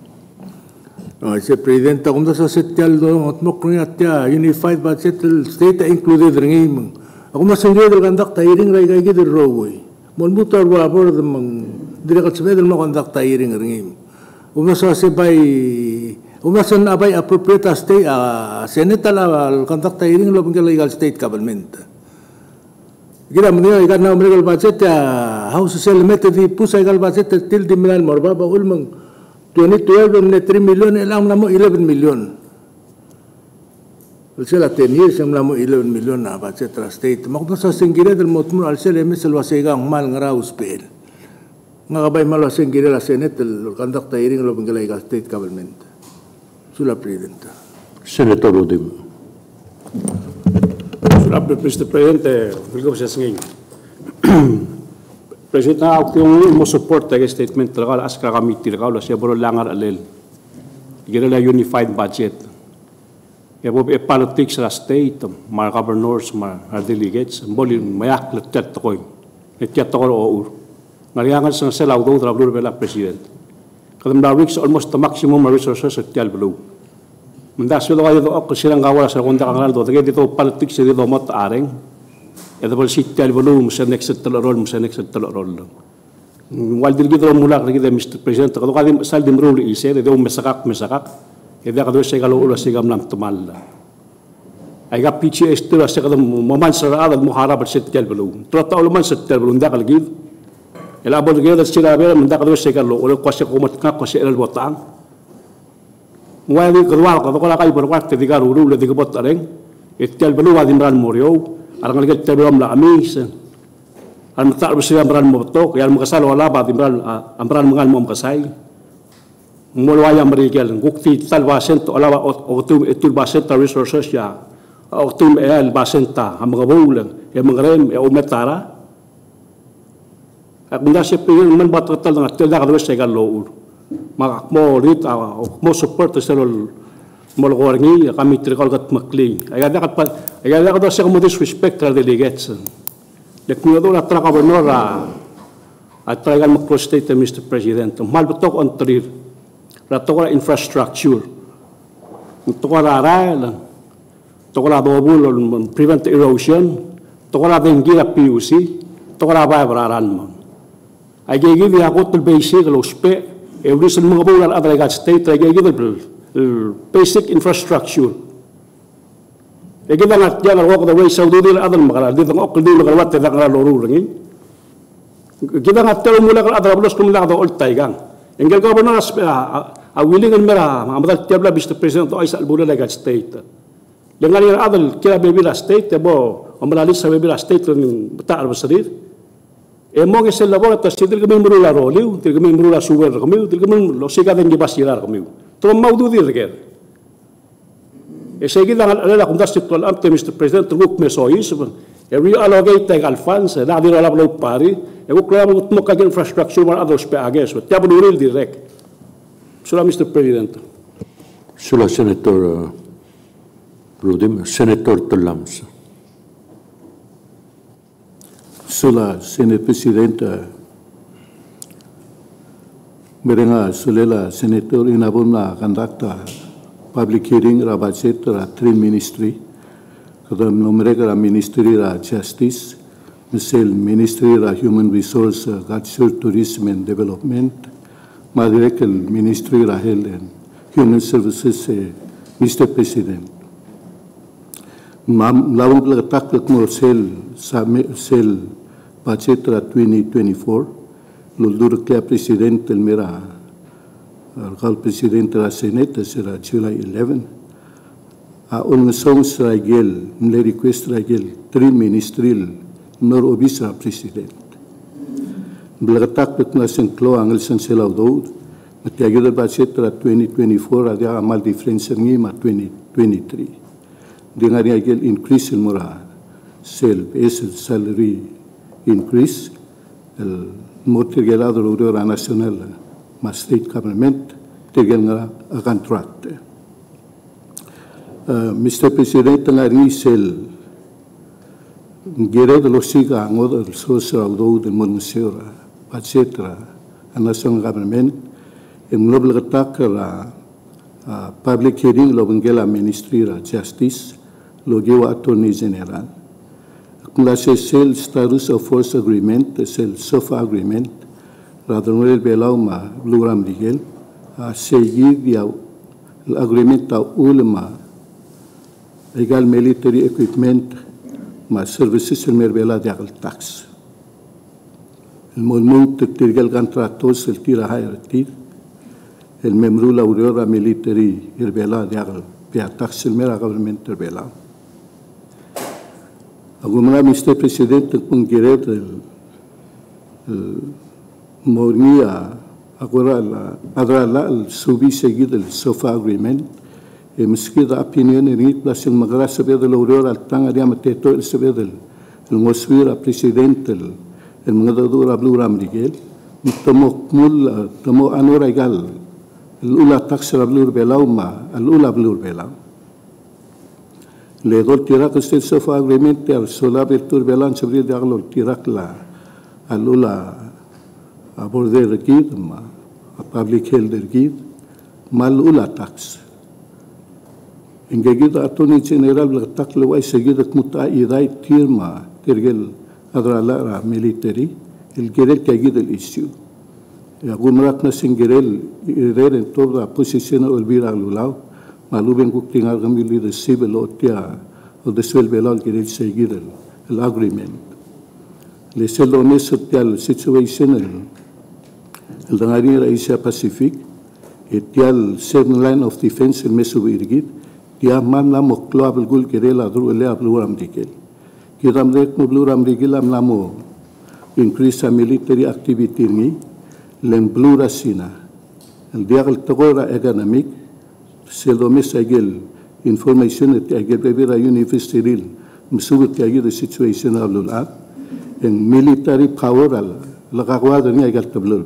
si president kung sa setyal do mokri atya unified budget state included ringi ako masangge del conduct hearing ra gay gid rowoy mon butar wa bor mang dire ka tsme del mo conduct hearing ringi umasa se bay umasan abay appropriate state senate la conduct hearing lo bangla legal state government gira mo ni na legal budget house settlement di pusa legal budget till di milan morba ba ulmang 2012 ne 3 million elang namo 11 million sila 10 years ang namo 11 million na budget tra state makdo sa singire del motmo al sel ms lo segang mal nga hospital nga kabay malo singire la senate lo conduct hearing lo bangla legal state government sula president senator Udim sula Mr. Presidente wilgo sa singing President na ako mo support tag statement talaga as ka committee talaga siya bro langar alel gira unified budget ya bo politics sa state mga governors mga delegates boli mayak letet ko o ngariangan sa selaw do tra bela president Kadang dah reach almost the maximum resources at tial below. Mendas sudah kaya tu aku silang kawal sa kontak ang lalo. Tapi dito politik sa dito mat areng. Ito pala si tial below musa next telurol musa next telurol. Wal dir gitu mulak lagi deh Mr. President. Kalau kali sal dimrul ise dito mesakak. Kita kadang saya kalau ulas sigam nam temal. Ayah PCS tu rasa kadang momen serada muharab sa tial below. Terus tahu luman sa tial below dah lagi. Ela abol gaya sila bela mendak kadang saya kalau ulas kuasa kumat ngak kuasa elal botang. Muali keluar kalau kayu berwak ketika ruru le tiga bot areng. Tial below adimran morio. Arang lagi tial below la amis. Ang tak bersih amran motok, yang makasal wala ba amran mengal mo makasay. Mulwaya merigel, gukti tal basen to alawa otum etul basen ta resources ya. Otum el basen ta ang mga bulang, yang mengrem ya umetara. Ak munda siya pingin man batal ng atil da kadwas sa galo. Mo rit mo support sa lol mo lorngi kami trikol kat makling. Ay da kat sa mo disrespect ra delegates. Leknya tu natra gobernador at talagang mag-prostate Mr. President. Malbatok on trir. Ratok infrastructure. Tok rail. Tok dobul prevent erosion. Tok dengue PUC. Tok bayaran mo. Ay gigi di ako tul basic lo spe. Every sin mga bulan at talaga state ay gigi basic infrastructure. Kita nak jangan walk the way Saudi ni ada makala di tengok keldi makala tidak ada lorur lagi. Kita nak terus mula kalau ada belus kumula ada old taigang. Engkau kau benar willing and merah. Amat tiaplah Mr. President tu Aisyah Al-Bula lagi state. Dengan yang ada kira bebila state, tebo amalalis sa bebila state yang betar berserir. Emong esel labor atas sitil kami merula roliu, til kami merula suwer kami, til kami losika dengan basirar kami. Terus mau tu dir ker. Saya kita adalah kumdas situal amte Mr. President tunggu mesois, reallocate tayong funds, na di ralap lo pari, kaya mo kagin infrastructure man others pe ages, tiap nuril direct. Sula Mr. President. Sula Senator Rudim, Senator Tolams. Sula Senate President merenga sulela Senator inabon na kandakta public hearing ra budget ra three ministry kada mereka ra ministry ra justice misal ministry ra human resource culture tourism and development madrekal ministry ra health and human services Mr. President lawang plagatak mo sel budget ra 2024 luldur kaya president el mera al presidente de la Senate será July 11. Un song stragel, me request stragel, three ministerial, nor obisa president. Blagatak pek na sengklo angel senselau do, matiagil budget tra 2024 ada amal difference ngi ma 2023. Dengar agel increase el mora sel salary increase el motigelado lo nacional. Ma state government tigil nga contract. Mr. President, ngari sel gire de losiga ngod el social do de monusera, etc. A national government en global attack la public hearing lo bengela ministry of justice lo gewa attorney general. Klase sel status of force agreement, sel SOFA agreement rather than belau ma luram digel segi dia agreement ta ulma legal military equipment ma services el merbela diagal tax el monmut tirgal contratos el tira hayratir el memru la aurora military herbela diagal pia tax el mera government herbela agumna Mr. President kung giret el mornia agora la subi seguido el SOFA agreement meski da opinion ni plus yung magara sabi del aurora al tanga dia mateto el sabi del ngoswira president el mga dodora bluram digel tomo anora igal el ula taxa blur belau ma el ula blur belau le dol tirak el SOFA agreement al sola bertur belan sabi dia al tirak la al ula a border aquí ma public health ergid mal ula tax ingegid attorney general tak lewai segid muta idai tirma tergel adrala military el gerel kagid el issue ya gumrak na singgerel ireren toda position olbira lulau maluben kuktingal gamili de civil otia o de suel belal gerel segid el agreement le selones social situation el dangari la Asia Pacific etial seven line of defense el mesu irgid dia man la moklo abel gul gerel adru le abluram dikel kiram rek mobluram dikel am lamo increase military activity ni len blura sina el dia el togora economic selomes agel information et agel bebera university mesubut agel the situation ablul en military power la gagwada ni agel tablul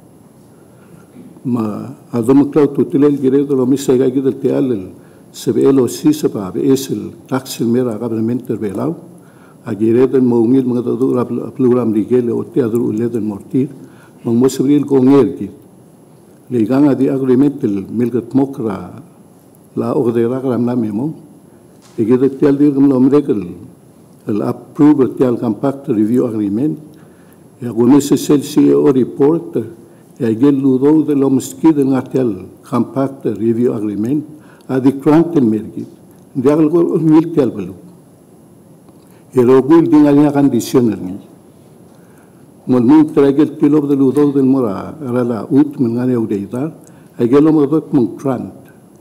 ma adom cloud tutilel giredo lo misa agel del teal sebelo sisaba es el tax mera government belau agiredo moungil mga do apluram digel o teadru leden mortir mang mosubril kongergi leganga di agreement el milgat mokra la ordera gram na memo egede tial dir gum lomrekel el approve tial compact review agreement ya gonese sel CEO report ya gel ludo de lomski de ngatial compact review agreement adi kranten mergi dial gol mil tial belu erogul dingalnya conditioner ni mulmul tragel kilo de ludo del mora rala ut mengane udeita agelo modot mung trant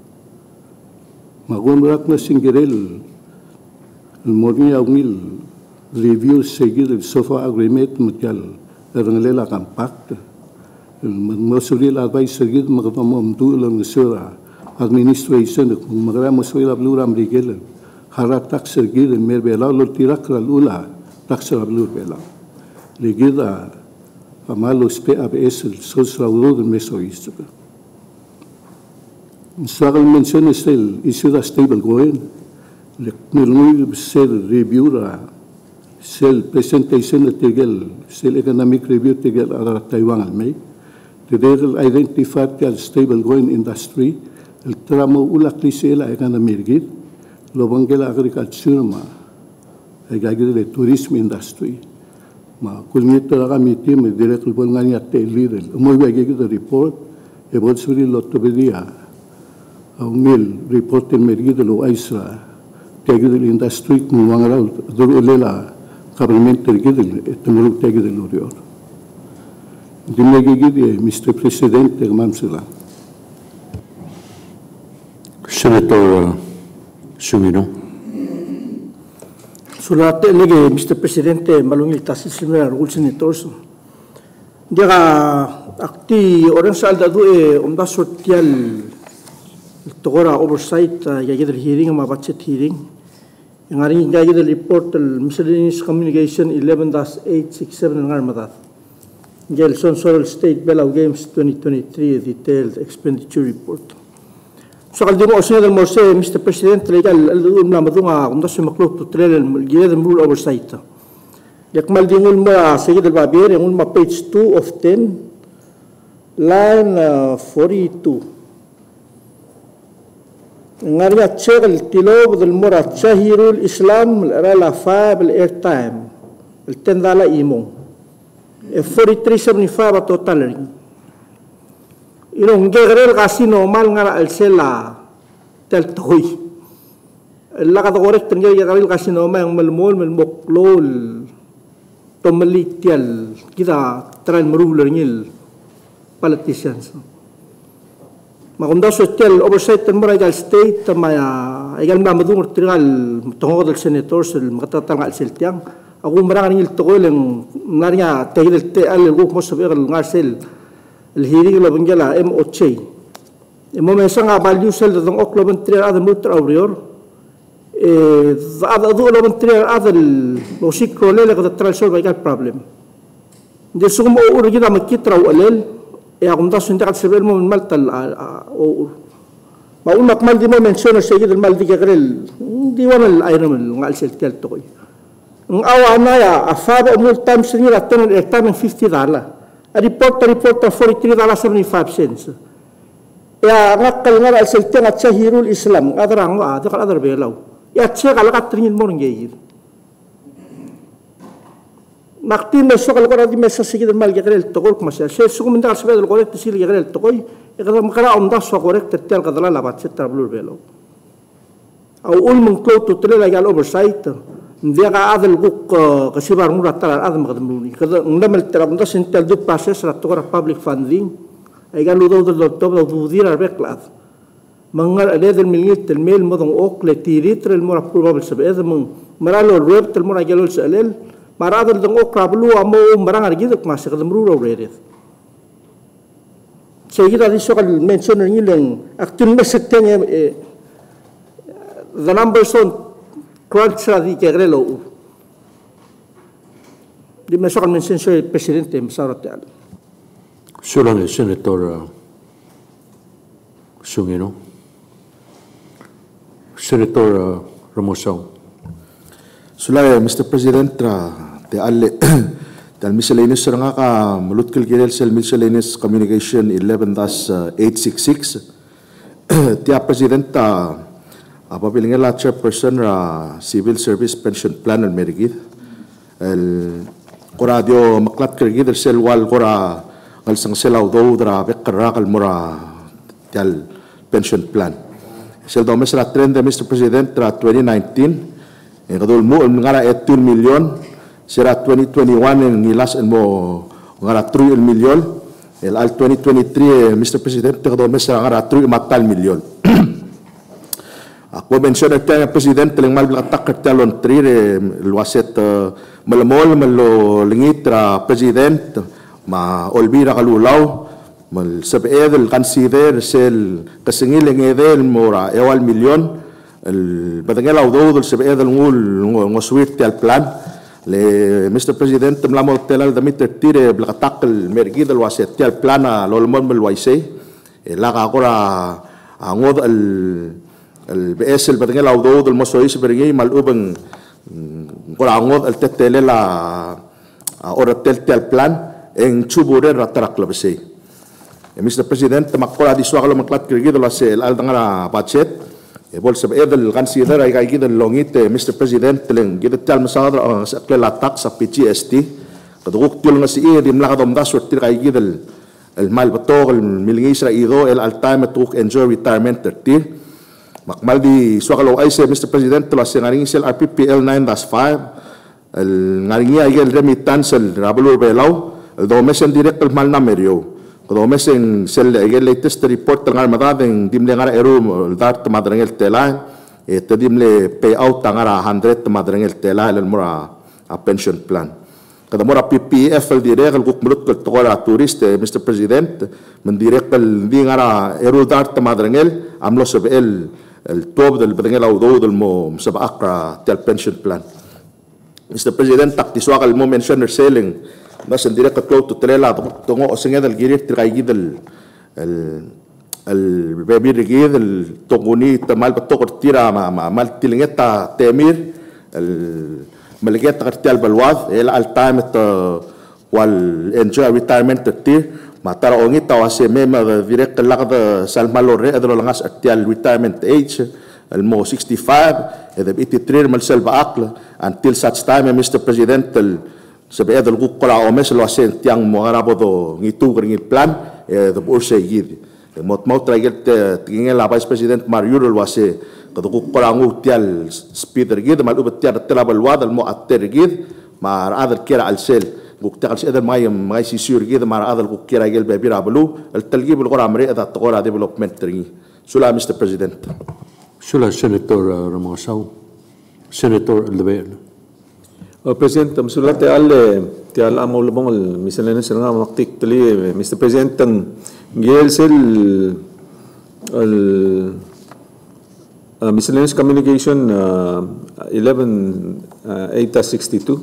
magumrak na singgerel el morni aungil review seguir el sofa agreement mutial ernglela compact el mosul advice seguir magdamom tu lang sura administration magra mosul ablur amrigel harat tax seguir el merbela lo tirak lula tax ablur bela legida amalo spe abs el social road mesoist Sagal mention still issue the stable going le nilui sel review ra sel presentation tegel sel economic review tegel ada Taiwan almei tegel identify the stable going industry el tramo ula clisela economic git lo bangela agriculture ma egagide le tourism industry ma kulmita ra mitim direct bol ngani atte leader mo egagide report e bol suri lottobedia aungil report el mergide lo aisra tegid el industry muangara dolela government tegid el tumuluk tegid el orior dimegid Mr. President mamsela Senator Sumino Sulate lege Mr. President malungil tasis simera rule senators dia akti orang salda du omda social togora oversight yagid hearing ma budget hearing yang hari ini yagid report miscellaneous communication 11-867 ngarmadat Gelson Soil State Belau Games 2023 detailed expenditure report so kaldi mo osnya del morse Mr. President legal na madunga unda sumaklot to trail yagid rule oversight yakmal dingul ma sigid al babir yung ma page 2 of 10 line 42 Ngaria cegel tilo del mora cahirul Islam rala fab el airtime el tendala imong 4375 total inong gerel kasino mal ngara el sela tel toy la ka correct ngel gerel kasino ma yang melmol melmoklol tomelitial kita tran meruler ngil politicians Magunda social oversight tan maragal state tamaya egal ma madung trigal tongod del senators el matatal ngal seltiang aku marang ngil togol ang narnya tegel te al group mo saber ngal sel el hearing lo bangela M8 mo mesa nga value sel dong oklo ben trial ad mutra aurior ada do lo ben trial ad el musik krole la trial solve egal problem de sum o urgida makitra walel aku mtas untuk sebenarnya mau maltal mau nak mal di moment sana saya jadi mal di kerel di mana airnya ngal seltial toy ang awa na ya afaba umul time sini ratan $50 A report $43.75. Ya ngakal ngara selten atsa hirul Islam adrang wa adakal adar belau. Ya tse kala katringin mo ngeyir. Naktin na so kala kora di mesa sigid mal yagrel tokol kmasya. Se sukum ndal sebedal korek tisil yagrel tokoy. Ikadar makara onda so korek tertel kadala labat setra blur belau. Au ul mengklo to tele lagal oversight. Dia ka adal guk kasibar murat tala adam kadamluni. Kada ndamel tera onda sentel du process ratokora public funding. Ay galo do do dir arbeklat mangal ade del milnit del mel modon okle tiritr el mora probable sabe ed mong maralo rep del mora galo salel maradel dong okra blu amo marang argiduk mas kadamru ro redet seguida diso kal mention ni leng aktun meseteng the numbers on crunch di kegrelo di meso kal mention so presidente msarote Sulan el Senator Sungino. Senator Ramosao. Sulay, Mr. President, te alle dal miscellaneous nga ka mulut kilgirel sel miscellaneous communication 11-866 tia President papilingan la chairperson civil service pension plan al merigid el koradio maklat kilgirel sel wal kora al sang selaw do dra bekra kal mura tal pension plan sel do mesra trend Mr. President tra 2019 kadul mo ngara 2 million sera 2021 ngilas mo ngara 3 million el al 2023 Mr. President kadul mesra ngara 3 matal million ako mention ete President leng mal blatak talon 3 luaset malamol malo lingitra President ma olbira kalulaw mal sabedel consider sel kasingileng edel mora ewal milyon el badangelaw do sabedel ngul ngoswit al plan le Mr. President mlamo telal damit tire blakatak el mergid el waset al plan lolmon mel waise la akora angod el BS el badangelaw do el mosois bergi mal ubang kora angod el tetele la ora tel plan en chubure ratarak labese Mr. President makora di swakalo maklat kirgid la sel al dangara budget bol sab edel consider ay gid longit Mr. President leng gid tal masadra sa latak sa PGST kaduk tul nga si dim la kadom das wet kay gid el mal batog el milingis ra ido el al time to enjoy retirement 30 makmal di swakalo ay se Mr. President la sengaring sel RPPL 9-5 el ngaring ay gel remittance el rabulur belaw do mesen direct al mal namerio do mesen sel el latest report ng armada ng dimle ngara eru dar tamadreng el tela te dimle payout ngara 100 tamadreng el tela el mura a pension plan kada mura PPF el direct al gukmulut kal tokola turiste Mr. President men direct al di ngara eru dar tamadreng el amlo sab el top del badengel au del mo sab akra tel pension plan Mr. President taktiswa kal mo mention selling bas en direct close to trela tongo osenged el girit traigid el baby rigid el tonguni tamal patokor tira mal tilingeta temir el malget kartial balwad el al time wal enjoy retirement tir matara ongita wase mema direct lagda salmalore adro langas artial retirement age el mo 65 ed 83 mal selba akla until such time Mr. President sabi edel gukala o mes lo asen tiang mo arabo do ngitu ngil plan do burse yid mot traget tingel la Vice President Mario lo ase kadu gukala ngutial speeder gid mal ubet tiar telabal wad mo atter gid mar adal kira al sel guktal edel may sisur gid mar adal gukira gel be birablu el talgib al qoramri eda tqora development tringi sula Mr. President sula Senator Ramosao Senator Aldebel President, masulat te al amo lebong el misalnya serang maktik tali Mr. President tang gel sel el miscellaneous communication 11-862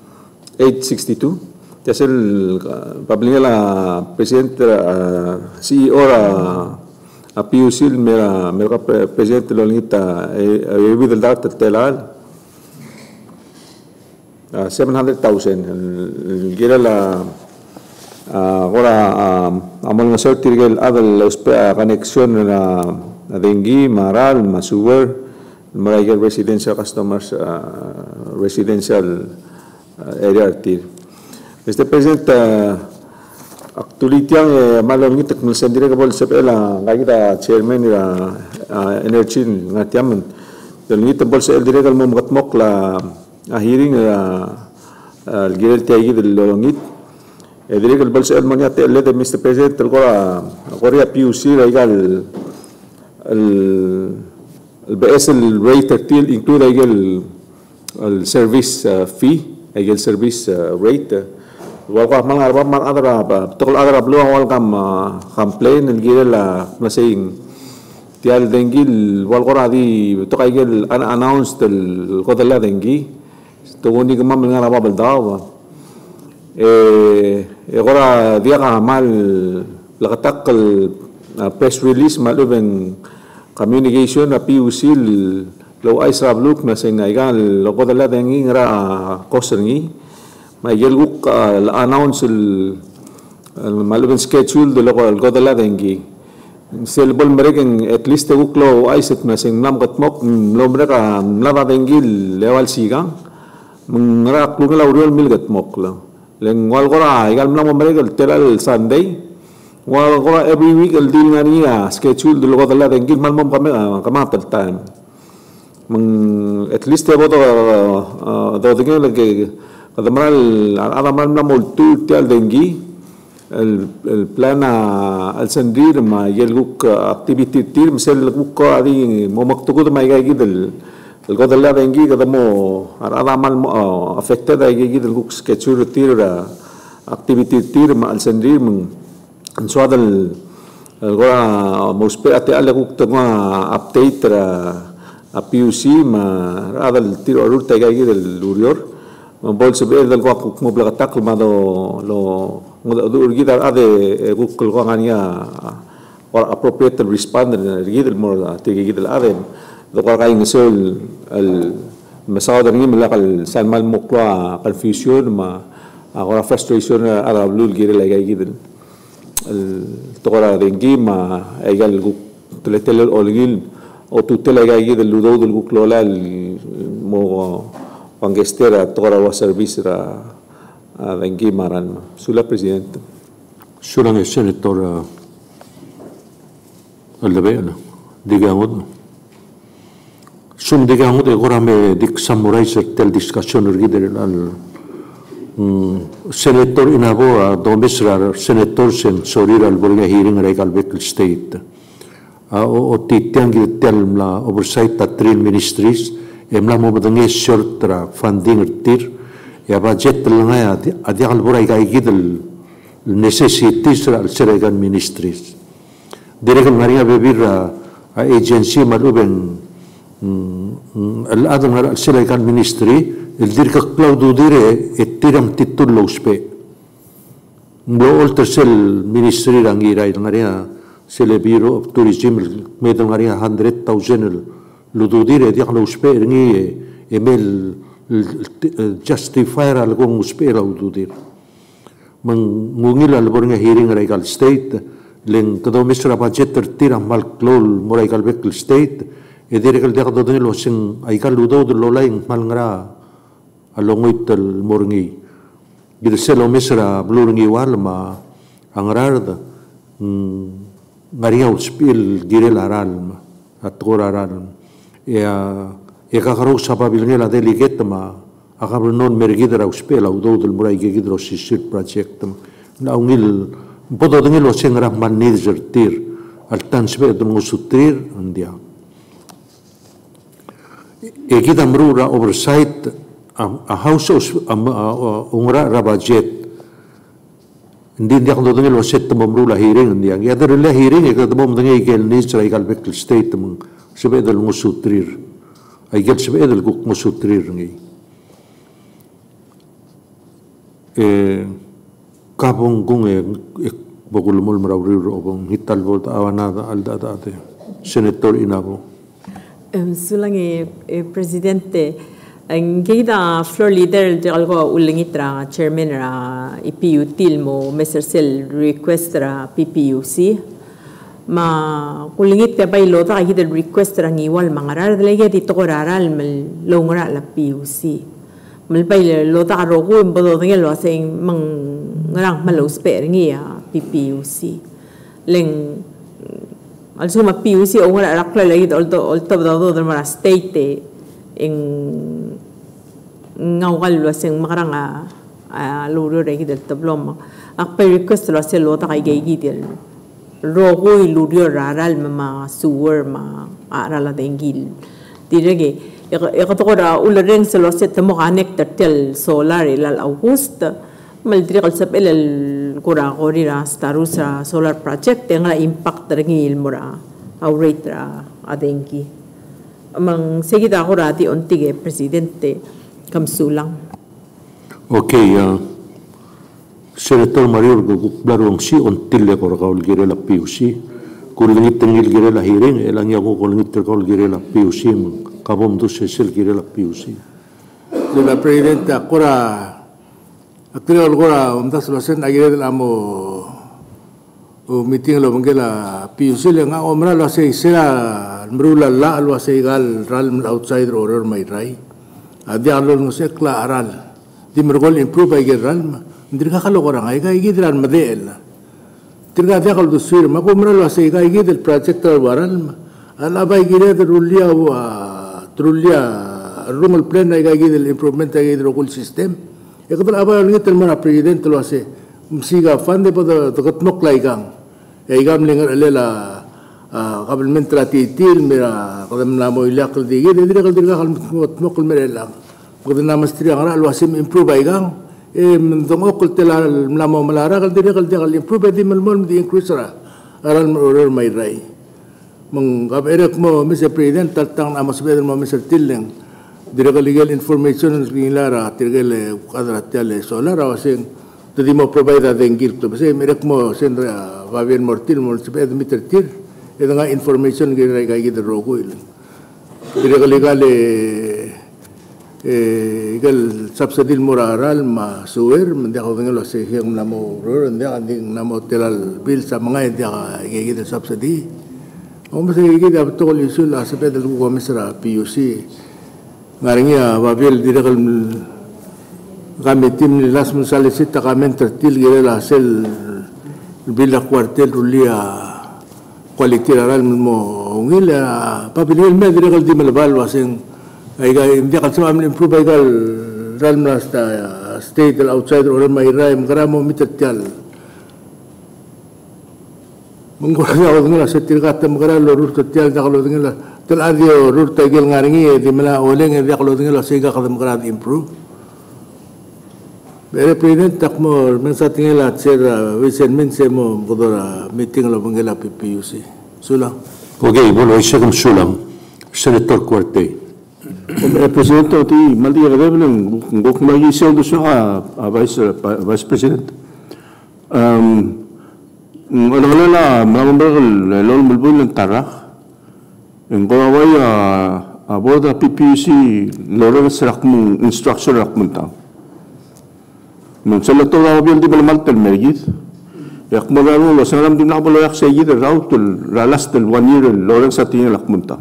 tasel pablinger la President CEO a PUC mera President lo ngita with the data telal 700,000 gira la Agora amal nga sorti rigel adal connection na dengue, maral, masuwer, maragel residential customers, residential area artir. Mr. President, actually tiang malam ni teknologi sendiri kabel sepela ngai kita chairman ira energy ngatiamen. Dan ni tebal sel dire kal mom gatmok la hearing gel tiagi del longit. Dire kal bal sel manya te le Mr. President tel Korea PUC regal البقاس الريت ترتيل include هيجي السيرفيس fee هيجي السيرفيس ريت والقا مال أربعة مال أضرب بتقول أضرب لوه والقا كامبلين الجيل لا مثلاً تيال دنجي والقرا دي بتقول هيجي أنا announced القدر لا دنجي تقولني كمان من أربعة بالدعوة القرا دي مال لقتك press release مال ابن communication na PUC lo ay sabluk na singaigan lo ko dala dengi ngara kosengi may gelguk announce malubin schedule de lo ko dala dengi selbol mereng at least guk lo ay set na sing nam katmok lo mereka lava dengi lewal sigang ngara klung la urol mil gatmok lo leng wal gora igal nam mereka teral Sunday Well, every week el deal nga niya schedule dulu ko talaga engil mal mom kami kamatal time. At least ebo to tingin lagi kada mal ada mal na multu tial dengi el plan al sendir ma yelguk activity tir misal guk ko adi mo maktuko may gay gidel el ko talaga dengi kada mo ada mal affected ay gidel guk schedule tir activity tir ma al sendir so adal agora mospe ate ala kuk tanga update a PUC ma adal tiro arur tagay del lurior bol sebe dal ko mo blagatak ma lo urgida ade kuk ko ngania or appropriate responder rigid mo tagay del ade do ko kay ngisol al masada ngi malakal san mal mokwa confusion ma agora frustration ala lul gire lagay gidel التقرا دنجيما ايجال تلتل اولغيل او tutela gagi del ludo del guklola mo pangestera التقرا wa service ra dengima ran sulla presidente sulla il senatore Aldabena digamos digamos de agora me dik samurai tel discussion rigidere al senator inaboa domesrar senator sen sorir al bolga hearing regal bekal state o titiang telmla oversight at three ministries emla mo badange shortra funding tir ya budget langa adi al borai gai gidel necessities al seregan ministries direk maria bebira agency maluben al adam al seregan ministry el dir ka Claudio dire tiram titullo uspe lo oltre sel ministry rangira ngaria sel bureau of tourism medo ngaria 100,000 lo do dire di lo uspe ngi email justifier al gong uspe lo do dire mangungil al bornga hearing regal state len kado misra budget tiram mal klol moral bekl state e dire kal dekado de lo sing ay kaludo de lo laing mal ngara alongoit el morngi girselo misra blurungi walma angrarda ngaria uspil girel aral atgor aral ya kakaro sababil ngela delegate ma akabro non mergidra uspil au do del murai gidro sisir project na ungil bodo dengelo sengra manager tir al tansbe dum usutrir andia e kidamrura oversight a house ungra rabajet hindi dia kalau dengar wasit temamru lah hearing dia ya dari lah hearing ya temam dengar ikel ni cerai kal bekal state temang sebedal musutrir ikel sebedal kuk musutrir ni kapung kung bagul mul merawir obong hital volt awanada alda ate senator inabo sulang presidente Ang kita floor leader di algo ulingit ra chairman ra IPU tilmo Mr. Sel request ra PPUC ma ulingit te bay lota kita request ra ngiwal mangarar dalaga dito ko raral mal longra la PUC mal bay lota rogo imbodo ngel lo sing mang ngarang malo sper ngia PPUC leng also ma PUC o ngara rakla lagi alto do mara state in ngawal lo sing makarang luro re gidel tablom ak request lo se lo ta kay gidel rogo luro raral ma sewer ma arala dengil direge ikato ko ra ulreng se lo se tamo connect tel solar ilal august maldri kal sap el kura kori ra starusa solar project nga impact rengil mura auritra adengi amang segida ko ra di ontige presidente kamsulang. Okay, Senator Mario Guglarong si until ko kaul gire la PUC. Kulingit tengil gire la hearing, elang yago kulingit kaul gire la PUC, kabom do sesel gire la PUC. La presidente akora akira algora undas lo sen agire la mo meeting lo mangela PUC le nga omra lo se sera mrula la lo se gal ral outside order mai rai. Adi alor no sekla aral di mergol improve ay geral ma ndirga khalo korang ay ga igidran madel tirga dia kal dusir ma ko mralo asay ga igidel project waral ma ala bay gire de rulia wa trulia rumul plan ay ga igidel improvement ay igidel kul system ekdal aba ngitel mara president lo asay msiga fande pada tokat nok laigang ay gam lengar alela قبل تراتيتيل مرا قدم نامو يلاقل ديجي ديري قل ديري قل متنقل مرا قدم نامستري غرا الواسم امبروف ايغان من ضمن قلت لا نامو ملارا قل ديري قل ديري امبروف دي من المول دي انكريسرا ارا المرور ماي راي من قبل ارك مو مس بريزيدنت تلتان امس بيد مو مس تيلن ديري قل ليجل انفورميشن لارا تيرجل قدرات تيل سولار واسين تدي مو بروفايد دنجيل تو بس ارك مو سن فابيان مورتيل مو سبيد متر تير itu nggak information kayak gitu rogo itu. Jadi kalau subsidi moral ma suwer mendia kau dengar lo sehingga namo ror mendia anding namo telal bil sama ngai dia kayak gitu subsidi. Om sehingga gitu betul isu lah seperti itu gua mesra PUC ngaringnya babil tidak kalau kami tim las mensalit kami tertil gitu lah sel bil kuartel rulia quality aral mo ngila papilil me dire di malbal wasing ay ga hindi ka sama improve ay gal ral na state outside or may ray magramo mitatyal mungkora ako ngila sa tirgata magralo rur tatyal dakalo ngila tel adio rur tagil ngaringi di mala oleng dakalo ngila siga ka magrad improve Pero president takmo mensa tingala sir Vincent Mense mo bodora meeting lo bangela PPUC. Sulang. Okay, bueno, isa kang sulang. Senator Cuarte. Presidente ti mali ga beblen gok magi sel do sa vice president. Wala mamambal lol mulbul tarak. Ngaway aboda PPUC loro serak mo instruction rak munta. Mencelat orang abil di belum alter mergit, yak magalu lo sangat di nak bolo yak segi rautul ralas tel 1 year loreng satinya lak munta.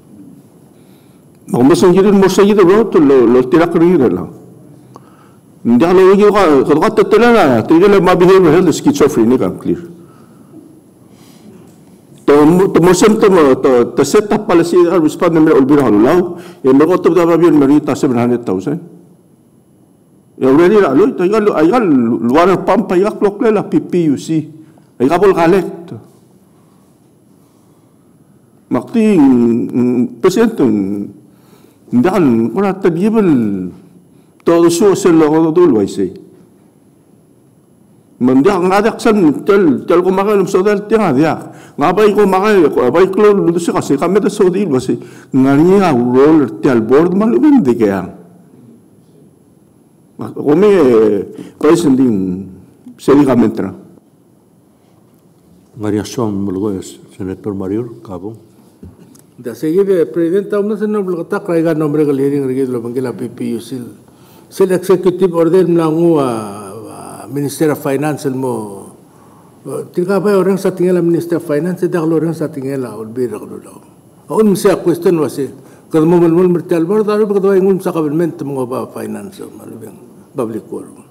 Mau masuk jadi mau segi rautul lo tidak kering lah. Dia lo lagi kalau kata telah tidak lama behavior health schizophrenia kan clear. To musim to set up policy respond number ulbir halulau, yang berkata dah abil merita 700,000. Ya already lah, lo ayal luar pampa yak lokle lah PPUC, ayal bol collect. Makti presiden, dan orang terjebel todo sosial lo dulu waisi. Mendia ngadak san tel ko makan sodal tiang dia. Ngabai ko makan, abai ko lu sih kasih kami tu sodil waisi. Ngani roll tel board malu bende kaya. Kami presidente seriamente. Maria Som Mulgoes, Senator Mario Cabo. Da seguida presidente umna senno blata kraiga nombre gal hearing regid lo bangila PPU sil executive order mlangu Minister of Finance mo tika ba orang sa tingala Minister of Finance da orang sa tingala ulbira lo on misa question wase kad mo mertal bar daru kada ingun sa government mo ba finance malbeng public work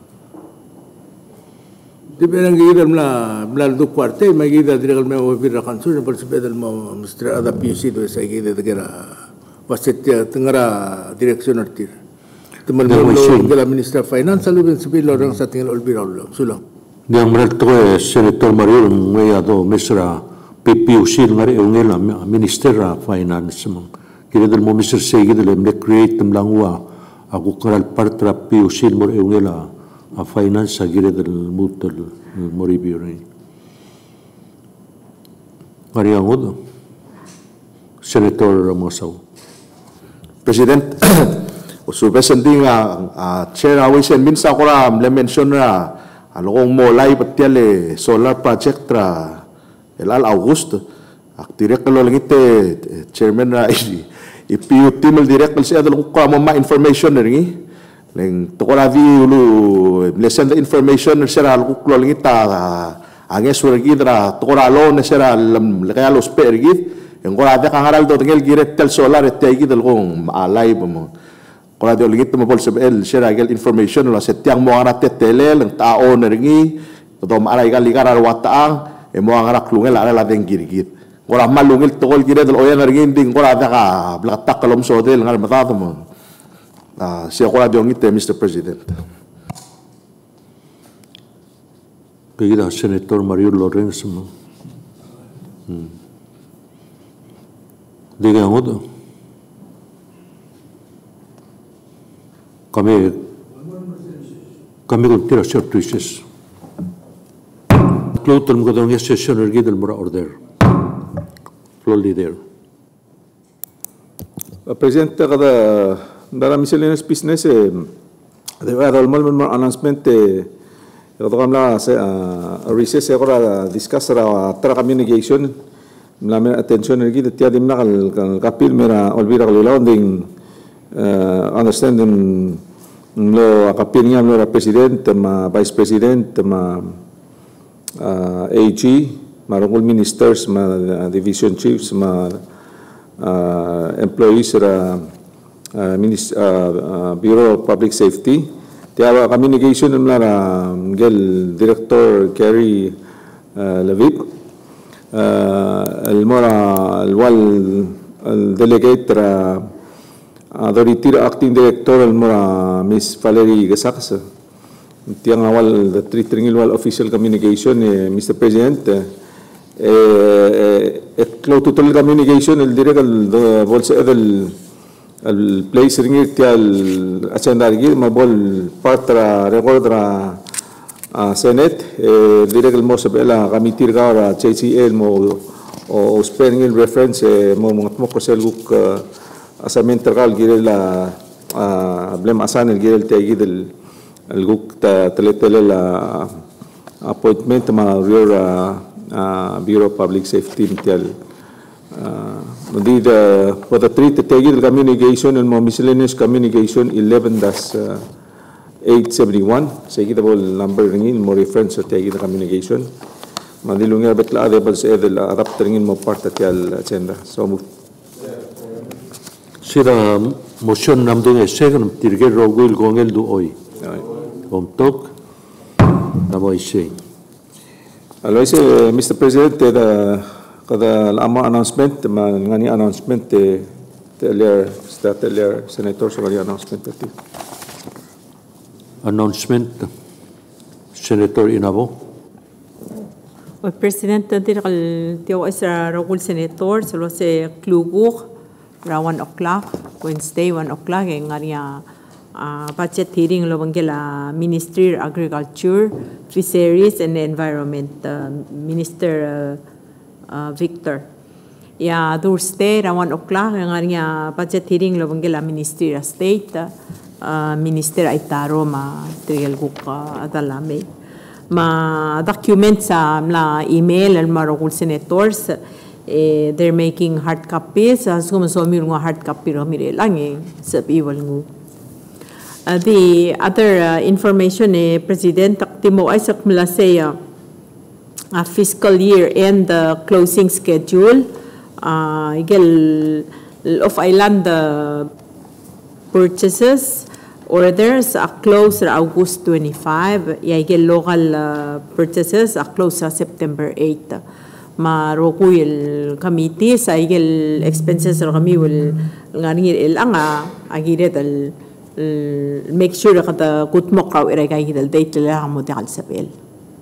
di benang gida mla do kwarte ma gida dirgal me ubira kansul per sebedal mo Mr. ada PUC do sa gida degera waset tengara direction artir teman mo Minister of Finance alubeng sebil orang sa tingala ulbira lo sulang yang mereka Senator Mario ngayado mesra PPUC ngari ungela Minister of Finance mo kira del mo Mr. Segi del me create mlangwa aku karal partra PPUC mo ungela a finance kira del mutal moribio ni ngari angodo Senator Mosau President usubesending a chair always and minsa kora le mention ra along mo lai patiale solar project tra el al August direct lo langite chairman ra ipiu timel direct si adal ko ma information ringi leng tokora vi ulu lesen the information sera al ko langita anges urgidra tokora lo ne sera lekaya los pergid en gora de kangaral do ngel direct tel solar etegi del gong alay mo kora de langit mo bol sebel sera gel information lo setiang mo ara tetele leng tao neringi to maray gal ligar wataang e mo ngara klungel ala deng girgit ora malungil tokol gire del oyan ringin ding ora da blatak kalom so del ngal matata mo si ora de ngite Mr. President pegida Senator Mario Lorenzo mo diga ngodo kami con tira services Clotal mo kadang session ergi del mura order floor leader Presidente kada dara miscellaneous business debe dar mal announcement kada kamla recess agora discuss ra tra communication mla attention ergi de tia dimna kal kapil mera olvira kalulaw ding understanding lo kapil niya lo president ma vice president ma AG marungol ministers ma division chiefs ma employees ra Bureau of Public Safety tiara communication mla gel director Gary Levit el mora el wal el delegate ra authority acting director el mora Miss Valerie Gasaks tiang awal the tringil wal official communication Mr. President clo total communication el direct el bolsa el place ringir tial agenda ringir mabol partra record ra Senate direct el mo sabela kamitir ga ra JCL mo o spelling reference mo mo ko seluk assignment tergal gire la blem asan el gire el tagi del el guk teletele la appointment ma Bureau of Public Safety tial for the three tagi del communication el mo miscellaneous communication 11-871 seguida bol number ringin mo reference tagi del communication madilunga betla adebal se del adapter ringin mo parte tial agenda so sira motion namdung second tirge rogul gongel du oi tok namo ise alo ise Mr. President kada lama announcement ngani announcement earlier senator so announcement Senator Inabo President tio isra rogul senator so se klugur ra 1 o'clock Wednesday 1 o'clock ngania budget hearing lo bangela Ministry of Agriculture, Fisheries and Environment Minister Victor. Ya Thursday ra 1 o'clock ngania budget hearing lo bangela Ministry of State Minister Aitaro ma trigel guk adalame ma document sa mla email al marogul senators they're making hard copies. So mir nga hard copy ro mir lang sa iwal ngu. The other information President Timo Isaac Mlasea fiscal year and the closing schedule igel of island purchases orders are closed August 25, igel local purchases are closed September 8. Marokuy el committee sa igel expenses kami will ngani ilanga agiret al make sure kada kutmok raw iragay hidal date la mo dal sabel.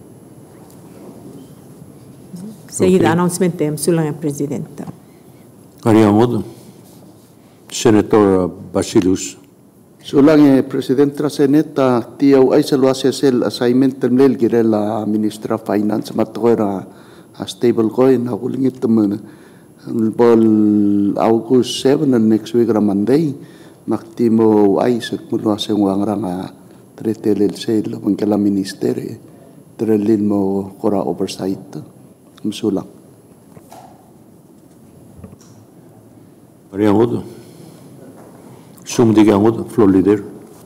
Sige announcement tem sulang president. Ariamod Senator Basilus. Sulang presidenta seneta tiaw ay sa luasesel assignment temlel girela ministra finance matokera stable coin hakulingit temen bol August 7 next week Monday maktimo ay sa luaseng wangranga tretelel sel mangkala ministeri trelin mo kora oversight sulang. Ariamod Sumdigamod, floor leader.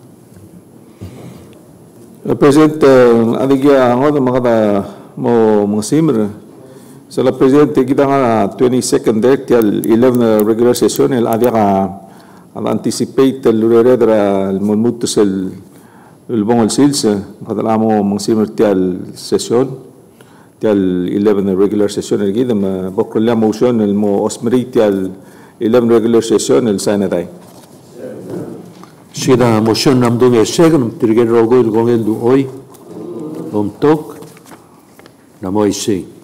President, adigya ang mga mga simmer. Sa la President, kita nga 22nd date, 11 regular session, adia ka anticipate luredra mumuto sa lubong sils, kadala mo mga simmer tial session, tial 11 regular session, kita bokrola motion, mo osmeri tial 11 regular session, sanatay. Sida motion namdung second tirgen rogo il gongel du oi tok namoy sei